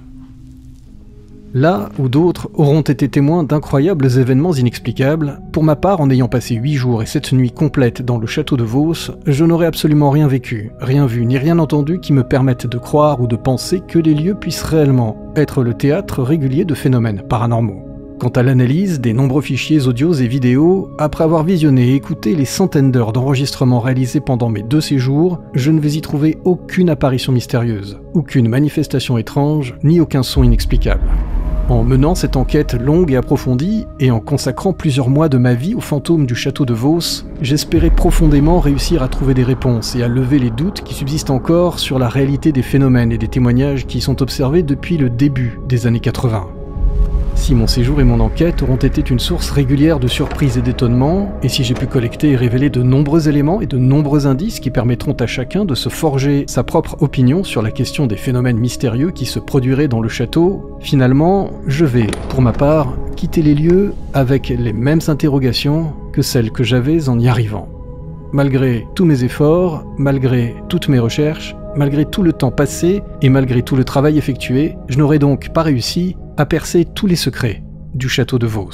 Là où d'autres auront été témoins d'incroyables événements inexplicables, pour ma part, en ayant passé huit jours et sept nuits complètes dans le château de Vos, je n'aurais absolument rien vécu, rien vu, ni rien entendu qui me permette de croire ou de penser que les lieux puissent réellement être le théâtre régulier de phénomènes paranormaux. Quant à l'analyse des nombreux fichiers audios et vidéos, après avoir visionné et écouté les centaines d'heures d'enregistrements réalisés pendant mes deux séjours, je ne vais y trouver aucune apparition mystérieuse, aucune manifestation étrange, ni aucun son inexplicable. En menant cette enquête longue et approfondie, et en consacrant plusieurs mois de ma vie au fantôme du château de Vos, j'espérais profondément réussir à trouver des réponses et à lever les doutes qui subsistent encore sur la réalité des phénomènes et des témoignages qui y sont observés depuis le début des années quatre-vingts. Si mon séjour et mon enquête auront été une source régulière de surprises et d'étonnements, et si j'ai pu collecter et révéler de nombreux éléments et de nombreux indices qui permettront à chacun de se forger sa propre opinion sur la question des phénomènes mystérieux qui se produiraient dans le château, finalement, je vais, pour ma part, quitter les lieux avec les mêmes interrogations que celles que j'avais en y arrivant. Malgré tous mes efforts, malgré toutes mes recherches, malgré tout le temps passé et malgré tout le travail effectué, je n'aurais donc pas réussi à percer tous les secrets du château de Vos.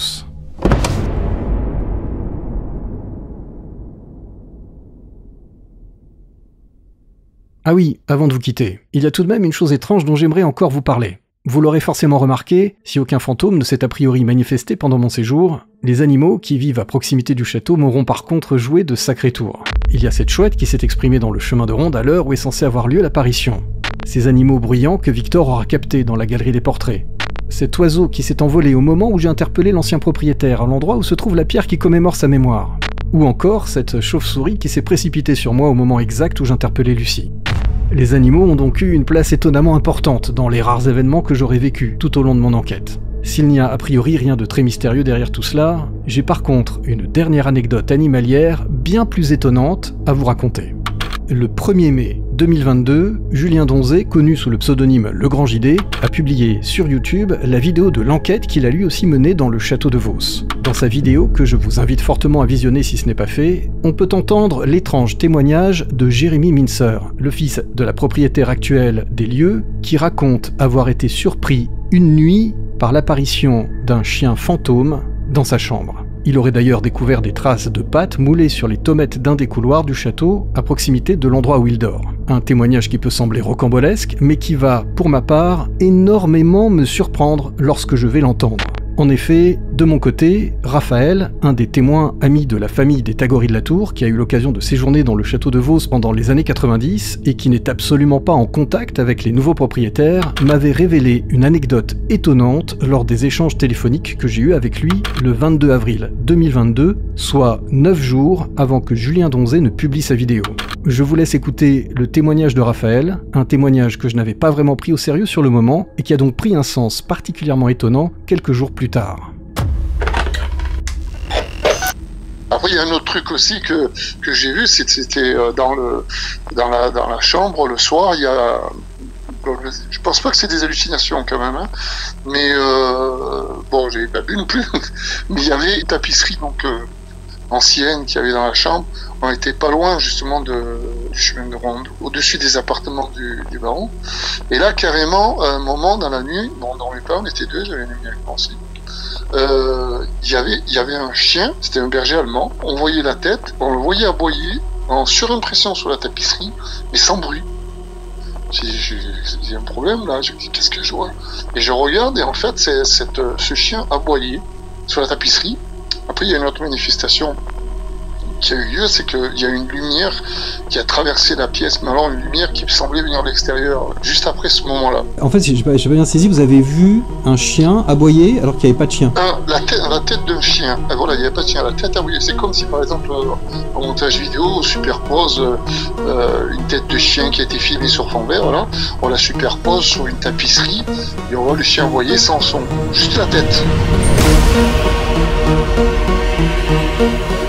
Ah oui, avant de vous quitter, il y a tout de même une chose étrange dont j'aimerais encore vous parler. Vous l'aurez forcément remarqué, si aucun fantôme ne s'est a priori manifesté pendant mon séjour, les animaux qui vivent à proximité du château m'auront par contre joué de sacrés tours. Il y a cette chouette qui s'est exprimée dans le chemin de ronde à l'heure où est censé avoir lieu l'apparition. Ces animaux bruyants que Victor aura captés dans la galerie des portraits. Cet oiseau qui s'est envolé au moment où j'ai interpellé l'ancien propriétaire à l'endroit où se trouve la pierre qui commémore sa mémoire. Ou encore cette chauve-souris qui s'est précipitée sur moi au moment exact où j'interpellais Lucie. Les animaux ont donc eu une place étonnamment importante dans les rares événements que j'aurais vécus tout au long de mon enquête. S'il n'y a a priori rien de très mystérieux derrière tout cela, j'ai par contre une dernière anecdote animalière bien plus étonnante à vous raconter. Le premier mai deux mille vingt-deux, Julien Donzé, connu sous le pseudonyme Le Grand J D, a publié sur YouTube la vidéo de l'enquête qu'il a lui aussi menée dans le château de Vos. Dans sa vidéo, que je vous invite fortement à visionner si ce n'est pas fait, on peut entendre l'étrange témoignage de Jérémy Mincer, le fils de la propriétaire actuelle des lieux, qui raconte avoir été surpris une nuit par l'apparition d'un chien fantôme dans sa chambre. Il aurait d'ailleurs découvert des traces de pattes moulées sur les tommettes d'un des couloirs du château à proximité de l'endroit où il dort. Un témoignage qui peut sembler rocambolesque, mais qui va, pour ma part, énormément me surprendre lorsque je vais l'entendre. En effet, de mon côté, Raphaël, un des témoins amis de la famille des Tagoris de la Tour, qui a eu l'occasion de séjourner dans le château de Vos pendant les années quatre-vingt-dix et qui n'est absolument pas en contact avec les nouveaux propriétaires, m'avait révélé une anecdote étonnante lors des échanges téléphoniques que j'ai eus avec lui le vingt-deux avril deux mille vingt-deux, soit neuf jours avant que Julien Donzé ne publie sa vidéo. Je vous laisse écouter le témoignage de Raphaël, un témoignage que je n'avais pas vraiment pris au sérieux sur le moment et qui a donc pris un sens particulièrement étonnant quelques jours plus tard. Après, il y a un autre truc aussi que, que j'ai vu, c'était dans, le, dans, la, dans la chambre, le soir, il y a... Je pense pas que c'est des hallucinations quand même, hein, mais euh, bon, j'ai pas bu non plus, mais il y avait une tapisserie donc, euh, ancienne qu'il y avait dans la chambre. On était pas loin justement de, du chemin de ronde, au-dessus des appartements du, du baron. Et là, carrément, à un moment dans la nuit, bon, on ne dormait pas, on était deux, j'avais une amie avec moi aussi. Euh, y avait, il y avait un chien, c'était un berger allemand, on voyait la tête, on le voyait aboyer en surimpression sur la tapisserie, mais sans bruit. J'ai un problème là, je me dis qu'est-ce que je vois? Et je regarde et en fait c'est ce chien aboyé sur la tapisserie. Après il y a une autre manifestation qui a eu lieu, c'est qu'il y a une lumière qui a traversé la pièce, mais alors une lumière qui semblait venir de l'extérieur, juste après ce moment-là. En fait, je n'ai pas, pas bien saisi, vous avez vu un chien aboyer alors qu'il n'y avait pas de chien? Un, la tête, la tête d'un chien, et voilà, il n'y avait pas de chien, la tête aboyer. C'est comme si par exemple, en montage vidéo, on superpose euh, une tête de chien qui a été filmée sur fond vert, voilà. On la superpose sur une tapisserie, et on voit le chien aboyer sans son, juste la tête.